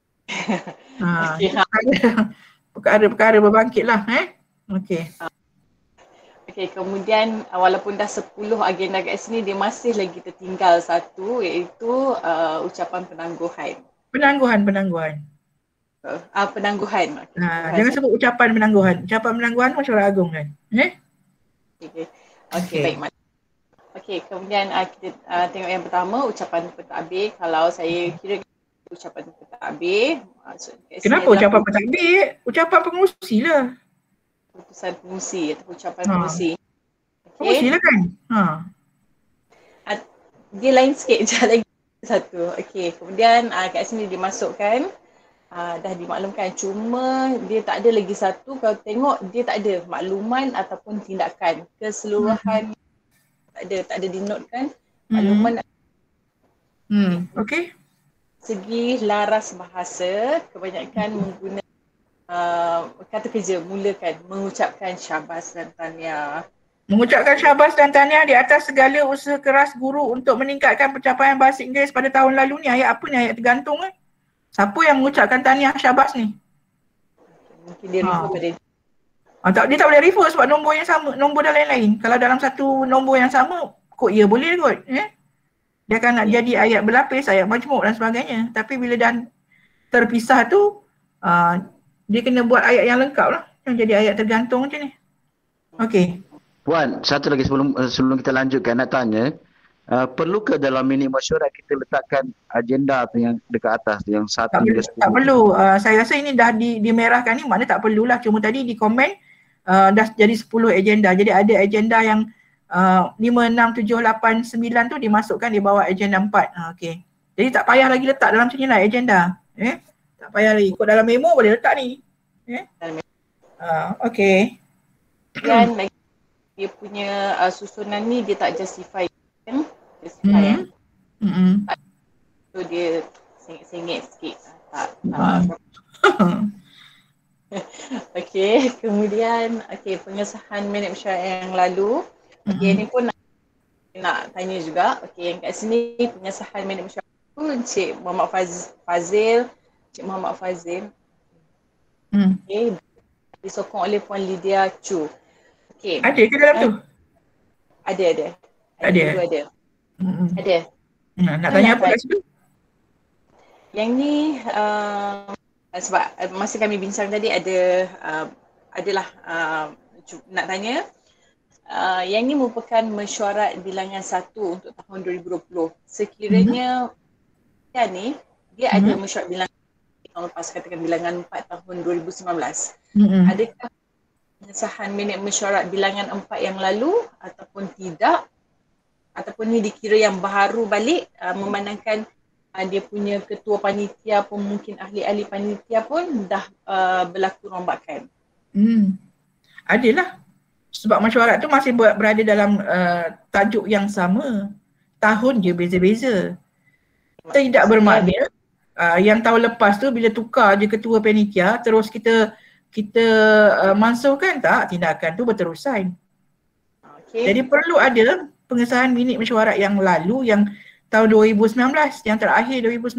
S2: Perkara-perkara berbangkit lah
S12: Okey, kemudian walaupun dah 10 agenda kat sini, dia masih lagi tertinggal satu, iaitu ucapan penangguhan.
S2: Penangguhan. Jangan sebut ucapan penangguhan. Ucapan penangguhan mesyuarat agung kan.
S12: Okey, baik. Okey, kemudian kita tengok yang pertama, ucapan pentadbir. Kalau saya kira ucapan pentadbir.
S2: Kenapa ucapan pentadbir? Ucapan pengurusi lah.
S12: Keputusan pengurusi atau ucapan pengurusi.
S2: Oh, silakan.
S12: Dia lain sikit je lagi satu. Okey, kemudian kat sini dimasukkan, dah dimaklumkan, cuma dia tak ada lagi satu. Kalau tengok dia tak ada makluman ataupun tindakan keseluruhan. Tak ada dinotekan makluman.
S2: Okey.
S12: Segi laras bahasa, kebanyakan menggunakan kata kerja, mulakan mengucapkan syabas dan tahniah.
S2: Mengucapkan syabas dan tahniah di atas segala usaha keras guru untuk meningkatkan pencapaian bahasa Inggeris pada tahun lalu ni. Ayat apa ni? Ayat tergantung kan? Siapa yang mengucapkan tahniah syabas ni?
S12: Mungkin dia refer pada
S2: dia tak boleh refer sebab nombor yang sama, nombor dah lain-lain. Kalau dalam satu nombor yang sama, kod ya boleh kot. Dia akan nak jadi ayat berlapis, ayat majmuk dan sebagainya. Tapi bila dah terpisah tu, dia kena buat ayat yang lengkap lah. Yang jadi ayat tergantung macam ni. Okey.
S3: Puan, satu lagi sebelum kita lanjutkan, nak tanya, perlukah dalam minit mesyuarat kita letakkan agenda tu yang dekat atas tu, yang 1 hingga 10?
S2: Tak perlu. Saya rasa ini dah dimerahkan ni, maknanya tak perlulah. Cuma tadi di komen dah jadi 10 agenda. Jadi ada agenda yang 5, 6, 7, 8, 9 tu dimasukkan di bawah agenda 4. Okey. Jadi tak payah lagi letak dalam macam ni lah agenda. Tak payah lagi. Ikut dalam memo boleh letak ni. Okey.
S12: Dan lagi dia punya susunan ni dia tak justify kan? Justify so dia sengit-sengit sikit. Okey, kemudian pengesahan minit mesyuarat yang lalu. Okey, ni pun nak tanya juga. Okey, yang kat sini pengesahan minit mesyuarat tu Encik Muhammad Fazil. Encik Muhammad Fazil. Okey, disokong oleh Puan Lydia Chu. Okay.
S2: Ada ke dalam tu?
S12: Ada. Ada.
S2: Nak tanya apa kat situ?
S12: Yang ni sebab masa kami bincang tadi adalah nak tanya yang ni merupakan mesyuarat bilangan 1 untuk tahun 2020. Sekiranya ni dia ada mesyuarat bilangan tahun lepas, katakan bilangan 4 tahun 2019. Adakah pengesahan minit mesyuarat bilangan 4 yang lalu ataupun tidak, ataupun ni dikira yang baru balik, memandangkan dia punya ketua panitia pun, mungkin ahli-ahli panitia pun dah berlaku rombakan.
S2: Adalah. Sebab mesyuarat tu masih berada dalam tajuk yang sama. Tahun je beza-beza. Tidak bermakna yang tahun lepas tu bila tukar je ketua panitia terus kita mansuhkan, tak, tindakan tu berterusan. Jadi perlu ada pengesahan minit mesyuarat yang lalu, yang tahun 2019, yang terakhir 2019.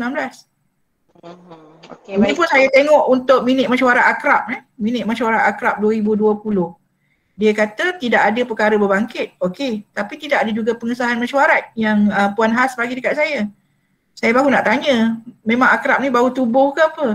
S2: Ini pun saya tengok untuk minit mesyuarat akrab, minit mesyuarat akrab 2020. Dia kata tidak ada perkara berbangkit. Okey, tapi tidak ada juga pengesahan mesyuarat yang Puan Has bagi dekat saya. Saya baru nak tanya, memang akrab ni baru tubuh ke apa?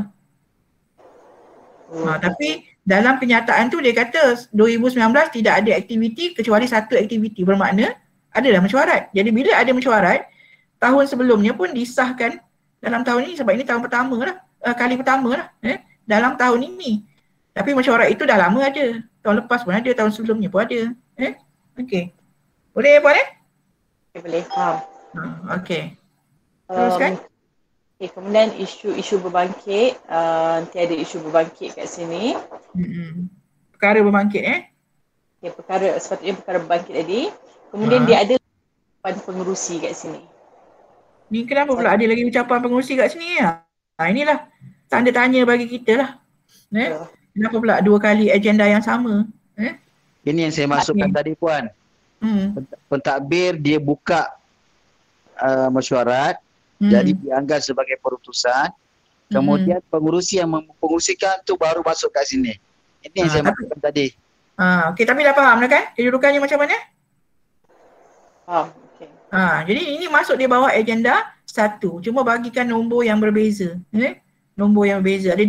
S2: Tapi dalam kenyataan tu dia kata 2019 tidak ada aktiviti kecuali satu aktiviti, bermakna adalah mesyuarat. Jadi bila ada mesyuarat, tahun sebelumnya pun disahkan dalam tahun ini, sebab ini tahun pertama lah, kali pertama lah dalam tahun ini. Tapi mesyuarat itu dah lama ada, tahun lepas pun ada, tahun sebelumnya pun ada. Okey. Boleh Puan
S12: Okay, boleh, faham.
S2: Okey. Teruskan.
S12: Okay, kemudian isu berbangkit, tiada isu berbangkit kat sini.
S2: Perkara berbangkit
S12: Okay, sepatutnya perkara berbangkit tadi. Kemudian dia ada ucapan pengerusi kat sini.
S2: Ni kenapa pula ada lagi ucapan pengerusi kat sini ya? Inilah tanda tanya bagi kita lah. Kenapa pula 2 kali agenda yang sama?
S3: Ini yang saya masukkan tadi Puan. Pentadbir dia buka mesyuarat. Jadi dianggap sebagai perutusan. Kemudian pengurusi yang mempengurusikan tu baru masuk kat sini. Ini yang saya maksudkan tadi.
S2: Okey, tapi dah faham dah kan? Kedudukannya macam mana?
S12: Faham. Okay.
S2: Jadi ini masuk di bawah agenda 1. Cuma bagikan nombor yang berbeza. Nombor yang berbeza. Ada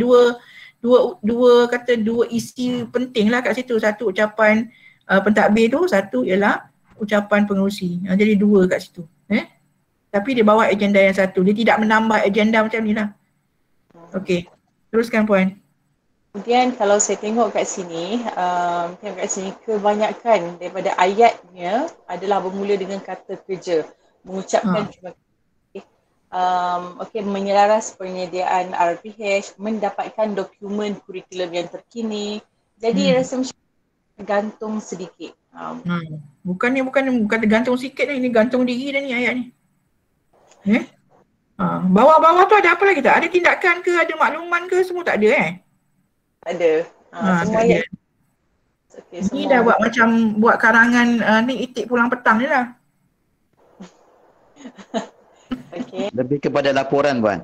S2: dua isi penting lah kat situ. Satu ucapan pentadbir tu, satu ialah ucapan pengurusi. Jadi 2 kat situ. Tapi di bawah agenda yang 1. Dia tidak menambah agenda macam ni lah. Okey. Teruskan Puan.
S12: Kemudian kalau saya tengok kat sini, kebanyakan daripada ayatnya adalah bermula dengan kata kerja. Mengucapkan terima kasih, menyelaras penyediaan RPH, mendapatkan dokumen kurikulum yang terkini. Jadi rasa macam gantung sedikit.
S2: Bukan tergantung sikit ni, gantung diri dah ni ayat ni. Bawah-bawah tu ada apa lagi tak? Ada tindakan ke, ada makluman ke, semua tak ada
S12: Tak ada. Semua ayat.
S2: Ni dah buat macam buat karangan ni itik pulang petang je lah.
S3: Lebih kepada laporan, Puan.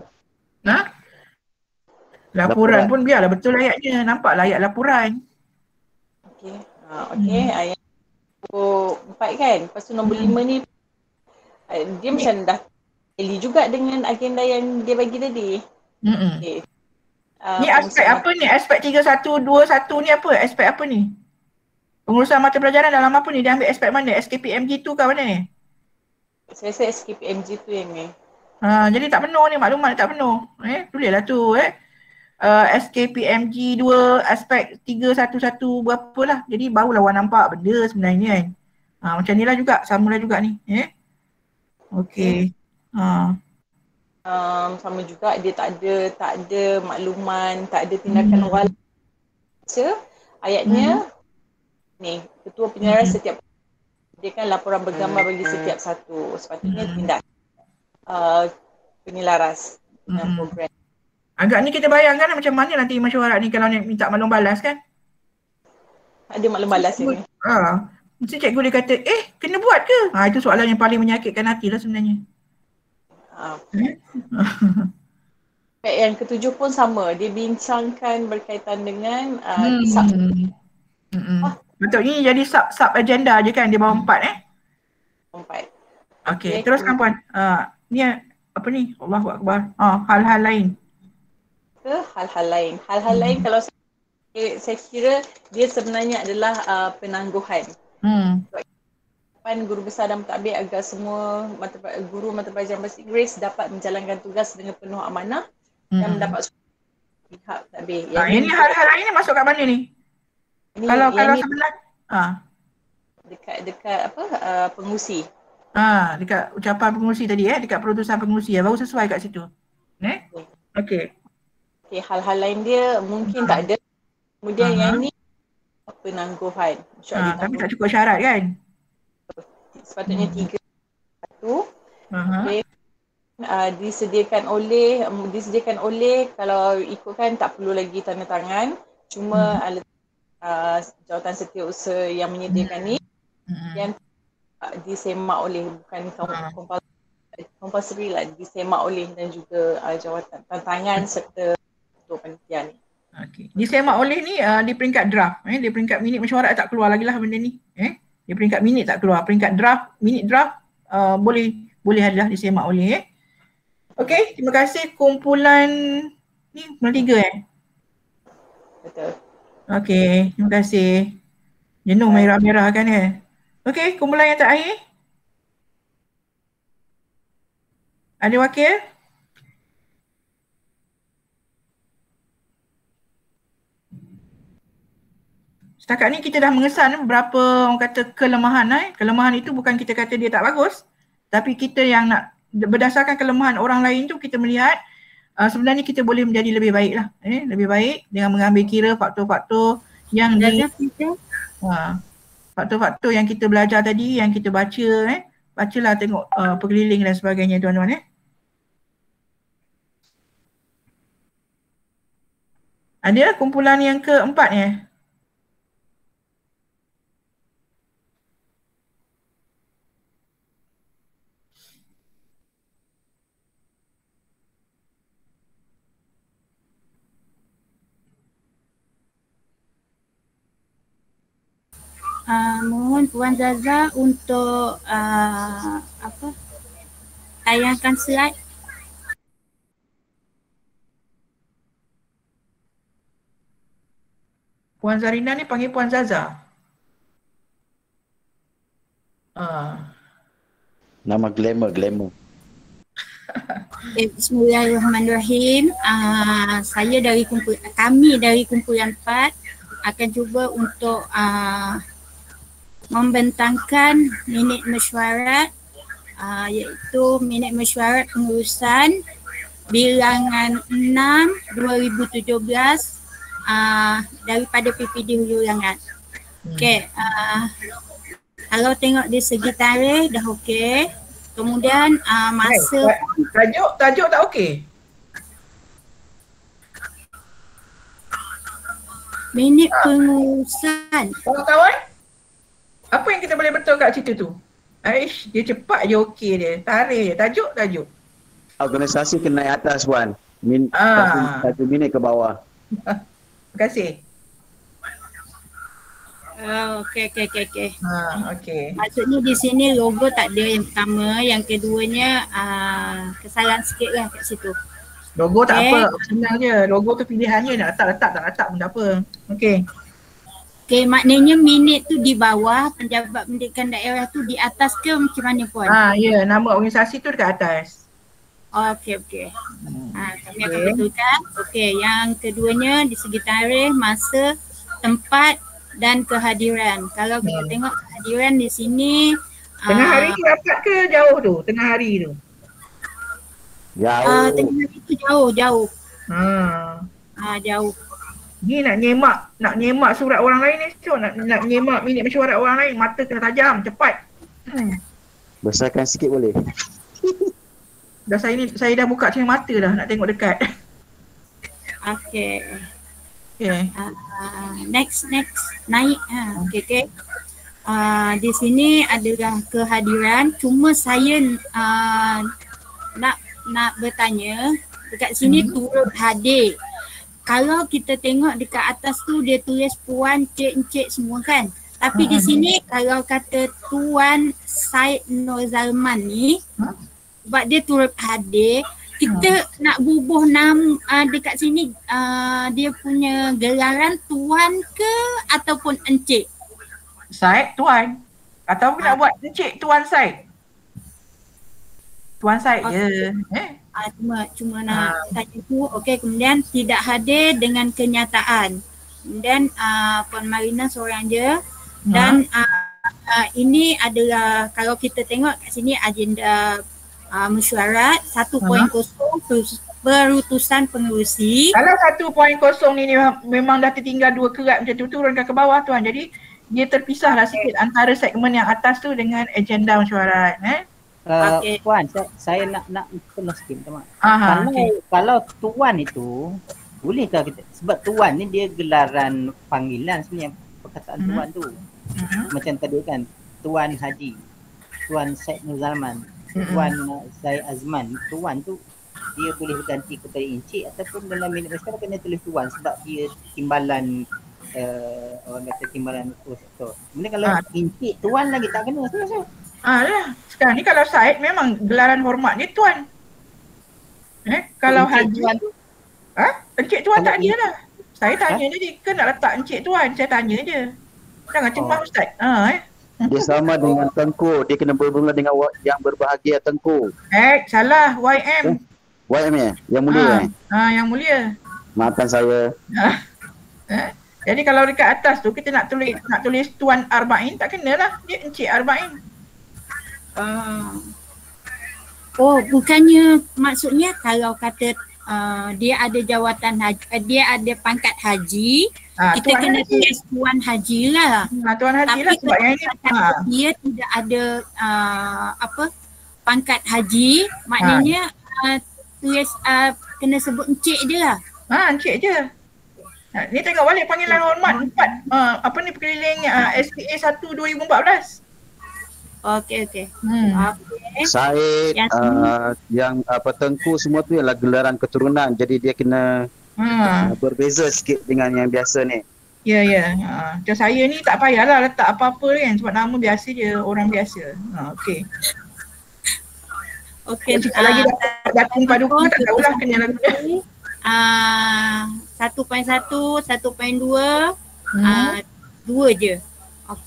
S2: Laporan pun biarlah betul ayatnya. Nampaklah ayat laporan.
S12: Ayat nombor 4 kan. Lepas tu nombor 5 ni dia macam dah tally juga dengan agenda yang dia bagi tadi.
S2: Ni aspek apa ni? Aspek 3121 ni apa? Aspek apa ni? Pengurusan mata pelajaran dalam apa ni? Dia ambil aspek mana? SKPMG tu ke mana ni?
S12: Saya rasa SKPMG tu yang ni.
S2: Jadi tak penuh ni, maklumat tak penuh. Tulislah tu SKPMG 2 aspek 311 berapa lah. Jadi barulah awak nampak benda sebenarnya kan. Macam ni lah juga, sama lah juga ni. Okey.
S12: Sama juga dia tak ada makluman, tak ada tindakan orang baca ayatnya. Ni, ketua penyelaras setiap dia kan laporan bergambar bagi setiap satu. Sepatutnya tindak penyelaras dengan program.
S2: Agak ni kita bayangkan macam mana nanti mesyuarat ni kalau nak minta maklum balas kan?
S12: Ada maklum balas ni.
S2: Mesti cikgu dia kata, kena buat ke? Itu soalan yang paling menyakitkan hati lah sebenarnya.
S12: Yang ketujuh pun sama, dia bincangkan berkaitan dengan
S2: betul, ini jadi sub agenda je kan, dia bawa 4 Okey, teruskan Puan. Ni apa ni? Allahu Akbar. Hal-hal lain.
S12: Hal-hal lain kalau saya kira dia sebenarnya adalah penangguhan. Guru besar dan mentadbir agar semua guru mata pelajaran bahasa Inggeris dapat menjalankan tugas dengan penuh amanah dan mendapat pihak mentadbir.
S2: Ini hal-hal lain ni masuk kat mana ni? Kalau sebelah
S12: dekat apa pengurusi.
S2: Dekat ucapan pengurusi tadi dekat perutusan pengurusi baru sesuai kat situ. Okey,
S12: hal-hal lain dia mungkin tak ada. Kemudian yang ni penangguhan.
S2: Tapi tak cukup syarat kan?
S12: Sepatutnya 3. Disediakan oleh kalau ikutkan tak perlu lagi tanda tangan, cuma jawatan setiausaha yang menyediakan ni yang disemak oleh, bukan compulsory lah, disemak oleh dan juga jawatan tanda tangan serta ketua panitia ni.
S2: Disemak oleh ni di peringkat draft. Di peringkat minit mesyuarat tak keluar lagi lah benda ni. Di peringkat minit tak keluar. Peringkat draft, minit draft boleh adalah disemak oleh. Okey, terima kasih kumpulan ni kumpulan 3
S12: Betul.
S2: Okey, terima kasih. Jenuh merah-merah kan Okey, kumpulan yang terakhir. Ada wakil? Setakat ni kita dah mengesan beberapa orang kata kelemahan. Kelemahan itu bukan kita kata dia tak bagus, tapi kita yang nak berdasarkan kelemahan orang lain tu kita melihat sebenarnya kita boleh menjadi lebih baik lah. Lebih baik dengan mengambil kira faktor-faktor yang faktor-faktor yang kita belajar tadi, yang kita baca. Bacalah, tengok perkeliling dan sebagainya tuan-tuan. Ada kumpulan yang keempat
S7: Mohon Puan Zaza untuk tayangkan slide.
S2: Puan Zarina ni panggil Puan Zaza.
S3: Nama glamour.
S7: Bismillahirrahmanirrahim. Kami dari kumpulan 4 akan cuba untuk membentangkan minit mesyuarat, iaitu minit mesyuarat pengurusan bilangan 6 2017 daripada PPD Hulu Langat. Okey, kalau tengok di segi tarikh dah okey. Kemudian masa
S2: tajuk tak okey.
S7: Minit pengurusan.
S2: Kawan-kawan, apa yang kita boleh betul kat situ tu? Aish, dia cepat je okey dia. Tarikh je, tajuk.
S3: Organisasi kena naik atas Puan. Satu minit ke bawah.
S2: Terima kasih.
S7: Okey.
S2: Okey.
S7: Maksudnya di sini logo tak ada yang pertama, yang keduanya kesalahan sikit lah kat situ.
S2: Logo tak apa, senang je. Logo tu pilihan je, nak letak pun tak apa. Okey.
S7: Okey, maknanya minit tu di bawah, penjabat pendidikan daerah tu di atas ke macam mana Puan?
S2: Ya, nama organisasi tu dekat atas.
S7: Okey. Kami akan betulkan. Okey, yang keduanya di segi tarikh, masa, tempat dan kehadiran. Kalau kita tengok kehadiran di sini
S2: tengah hari tu rapat ke jauh tu? Tengah hari tu?
S3: Jauh.
S7: Tengah hari tu jauh. Jauh.
S2: Ni nak nyemak surat orang lain ni, nak nyemak minit mesyuarat orang lain, mata kena tajam, cepat.
S3: Besarkan sikit boleh?
S2: Saya dah buka cermin mata dah nak tengok dekat.
S7: Okey. Next naik. Okey. Di sini adalah kehadiran. Cuma saya nak bertanya, dekat sini turut hadir. Kalau kita tengok dekat atas tu dia tulis puan, cik, encik semua kan. Tapi di sini kalau kata Tuan Syed Nur Zalman ni, sebab dia turut hadir, kita nak bubuh nama dekat sini dia punya gelaran tuan ke ataupun encik?
S2: Syed tuan. Atau nak buat encik tuan Syed? Tuan Syed je.
S7: Cuma nak tanya tu. Okey, kemudian tidak hadir dengan kenyataan. Kemudian Puan Marina seorang je. Dan ini adalah kalau kita tengok kat sini agenda mesyuarat 1.0 perutusan pengerusi.
S2: Kalau 1.0 ni memang dah tertinggal 2 kerat macam tu, turunkan ke bawah Tuan. Jadi dia terpisahlah sikit antara segmen yang atas tu dengan agenda mesyuarat.
S6: Puan, saya nak penuh sikit, minta maaf. Kalau tuan itu bolehkah kita, sebab tuan ni dia gelaran panggilan sebenarnya, perkataan tuan tu. Macam tadi kan, Tuan Haji, Tuan Syed Nur Zalman, Tuan Syed Azman, tuan tu dia boleh berganti kepada encik ataupun dalam minit mesyuarat kena tulis tuan sebab dia timbalan orang kata timbalan sektor. Kemudian kalau encik tuan lagi tak kena.
S2: Lah. Sekarang ni kalau Syed memang gelaran hormat dia tuan. Kalau Haji encik tuan tak ada lah. Saya tanya dia ke nak letak encik tuan, saya tanya je. Jangan cemas Ustaz.
S3: Dia sama dengan Tengku, dia kena bermula dengan yang berbahagia Tengku.
S2: Salah, YM.
S3: YM ya? Yang mulia
S2: yang mulia.
S3: Maafkan saya.
S2: Jadi kalau dekat atas tu kita nak tulis Tuan Arba'in, tak kena lah. Dia Encik Arba'in.
S7: Bukannya maksudnya kalau kata dia ada jawatan haji, dia ada pangkat haji, kita kena tulis Tuan Haji lah.
S2: Tuan Haji lah sebab yang ini
S7: dia tidak ada pangkat haji, maknanya tulis kena sebut encik je lah.
S2: Encik je. Ni tengok balik panggilan hormat 4 perkeliling SPA 1 2014.
S7: Okey.
S3: Syed yang Tengku semua tu ialah gelaran keturunan, jadi dia kena berbeza sikit dengan yang biasa ni.
S2: Ya. Macam saya ni tak payahlah letak apa-apa kan sebab nama biasa je, orang biasa. Okey. Lagi datum paduka tak tahulah kena lagu dia.
S7: 1.1, 1.2, 2 je.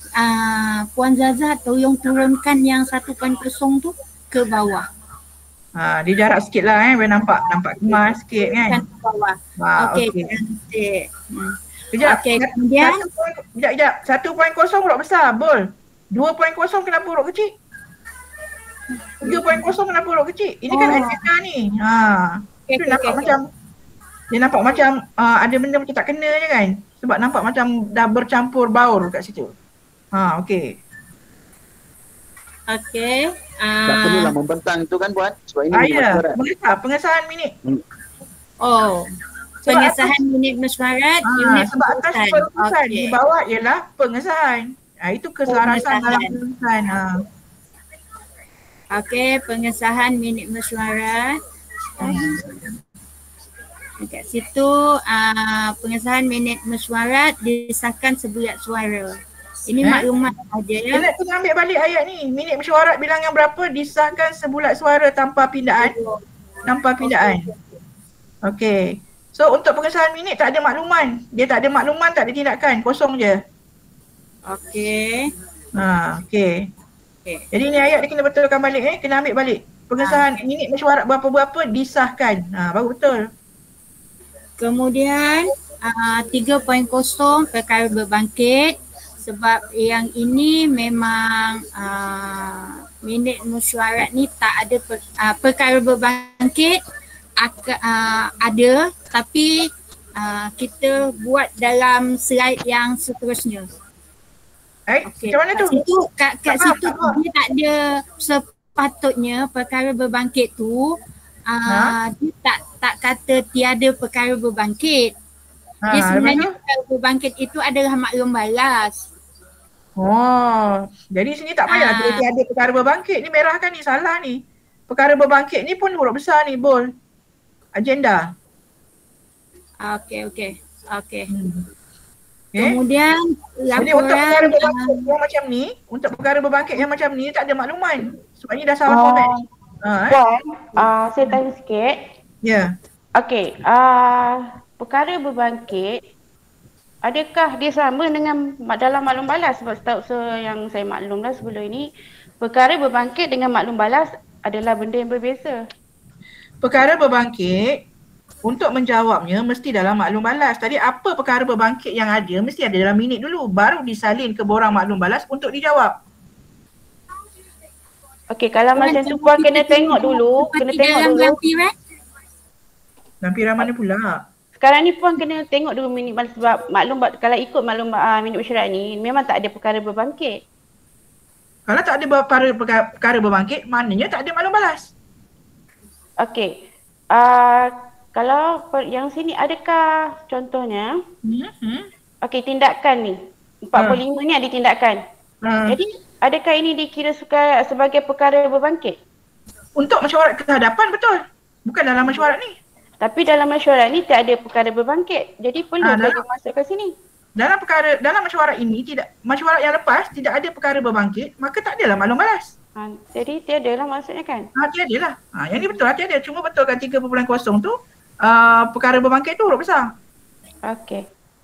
S7: Puan Zaza tolong turunkan yang 1.0 tu ke bawah.
S2: Dia jarak sikit lah biar nampak kemas sikit kan.
S7: Bawah. Okey, cantik.
S2: Kejap,
S7: kemudian
S2: 1.0 huruf besar, Bol. 2.0 kenapa huruf kecil? 3.0 kenapa huruf kecil? Ini kan agenda ni. Dia nampak macam ada benda macam tak kena je kan? Sebab nampak macam dah bercampur baur kat situ. Okey.
S7: Okey.
S3: Tak perlulah membentang tu kan Puan? Sebab ini
S2: pengesahan minit.
S7: Pengesahan minit mesyuarat, unit
S2: sebab atas perutusan, di bawah ialah pengesahan. Itu keselarasan dalam pengesahan.
S7: Okey, pengesahan minit mesyuarat. Dekat situ pengesahan minit mesyuarat disahkan sebulat suara. Ini maklumat saja ya.
S2: Kena ambil balik ayat ni. Minit mesyuarat bilangan berapa disahkan sebulat suara tanpa pindaan. Okey. So untuk pengesahan minit tak ada makluman. Dia tak ada makluman, tak ada tindakan, kosong je.
S7: Okey.
S2: Okey. Jadi ni ayat dia kena betulkan balik kena ambil balik. Pengesahan minit mesyuarat berapa-berapa disahkan. Baru betul.
S7: Kemudian 3.0 perkara berbangkit, sebab yang ini memang minit mesyuarat ni tak ada perkara berbangkit ada, tapi kita buat dalam slide yang seterusnya.
S2: Macam mana tu?
S7: Kat situ dia tak ada, sepatutnya perkara berbangkit tu dia tak kata tiada perkara berbangkit. Dia sebenarnya perkara berbangkit itu adalah maklum balas.
S2: Jadi sini tak payah tiada perkara berbangkit. Ni merah kan ni, salah ni. Perkara berbangkit ni pun huruf besar ni, Bol. Agenda.
S7: Okey. Kemudian laporan
S2: untuk perkara berbangkit yang macam ni, untuk perkara berbangkit yang macam ni tak ada makluman. Sebab ni dah salah format ni.
S14: Puan, saya tanya sikit.
S2: Ya.
S14: Okey, perkara berbangkit, adakah dia sama dengan dalam maklum balas? Sebab setahu yang saya maklumlah sebelum ini, perkara berbangkit dengan maklum balas adalah benda yang berbeza.
S2: Perkara berbangkit, untuk menjawabnya mesti dalam maklum balas. Tadi apa perkara berbangkit yang ada mesti ada dalam minit dulu, baru disalin ke borang maklum balas untuk dijawab.
S14: Okey, kalau macam tu Puan kena tengok dulu,
S2: Lampiran mana pula?
S14: Sekarang ni Puan kena tengok dulu minit balas, sebab maklum kalau ikut maklum minit mesyuarat ni memang tak ada perkara berbangkit.
S2: Kalau tak ada perkara berbangkit, maknanya tak ada maklum balas.
S14: Okey. Kalau yang sini adakah contohnya? Okey, tindakan ni. 45 ni ada tindakan. Jadi adakah ini dikira sebagai perkara berbangkit?
S2: Untuk mesyuarat kehadapan betul. Bukan dalam mesyuarat ni.
S14: Tapi dalam mesyuarat ni tak ada perkara berbangkit. Jadi perlu bagi masuk ke sini.
S2: Dalam mesyuarat ini mesyuarat yang lepas tidak ada perkara berbangkit, maka tak adalah maklum balas.
S14: Jadi tiada lah maksudnya kan?
S2: Tiada lah. Yang ni betul tiada. Cuma betulkan 3.0 tu perkara berbangkit tu huruf besar.
S14: Okey.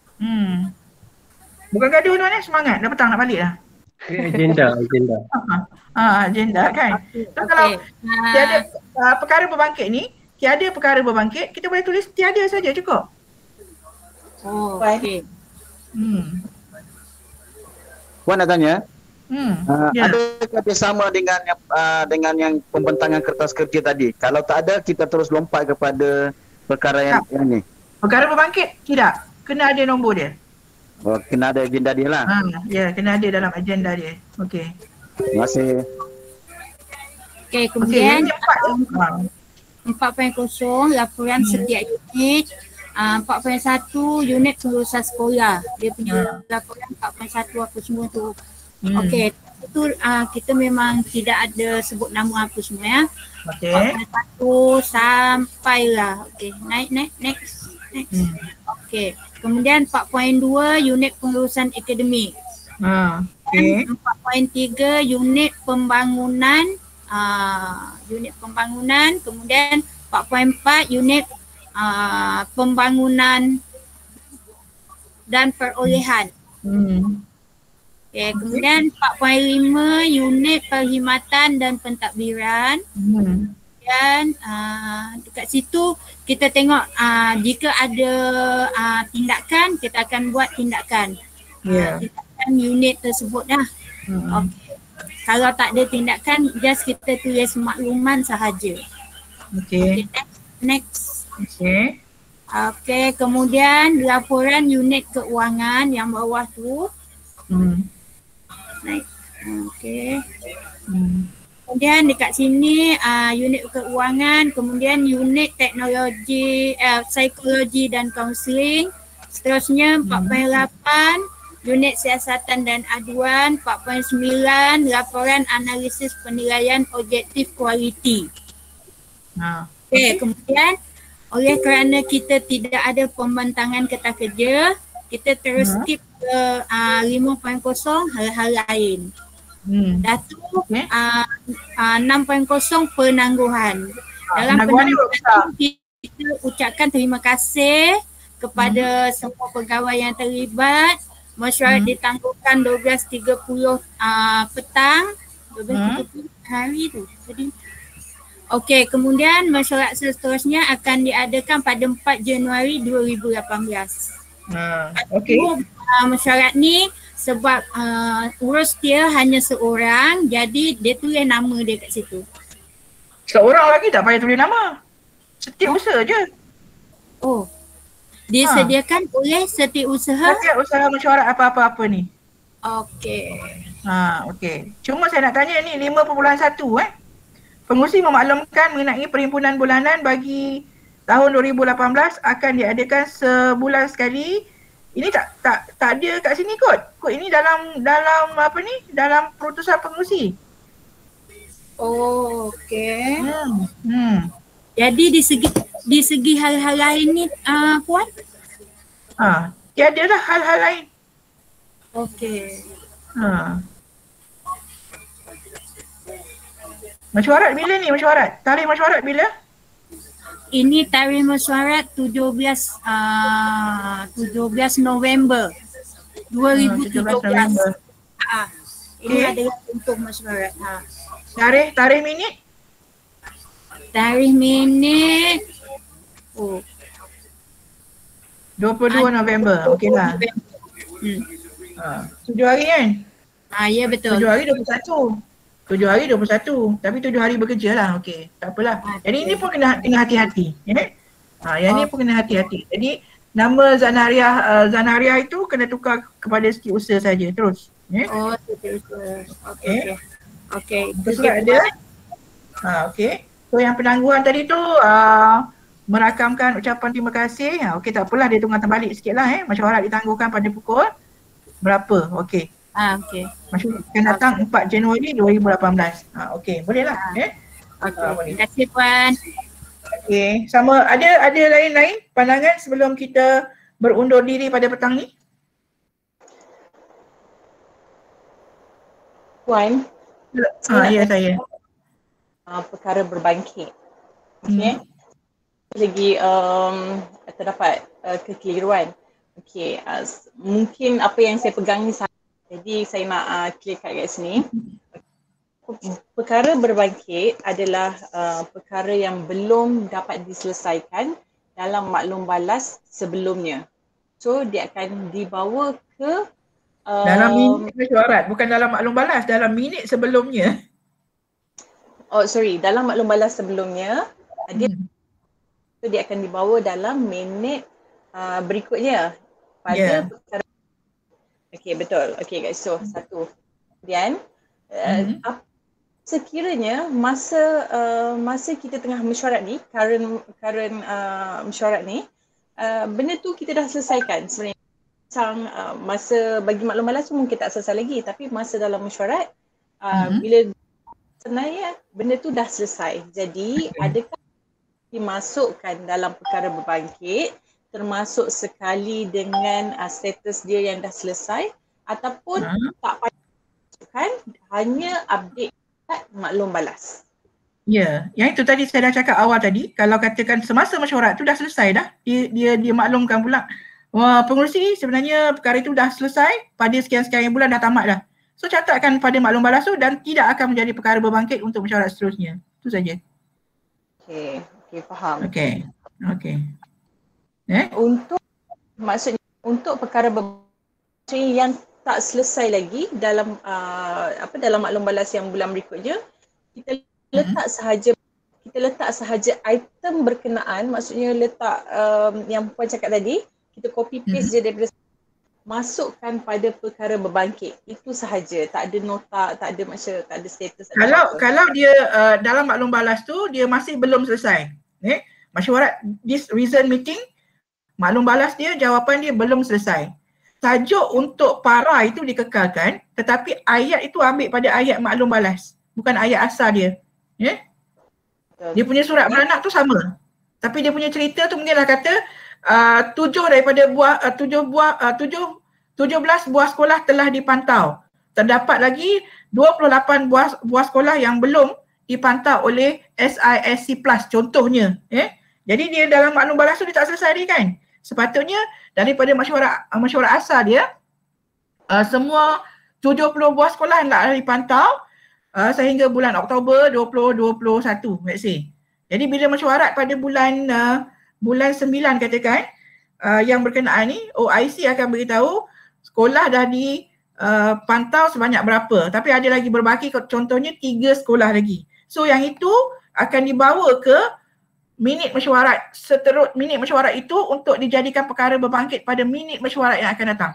S2: Bukan gaduh tuan semangat. Dah petang nak balik lah.
S4: Agenda.
S2: Agenda kan. So kalau tiada perkara berbangkit ni, tiada perkara berbangkit, kita boleh tulis tiada saja cukup.
S7: Okey.
S3: Puan nak tanya? Adakah dia sama dengan yang pembentangan kertas kerja tadi? Kalau tak ada, kita terus lompat kepada perkara yang ni.
S2: Perkara berbangkit tidak. Kena ada nombor dia.
S3: Kena ada agenda dia lah.
S2: Ya, kena ada dalam agenda dia. Okey.
S3: Terima kasih.
S7: Okey, kemudian 4.0 laporan setiap unit. 4.1 unit pengurusan sekolah. Dia punya laporan 4.1 apa semua tu. Okey, itu kita memang tidak ada sebut nama apa semua ya.
S2: Okey.
S7: 4.1 sampailah. Okey, next. Okey. Kemudian 4.2 unit pengurusan akademik.
S2: Okey.
S7: 4.3 unit pembangunan kemudian 4.4 unit pembangunan dan perolehan. Okay, kemudian 4.5 unit perkhidmatan dan pentadbiran. kemudian dekat situ kita tengok jika ada tindakan, kita akan buat tindakan. Tindakan unit tersebut dah. Okey. Kalau tak ada tindakan, just kita tulis makluman sahaja.
S2: Okey.
S7: Next.
S2: Okey.
S7: Okey, kemudian laporan unit keuangan yang bawah tu. Naik. Okey. Kemudian dekat sini unit keuangan, kemudian unit teknologi, psikologi dan kaunseling. Seterusnya 4.8, unit siasatan dan aduan. 4.9, laporan analisis penilaian objektif kualiti. Okey, kemudian oleh kerana kita tidak ada pembentangan ketah kerja, kita terus skip ke 5.0 hal-hal lain. Dah tu 6.0 penangguhan. Dalam penangguhan kita ucapkan terima kasih kepada semua pegawai yang terlibat. Mesyuarat ditangguhkan 12.30 petang, 12.30 hari tu. Jadi okey, kemudian mesyuarat seterusnya akan diadakan pada 4 Januari 2018.
S2: Okey.
S7: Mesyuarat ni sebab urus dia hanya seorang, jadi dia tulis nama dia kat situ.
S2: Seorang lagi tak payah tulis nama. Setiausaha je.
S7: Oh. Disediakan oleh setiausaha.
S2: Setiausaha mesyuarat apa-apa ni.
S7: Okey.
S2: Okey. Cuma saya nak tanya ni 5.1 Pengurusi memaklumkan mengenai perhimpunan bulanan bagi tahun 2018 akan diadakan sebulan sekali. Ini tak ada kat sini kot ini dalam apa ni? Dalam perutusan pengurusi.
S7: Oh, okey. Jadi di segi hal-hal lain ni Puan?
S2: Tiada lah hal-hal lain.
S7: Okey.
S2: Mesyuarat bila ni mesyuarat? Tarikh mesyuarat bila?
S7: Ini tarikh mesyuarat 17 November 2017. Ini adalah untuk mesyuarat.
S2: Tarikh minit?
S7: Tarikh minit
S2: 22 November. Okeylah. 7 hari kan?
S7: Ya betul.
S2: 7 hari 21. 7 hari 21. Tapi 7 hari bekerja lah. Okey. Tak apalah. Jadi ini pun kena hati-hati. Yang ni pun kena hati-hati. Jadi nama Zanariah itu kena tukar kepada setiausaha saja terus.
S7: Oh, setiausaha. Okey. Okey.
S2: Betul ada. Okey. So yang penangguhan tadi tu merakamkan ucapan terima kasih. Okey, tak apalah, dia tunggu terbalik sikitlah mesyuarat ditangguhkan pada pukul berapa? Okey.
S7: Okey.
S2: Mesyuarat akan datang 4 Januari 2018. Okey, bolehlah.
S7: Okey. Terima kasih Puan.
S2: Okey, sama ada lain-lain pandangan sebelum kita berundur diri pada petang ni?
S12: Puan.
S2: Ya saya.
S12: Perkara berbangkit. Okey. Lagi terdapat kekeliruan. Okey, mungkin apa yang saya pegang ni salah. Jadi saya nak clearkan kat sini. Perkara berbangkit adalah perkara yang belum dapat diselesaikan dalam maklum balas sebelumnya. So dia akan dibawa ke
S2: dalam minit mesyuarat, bukan dalam maklum balas, dalam minit sebelumnya.
S12: Oh sorry, dalam maklum balas sebelumnya dia akan dibawa dalam minit berikutnya pada perkara. Okey, betul. Okey guys, so satu. Kemudian sekiranya masa kita tengah mesyuarat ni, current mesyuarat ni, benda tu kita dah selesaikan sebenarnya. Masa bagi maklum balas tu mungkin tak selesai lagi, tapi masa dalam mesyuarat bila sebenarnya benda tu dah selesai. Jadi adakah dimasukkan dalam perkara berbangkit termasuk sekali dengan status dia yang dah selesai ataupun tak payah masukkan, hanya update maklum balas.
S2: Ya, yang itu tadi saya dah cakap awal tadi, kalau katakan semasa mesyuarat tu dah selesai dah, dia maklumkan pula pengurusi sebenarnya perkara itu dah selesai pada sekian-sekian bulan, dah tamat dah. So catatkan pada maklum balas tu dan tidak akan menjadi perkara berbangkit untuk mesyuarat seterusnya. Itu saja.
S12: Okey, faham.
S2: Okey.
S12: Untuk perkara yang tak selesai lagi dalam dalam maklum balas yang bulan berikutnya, kita letak sahaja item berkenaan, maksudnya letak yang Puan cakap tadi, kita copy paste je daripada masukkan pada perkara berbangkit. Itu sahaja, tak ada nota, tak ada status.
S2: Kalau dia dalam maklum balas tu dia masih belum selesai. Mesyuarat this recent meeting, maklum balas dia, jawapan dia belum selesai. Tajuk untuk para itu dikekalkan, tetapi ayat itu ambil pada ayat maklum balas, bukan ayat asal dia. Dia punya surat beranak tu sama. Tapi dia punya cerita tu mungkinlah kata 17 buah sekolah telah dipantau. Terdapat lagi 28 buah sekolah yang belum dipantau oleh SISC Plus contohnya. Jadi dia dalam maklum balas tu dia tak selesai lagi kan. Sepatutnya daripada mesyuarat asal dia semua 70 buah sekolah yang telah dipantau sehingga bulan Oktober 2021, let's say. Jadi bila mesyuarat pada bulan 9 katakan yang berkenaan ni, OIC akan beritahu sekolah dah dipantau sebanyak berapa, tapi ada lagi berbaki, contohnya 3 sekolah lagi. So yang itu akan dibawa ke minit mesyuarat, minit mesyuarat itu untuk dijadikan perkara berbangkit pada minit mesyuarat yang akan datang.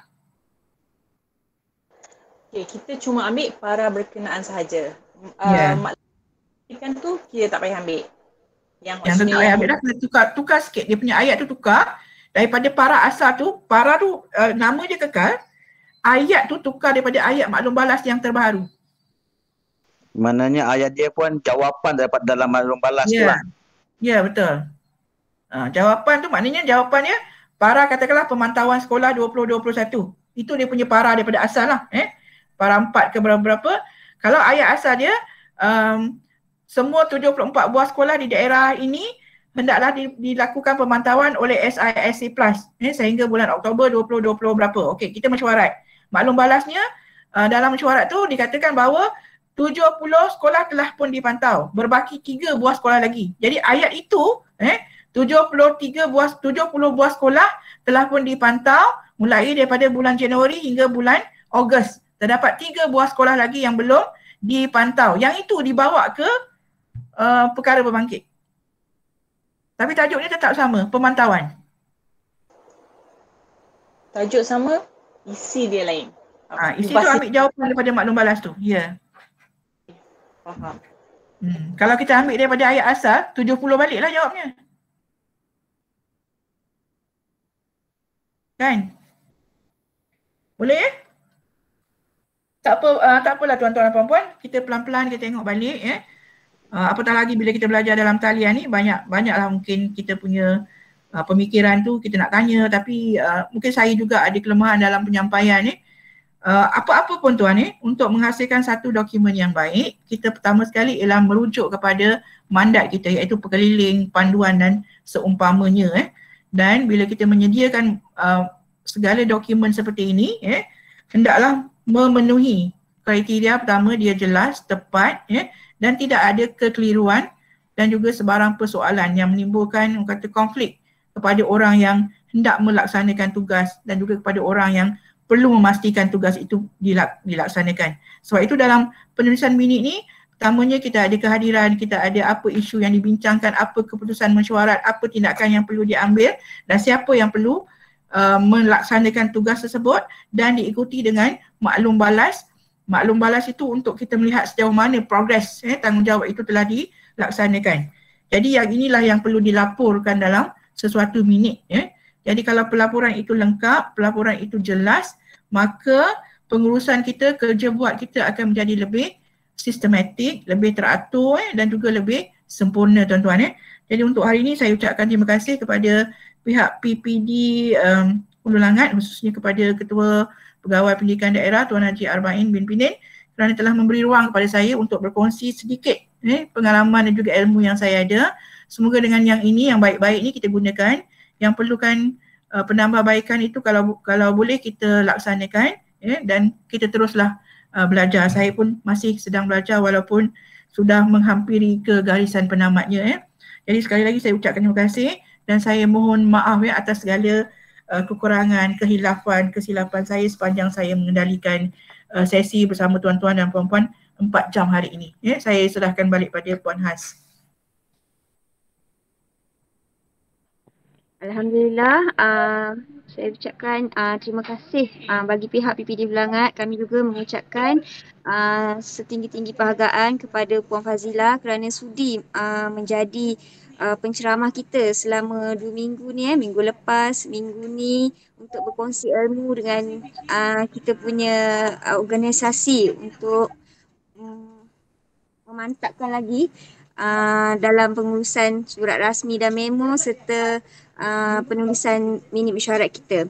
S12: Kita cuma ambil para berkenaan sahaja. Maklum tu kita tak payah ambil. Yang
S2: tak payah ambil dah, kena tukar sikit. Dia punya ayat tu tukar. Daripada para asal tu, para tu nama dia kekal. Ayat tu tukar daripada ayat maklum balas yang terbaru.
S3: Maknanya ayat dia pun jawapan dapat dalam maklum balas tu lah.
S2: Ya, betul. Jawapan tu maknanya jawapannya para katakanlah pemantauan sekolah 2021. Itu dia punya para daripada asal lah. Para 4 ke berapa. Kalau ayat asal dia semua 74 buah sekolah di daerah ini hendaklah dilakukan pemantauan oleh SISC Plus sehingga bulan Oktober 2020 berapa. Okey, kita mesyuarat. Maklum balasnya dalam mesyuarat tu dikatakan bahawa 70 sekolah telah pun dipantau. Berbaki 3 buah sekolah lagi. Jadi ayat itu 70 buah sekolah telah pun dipantau mulai daripada bulan Januari hingga bulan Ogos. Terdapat 3 buah sekolah lagi yang belum dipantau. Yang itu dibawa ke perkara berbangkit. Tapi tajuknya tetap sama, pemantauan.
S12: Tajuk sama, isi dia lain.
S2: Isi tu ambil jawapan daripada maklum balas tu. Ya.
S12: Faham.
S2: Kalau kita ambil daripada ayat asal, 70 baliklah jawabnya. Kan? Boleh ya? Tak apalah tuan-tuan dan puan-puan, kita pelan-pelan kita tengok balik apatah lagi bila kita belajar dalam talian ni banyaklah mungkin kita punya pemikiran tu kita nak tanya, tapi mungkin saya juga ada kelemahan dalam penyampaian ni. Apa-apa pun tuan untuk menghasilkan satu dokumen yang baik, kita pertama sekali ialah merujuk kepada mandat kita, iaitu perkeliling, panduan dan seumpamanya. Dan bila kita menyediakan segala dokumen seperti ini, hendaklah memenuhi kriteria. Pertama, dia jelas, tepat dan tidak ada kekeliruan dan juga sebarang persoalan yang menimbulkan konflik kepada orang yang hendak melaksanakan tugas dan juga kepada orang yang perlu memastikan tugas itu dilaksanakan. Sebab itu dalam penulisan minit ni, pertamanya kita ada kehadiran, kita ada apa isu yang dibincangkan, apa keputusan mesyuarat, apa tindakan yang perlu diambil dan siapa yang perlu melaksanakan tugas tersebut dan diikuti dengan maklum balas. Maklum balas itu untuk kita melihat sejauh mana progres tanggungjawab itu telah dilaksanakan. Jadi yang inilah yang perlu dilaporkan dalam sesuatu minit. Jadi kalau pelaporan itu lengkap, pelaporan itu jelas, maka pengurusan kita, kerja buat kita akan menjadi lebih sistematik, lebih teratur dan juga lebih sempurna tuan-tuan. Jadi untuk hari ini saya ucapkan terima kasih kepada pihak PPD Hulu Langat, khususnya kepada Ketua Pegawai Pendidikan Daerah Tuan Haji Arba'in bin Pinin kerana telah memberi ruang kepada saya untuk berkongsi sedikit pengalaman dan juga ilmu yang saya ada. Semoga dengan yang ini, yang baik-baik ni kita gunakan. Yang perlukan penambahbaikan itu kalau boleh kita laksanakan dan kita teruslah belajar. Saya pun masih sedang belajar walaupun sudah menghampiri ke garisan penamatnya. Jadi sekali lagi saya ucapkan terima kasih dan saya mohon maaf ya atas segala kekurangan, kesilapan saya sepanjang saya mengendalikan sesi bersama tuan-tuan dan puan-puan 4 jam hari ini. Ya, saya serahkan balik pada Puan Has.
S1: Alhamdulillah, saya ucapkan terima kasih bagi pihak PPD Belangat. Kami juga mengucapkan setinggi-tinggi penghargaan kepada Puan Fazila kerana sudi menjadi penceramah kita selama 2 minggu ni, minggu lepas, minggu ni, untuk berkongsi ilmu dengan kita punya organisasi untuk memantapkan lagi dalam pengurusan surat rasmi dan memo serta penulisan minit mesyuarat kita.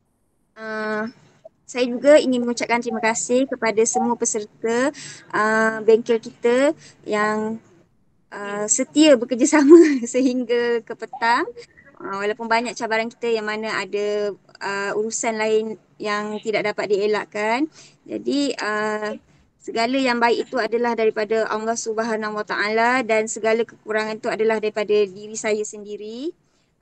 S1: Saya juga ingin mengucapkan terima kasih kepada semua peserta bengkel kita yang setia bekerjasama sehingga ke petang. Walaupun banyak cabaran kita yang mana ada urusan lain yang tidak dapat dielakkan. Jadi segala yang baik itu adalah daripada Allah Subhanahu Wa Taala dan segala kekurangan itu adalah daripada diri saya sendiri.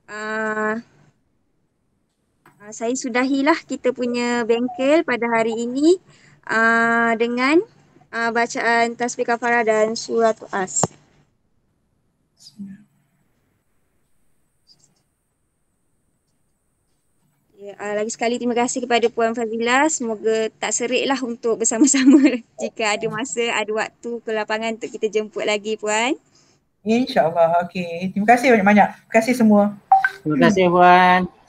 S1: Saya sudahilah kita punya bengkel pada hari ini dengan bacaan tasbih kafarah dan surah As. Lagi sekali terima kasih kepada Puan Fazila. Semoga tak seriklah untuk bersama-sama jika ada masa, ada waktu ke lapangan untuk kita jemput lagi Puan.
S2: InsyaAllah. Okey. Terima kasih banyak-banyak. Terima kasih semua.
S6: Terima kasih Puan.